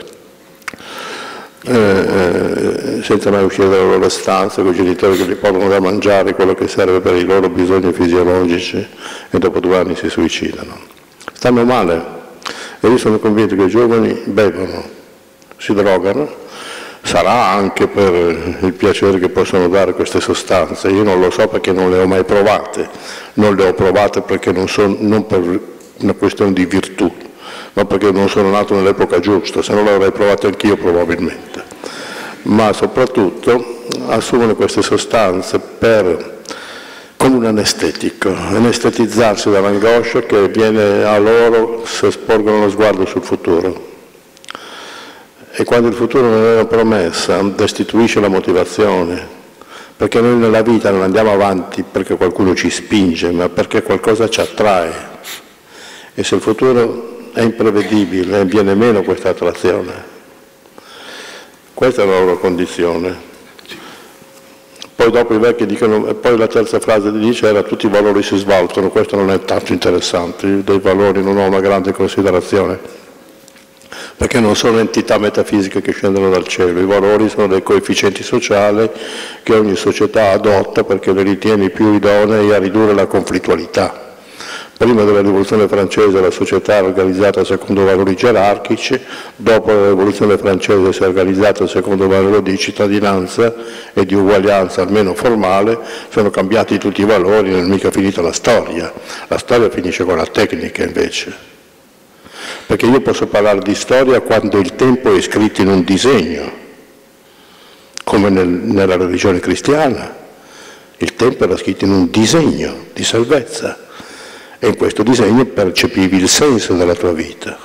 Speaker 7: senza mai uscire dalle loro stanze, con i genitori che gli portano da mangiare quello che serve per i loro bisogni fisiologici e dopo 2 anni si suicidano. Stanno male e io sono convinto che i giovani bevono, si drogano. Sarà anche per il piacere che possono dare queste sostanze, io non lo so perché non le ho mai provate, non le ho provate perché non per una questione di virtù, ma perché non sono nato nell'epoca giusta, se non le avrei provate anch'io probabilmente. Ma soprattutto assumono queste sostanze come un anestetico, anestetizzarsi dall'angoscia che viene a loro se sporgono lo sguardo sul futuro. E quando il futuro non è una promessa, destituisce la motivazione, perché noi nella vita non andiamo avanti perché qualcuno ci spinge, ma perché qualcosa ci attrae. E se il futuro è imprevedibile, viene meno questa attrazione. Questa è la loro condizione. Poi dopo i vecchi dicono, e poi la terza frase dice era tutti i valori si svalutano, questo non è tanto interessante, io dei valori non ho una grande considerazione. Perché non sono entità metafisiche che scendono dal cielo, i valori sono dei coefficienti sociali che ogni società adotta perché le ritiene più idonei a ridurre la conflittualità. Prima della rivoluzione francese la società è organizzata secondo valori gerarchici, dopo la rivoluzione francese si è organizzata secondo valori di cittadinanza e di uguaglianza, almeno formale, sono cambiati tutti i valori, non è mica finita la storia finisce con la tecnica invece. Perché io posso parlare di storia quando il tempo è scritto in un disegno, come nella religione cristiana. Il tempo era scritto in un disegno di salvezza e in questo disegno percepivi il senso della tua vita.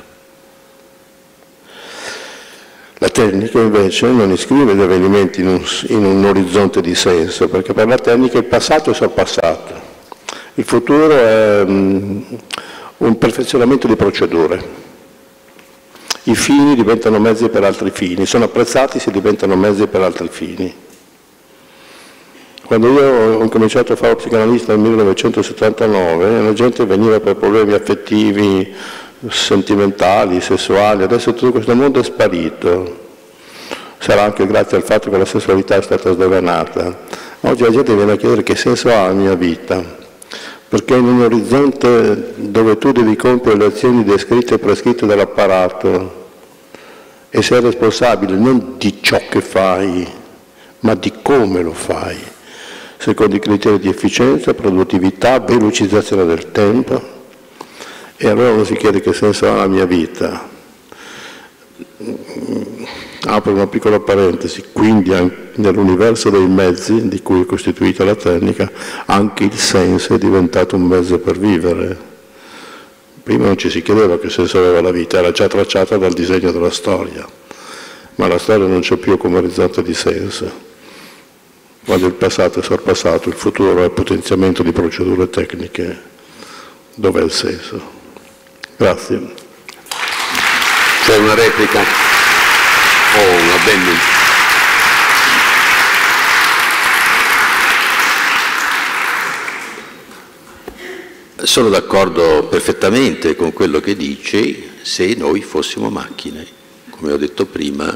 Speaker 7: La tecnica invece non iscrive gli avvenimenti in un orizzonte di senso, perché per la tecnica il passato è sorpassato, il futuro è un perfezionamento di procedure. I fini diventano mezzi per altri fini, sono apprezzati se diventano mezzi per altri fini. Quando io ho cominciato a fare lo psicanalista nel 1979, la gente veniva per problemi affettivi, sentimentali, sessuali, adesso tutto questo mondo è sparito. Sarà anche grazie al fatto che la sessualità è stata sdoganata. Oggi la gente viene a chiedere che senso ha la mia vita. Perché in un orizzonte dove tu devi compiere le azioni descritte e prescritte dall'apparato e sei responsabile non di ciò che fai, ma di come lo fai, secondo i criteri di efficienza, produttività, velocizzazione del tempo, e allora uno si chiede che senso ha la mia vita. Apro una piccola parentesi, quindi nell'universo dei mezzi di cui è costituita la tecnica, anche il senso è diventato un mezzo per vivere. Prima non ci si chiedeva che senso aveva la vita, era già tracciata dal disegno della storia, ma la storia non c'è più come orizzonte di senso. Quando il passato è sorpassato, il futuro è potenziamento di procedure tecniche. Dov'è il senso? Grazie.
Speaker 5: C'è una replica? Una bella.
Speaker 6: Sono d'accordo perfettamente con quello che dici se noi fossimo macchine, come ho detto prima.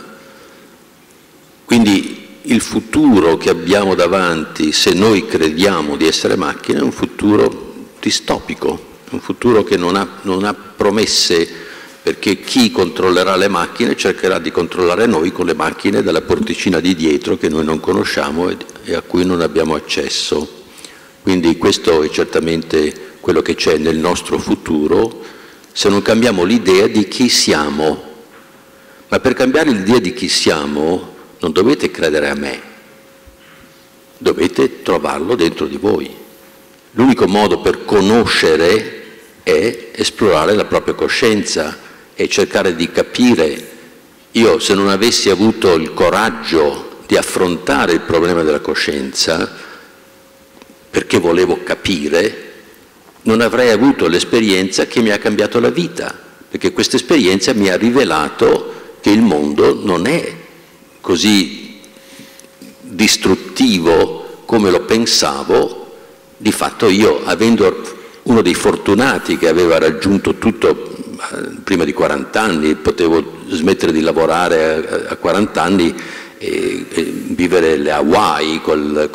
Speaker 6: Quindi il futuro che abbiamo davanti, se noi crediamo di essere macchine, è un futuro distopico, un futuro che non ha promesse, perché chi controllerà le macchine cercherà di controllare noi con le macchine dalla porticina di dietro che noi non conosciamo e a cui non abbiamo accesso. Quindi questo è certamente quello che c'è nel nostro futuro, se non cambiamo l'idea di chi siamo. Ma per cambiare l'idea di chi siamo non dovete credere a me, dovete trovarlo dentro di voi. L'unico modo per conoscere è esplorare la propria coscienza e cercare di capire. Io, se non avessi avuto il coraggio di affrontare il problema della coscienza, perché volevo capire, non avrei avuto l'esperienza che mi ha cambiato la vita, perché questa esperienza mi ha rivelato che il mondo non è così distruttivo come lo pensavo. Di fatto io, avendo uno dei fortunati che aveva raggiunto tutto prima di 40 anni, potevo smettere di lavorare a 40 anni e vivere le Hawaii col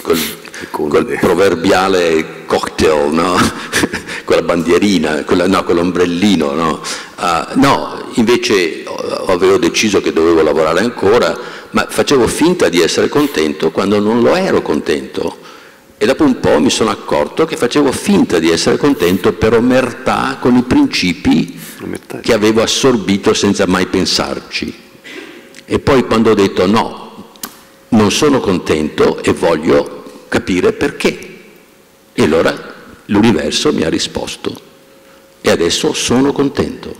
Speaker 6: proverbiale cocktail, no? Con la bandierina, con l'ombrellino, no? No, invece avevo deciso che dovevo lavorare ancora, ma facevo finta di essere contento quando non lo ero contento. E dopo un po' mi sono accorto che facevo finta di essere contento per omertà con i principi che avevo assorbito senza mai pensarci. E poi quando ho detto no, non sono contento e voglio capire perché. E allora l'universo mi ha risposto. E adesso sono contento.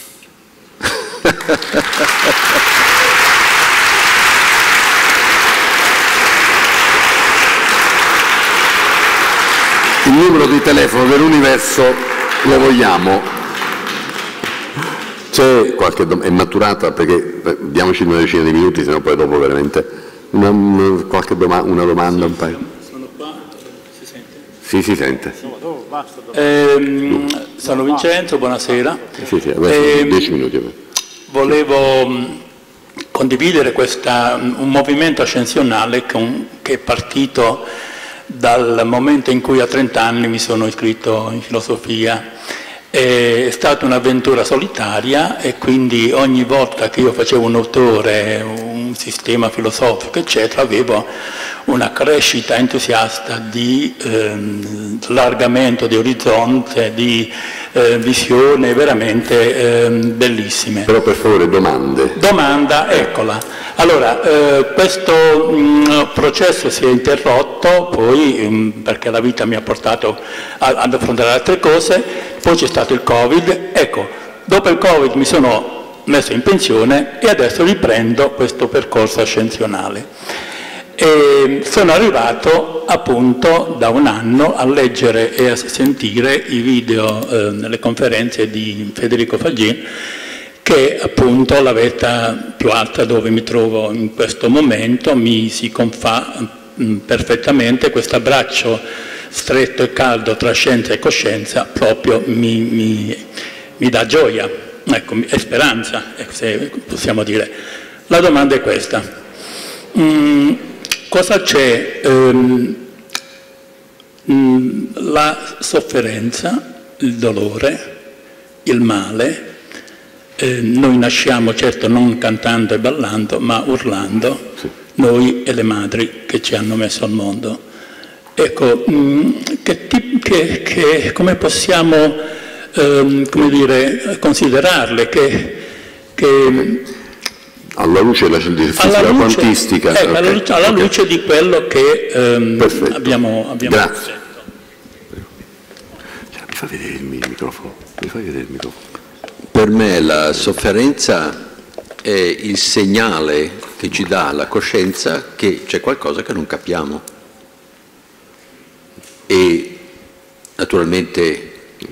Speaker 5: Il numero di telefono dell'universo lo vogliamo. C'è qualche domanda? È maturata, perché diamoci una decina di minuti, sennò poi dopo veramente una domanda, un paio.
Speaker 8: Sono qua, si sente?
Speaker 5: Sì, si sente.
Speaker 8: Sono Vincenzo, buonasera.
Speaker 5: Sì, adesso 10 minuti.
Speaker 8: Volevo condividere un movimento ascensionale che è partito dal momento in cui a 30 anni mi sono iscritto in filosofia. È stata un'avventura solitaria e quindi ogni volta che io facevo un autore, un sistema filosofico, eccetera, avevo una crescita entusiasta di allargamento di orizzonte, di visione veramente bellissime.
Speaker 5: Però per favore domande.
Speaker 8: Domanda, eccola. Allora, questo processo si è interrotto poi perché la vita mi ha portato ad affrontare altre cose, poi c'è stato il Covid. Ecco, dopo il Covid mi sono messo in pensione e adesso riprendo questo percorso ascensionale. E sono arrivato appunto da un anno a leggere e a sentire i video nelle conferenze di Federico Faggin, che appunto la vetta più alta dove mi trovo in questo momento mi si confà perfettamente. Questo abbraccio stretto e caldo tra scienza e coscienza proprio mi dà gioia, ecco, e speranza, se possiamo dire. La domanda è questa: cosa c'è? La sofferenza, il dolore, il male. Noi nasciamo certo non cantando e ballando, ma urlando, noi e le madri che ci hanno messo al mondo. Ecco, come possiamo considerarle?
Speaker 5: Alla luce della fisica quantistica.
Speaker 8: Alla luce di quello che abbiamo
Speaker 5: Grazie. Mi fa vedere il microfono.
Speaker 6: Per me la sofferenza è il segnale che ci dà la coscienza che c'è qualcosa che non capiamo. E naturalmente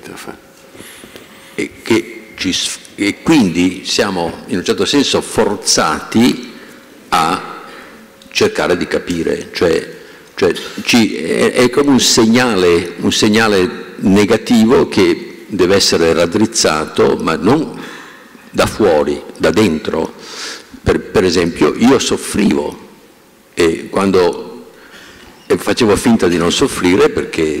Speaker 6: e quindi siamo in un certo senso forzati a cercare di capire, è come un segnale negativo che deve essere raddrizzato, ma non da fuori, da dentro. Per esempio, io soffrivo e quando facevo finta di non soffrire perché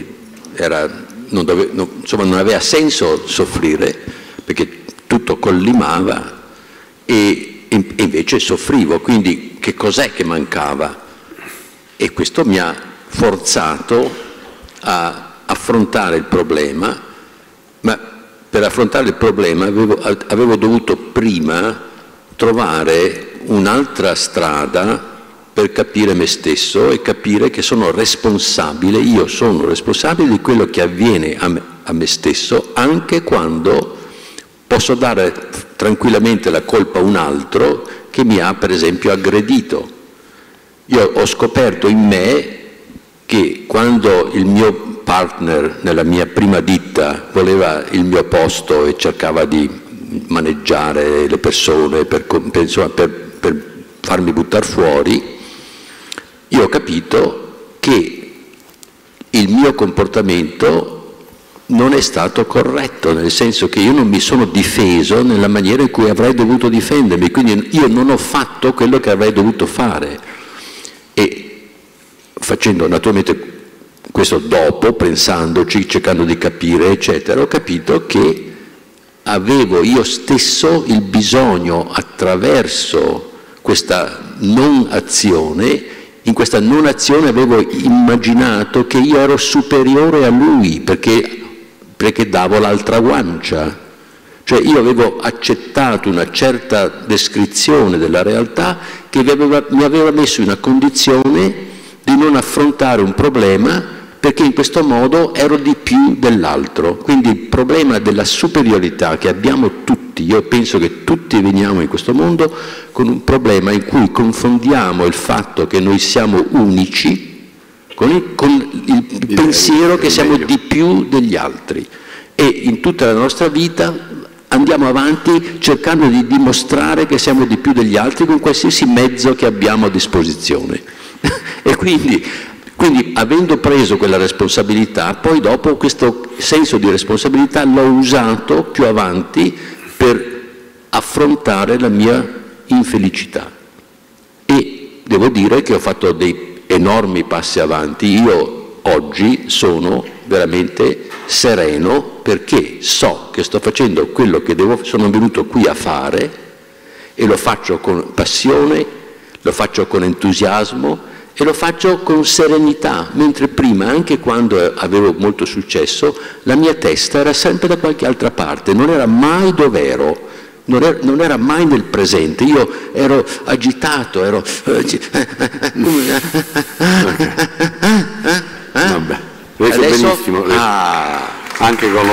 Speaker 6: non aveva senso soffrire, perché tutto collimava e invece soffrivo. Quindi che cos'è che mancava? E questo mi ha forzato a affrontare il problema. Ma per affrontare il problema avevo dovuto prima trovare un'altra strada per capire me stesso e capire che sono responsabile, io sono responsabile di quello che avviene a me stesso, anche quando posso dare tranquillamente la colpa a un altro che mi ha per esempio aggredito. Io ho scoperto in me che quando il mio partner nella mia prima ditta voleva il mio posto e cercava di maneggiare le persone, per farmi buttare fuori, io ho capito che il mio comportamento non è stato corretto, nel senso che io non mi sono difeso nella maniera in cui avrei dovuto difendermi, quindi io non ho fatto quello che avrei dovuto fare. E facendo naturalmente questo dopo, pensandoci, cercando di capire, eccetera, ho capito che avevo io stesso il bisogno, attraverso questa non azione, in questa non azione avevo immaginato che io ero superiore a lui, perché davo l'altra guancia. Cioè io avevo accettato una certa descrizione della realtà che mi aveva messo in una condizione di non affrontare un problema, perché in questo modo ero di più dell'altro. Quindi il problema della superiorità che abbiamo tutti, io penso che tutti veniamo in questo mondo con un problema in cui confondiamo il fatto che noi siamo unici con il pensiero che siamo di più degli altri, e in tutta la nostra vita andiamo avanti cercando di dimostrare che siamo di più degli altri con qualsiasi mezzo che abbiamo a disposizione. E quindi avendo preso quella responsabilità, poi dopo questo senso di responsabilità l'ho usato più avanti per affrontare la mia infelicità. E devo dire che ho fatto dei enormi passi avanti. Io oggi sono veramente sereno perché so che sto facendo quello che sono venuto qui a fare, e lo faccio con passione, lo faccio con entusiasmo e lo faccio con serenità, mentre prima, anche quando avevo molto successo, la mia testa era sempre da qualche altra parte, non era mai dov'ero, non era mai nel presente, io ero agitato, ero...
Speaker 5: Vabbè, adesso benissimo, anche con lo...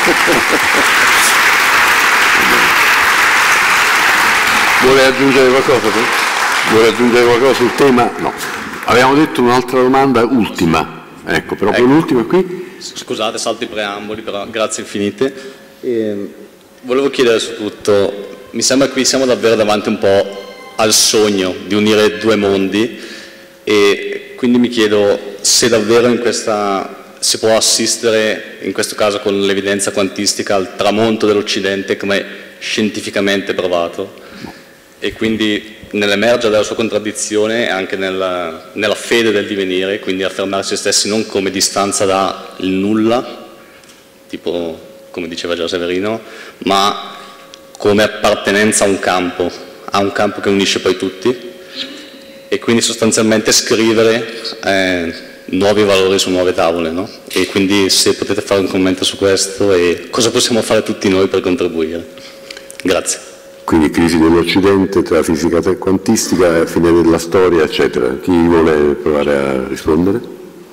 Speaker 5: Vuole aggiungere qualcosa? Vuole aggiungere qualcosa sul tema? No. Avevamo detto un'altra domanda, ultima. Ecco, proprio l'ultima qui.
Speaker 9: Scusate, salto i preamboli, però grazie infinite. Volevo chiedere soprattutto, mi sembra che qui siamo davvero davanti un po' al sogno di unire due mondi, e quindi mi chiedo se davvero si può assistere, in questo caso con l'evidenza quantistica, al tramonto dell'Occidente come scientificamente provato, e quindi nell'emergere della sua contraddizione e anche nella fede del divenire, quindi affermare se stessi non come distanza dal nulla, tipo come diceva Già Severino, ma come appartenenza a un campo che unisce poi tutti, e quindi sostanzialmente scrivere nuovi valori su nuove tavole, no? E quindi se potete fare un commento su questo e cosa possiamo fare tutti noi per contribuire. Grazie.
Speaker 5: Quindi crisi dell'Occidente tra fisica quantistica, fine della storia, eccetera. Chi vuole provare a rispondere?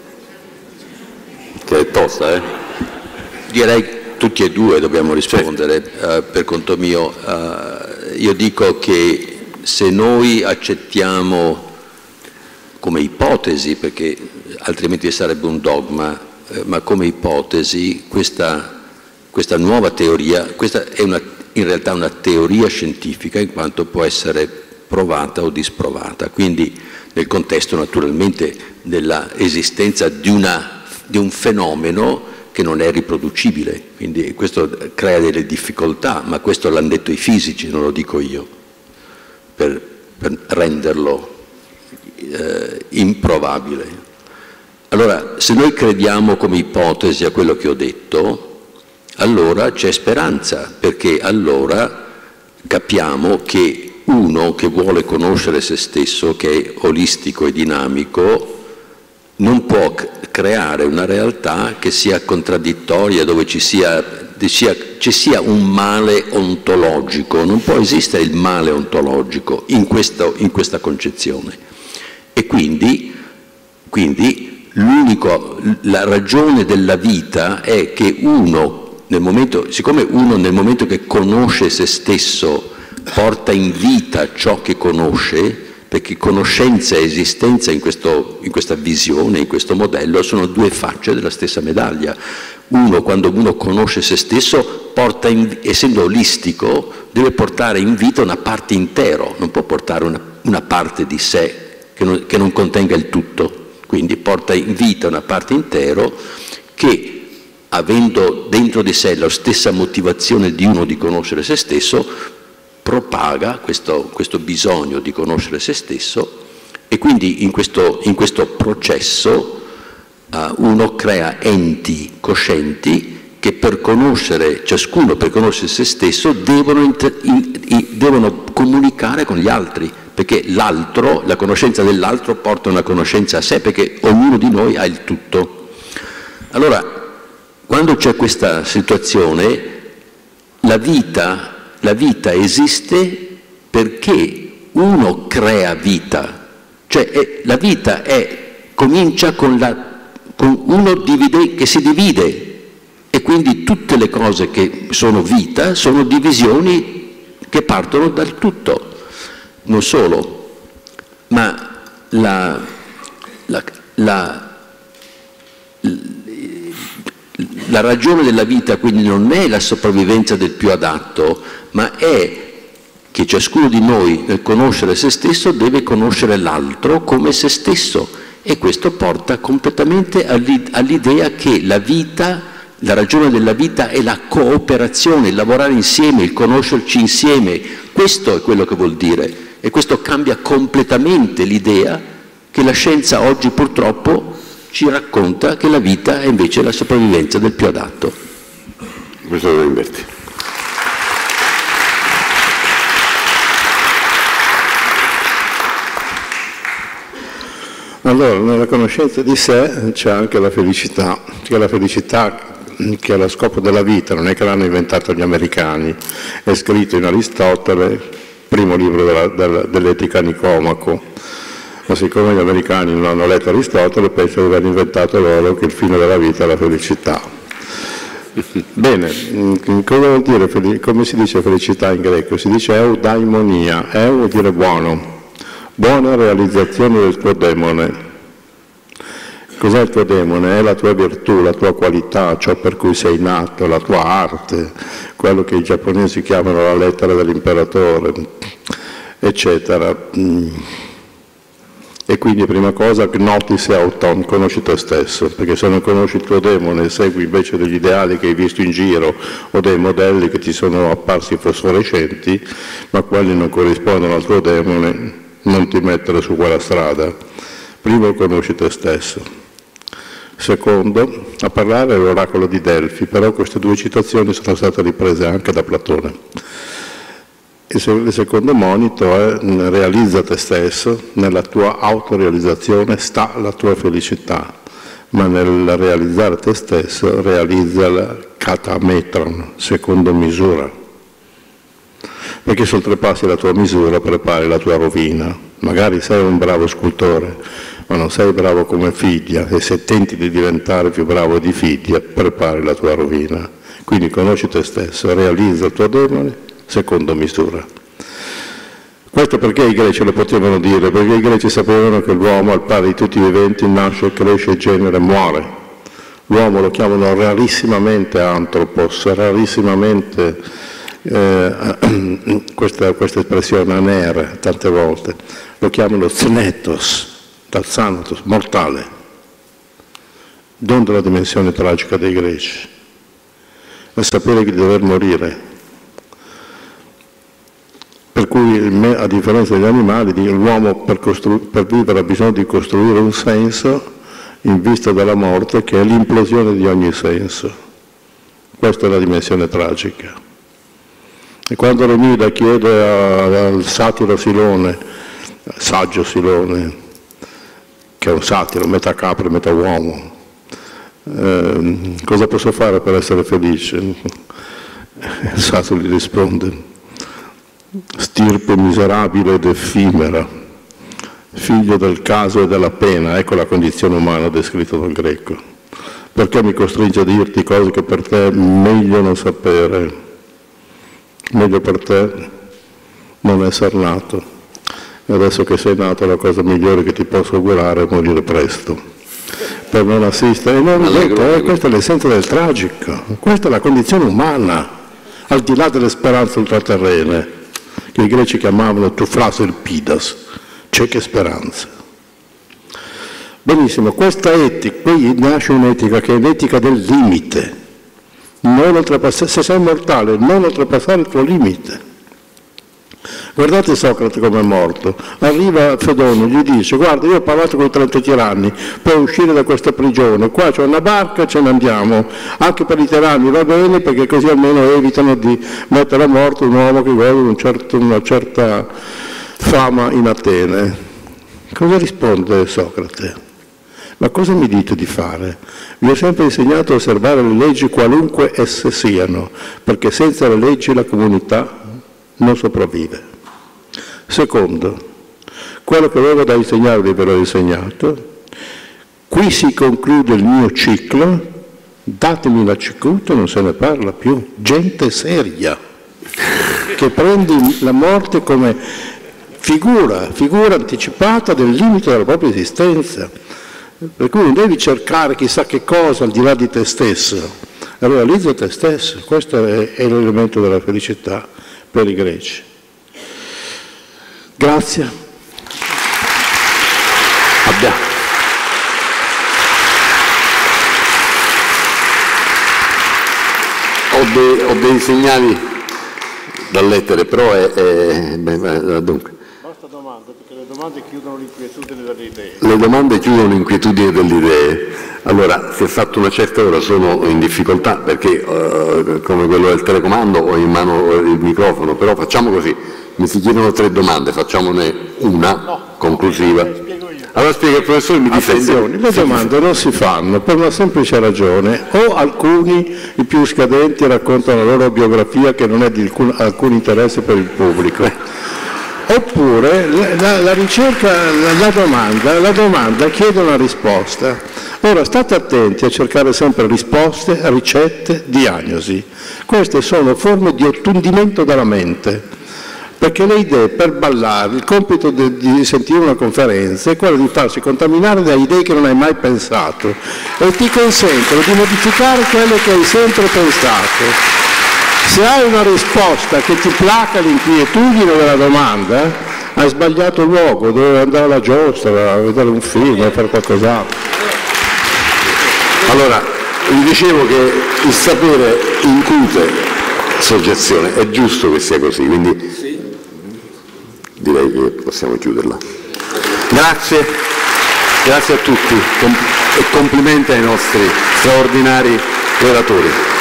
Speaker 5: Che è tosta, eh?
Speaker 6: Direi tutti e due dobbiamo rispondere. Per conto mio, io dico che se noi accettiamo come ipotesi, perché altrimenti sarebbe un dogma, ma come ipotesi questa nuova teoria, questa è in realtà una teoria scientifica, in quanto può essere provata o disprovata, quindi nel contesto naturalmente dell'esistenza di un fenomeno che non è riproducibile, quindi questo crea delle difficoltà, ma questo l'hanno detto i fisici, non lo dico io, per renderlo improbabile. Allora, se noi crediamo come ipotesi a quello che ho detto, allora c'è speranza, perché allora capiamo che uno che vuole conoscere se stesso, che è olistico e dinamico, non può creare una realtà che sia contraddittoria, dove ci sia un male ontologico. Non può esistere il male ontologico in questa concezione. E quindi la ragione della vita è che siccome uno nel momento che conosce se stesso porta in vita ciò che conosce, perché conoscenza e esistenza in questa visione, in questo modello, sono due facce della stessa medaglia. Quando uno conosce se stesso, essendo olistico, deve portare in vita una parte intero, non può portare una parte di sé che non contenga il tutto. Quindi porta in vita una parte intero che, avendo dentro di sé la stessa motivazione di uno di conoscere se stesso, propaga questo bisogno di conoscere se stesso, e quindi in questo processo uno crea enti coscienti che ciascuno per conoscere se stesso devono comunicare con gli altri, perché l'altro, la conoscenza dell'altro porta una conoscenza a sé, perché ognuno di noi ha il tutto. Allora, quando c'è questa situazione, la vita esiste perché uno crea vita, cioè la vita comincia con uno che si divide, e quindi tutte le cose che sono vita sono divisioni che partono dal tutto. Non solo, ma la ragione della vita quindi non è la sopravvivenza del più adatto, ma è che ciascuno di noi, nel conoscere se stesso, deve conoscere l'altro come se stesso, e questo porta completamente all'idea che la ragione della vita è la cooperazione, il lavorare insieme, il conoscerci insieme. Questo è quello che vuol dire, e questo cambia completamente l'idea che la scienza oggi purtroppo ci racconta, che la vita è invece la sopravvivenza del più adatto.
Speaker 5: Professor Galimberti.
Speaker 7: Allora, nella conoscenza di sé c'è anche la felicità, che è lo scopo della vita, non è che l'hanno inventato gli americani, è scritto in Aristotele, primo libro dell'Etica Nicomaco, ma siccome gli americani non hanno letto Aristotele, pensano di aver inventato loro che il fine della vita è la felicità. Bene, cosa vuol dire, come si dice felicità in greco? Si dice eudaimonia, vuol dire buono. Buona realizzazione del tuo demone. Cos'è il tuo demone? È la tua virtù, la tua qualità, ciò per cui sei nato, la tua arte, quello che i giapponesi chiamano la lettera dell'imperatore, eccetera. E quindi prima cosa, gnotis auton, conosci te stesso, perché se non conosci il tuo demone, segui invece degli ideali che hai visto in giro o dei modelli che ti sono apparsi fosforescenti, ma quelli non corrispondono al tuo demone, non ti mettere su quella strada. Primo, conosci te stesso. Secondo, a parlare è l'oracolo di Delfi, però queste due citazioni sono state riprese anche da Platone. Il secondo monito è realizza te stesso, nella tua autorealizzazione sta la tua felicità, ma nel realizzare te stesso realizza la katametron, secondo misura. Perché se oltrepassi la tua misura prepari la tua rovina. Magari sei un bravo scultore, ma non sei bravo come Fidia, e se tenti di diventare più bravo di Fidia prepari la tua rovina. Quindi conosci te stesso, realizza il tuo demone secondo misura. Questo perché i greci lo potevano dire? Perché i greci sapevano che l'uomo, al pari di tutti i viventi, nasce, cresce, genera e muore. L'uomo lo chiamano rarissimamente anthropos, rarissimamente questa espressione anere tante volte, lo chiamano thnetos, dal thanatos, mortale, don della dimensione tragica dei greci, a sapere di dover morire. Per cui, a differenza degli animali, l'uomo per vivere ha bisogno di costruire un senso in vista della morte, che è l'implosione di ogni senso. Questa è la dimensione tragica. E quando Remida chiede al satiro Silone, saggio Silone, che è un satiro, metà capra e metà uomo, cosa posso fare per essere felice? Il satiro gli risponde: stirpe miserabile ed effimera, figlio del caso e della pena, ecco la condizione umana descritta dal Greco. Perché mi costringe a dirti cose che per te è meglio non sapere? Meglio per te non essere nato. E adesso che sei nato, la cosa migliore che ti posso augurare è morire presto, per non assistere. Questa è l'essenza del tragico, questa è la condizione umana, al di là delle speranze ultraterrene, che i greci chiamavano tufras elpidas, cieche speranze. Benissimo, questa etica, qui nasce un'etica che è l'etica del limite, non oltrepassare, se sei mortale, non oltrepassare il tuo limite. Guardate Socrate come è morto, arriva Fedone, gli dice: guarda, io ho parlato con i 30 tiranni, puoi uscire da questa prigione, qua c'è una barca, ce ne andiamo, anche per i tiranni va bene, perché così almeno evitano di mettere a morte un uomo che vuole una certa fama in Atene. Cosa risponde Socrate? Ma cosa mi dite di fare? Vi ho sempre insegnato a osservare le leggi qualunque esse siano, perché senza le leggi la comunità non sopravvive. Secondo, quello che avevo da insegnarvi ve l'ho insegnato, qui si conclude il mio ciclo, datemi la cicuta, non se ne parla più, gente seria, che prende la morte come figura anticipata del limite della propria esistenza. Per cui non devi cercare chissà che cosa al di là di te stesso, realizza te stesso, questo è l'elemento della felicità per i greci. Grazie.
Speaker 5: Ho dei segnali da lettere, però dunque.
Speaker 7: Basta domande, perché le domande chiudono l'inquietudine delle idee.
Speaker 5: Le domande chiudono l'inquietudine delle idee. Allora, si è fatto una certa ora, sono in difficoltà perché come quello del telecomando ho in mano il microfono, però facciamo così, mi si chiedono 3 domande, facciamone una conclusiva. Allora spiega il professore, mi difende.
Speaker 7: Attenzione, le domande non si fanno per una semplice ragione: o alcuni, i più scadenti, raccontano la loro biografia che non è di alcun interesse per il pubblico, oppure la ricerca, la domanda chiede una risposta. Ora state attenti a cercare sempre risposte, ricette, diagnosi. Queste sono forme di ottundimento della mente, perché le idee, per ballare, il compito di sentire una conferenza è quello di farsi contaminare da idee che non hai mai pensato e ti consentono di modificare quelle che hai sempre pensato. Se hai una risposta che ti placa l'inquietudine della domanda, hai sbagliato luogo, dovevi andare alla giostra, a vedere un film, a fare qualcos'altro.
Speaker 5: Allora, vi dicevo che il sapere incute soggezione, è giusto che sia così, quindi direi che possiamo chiuderla. Grazie a tutti e complimenti ai nostri straordinari relatori.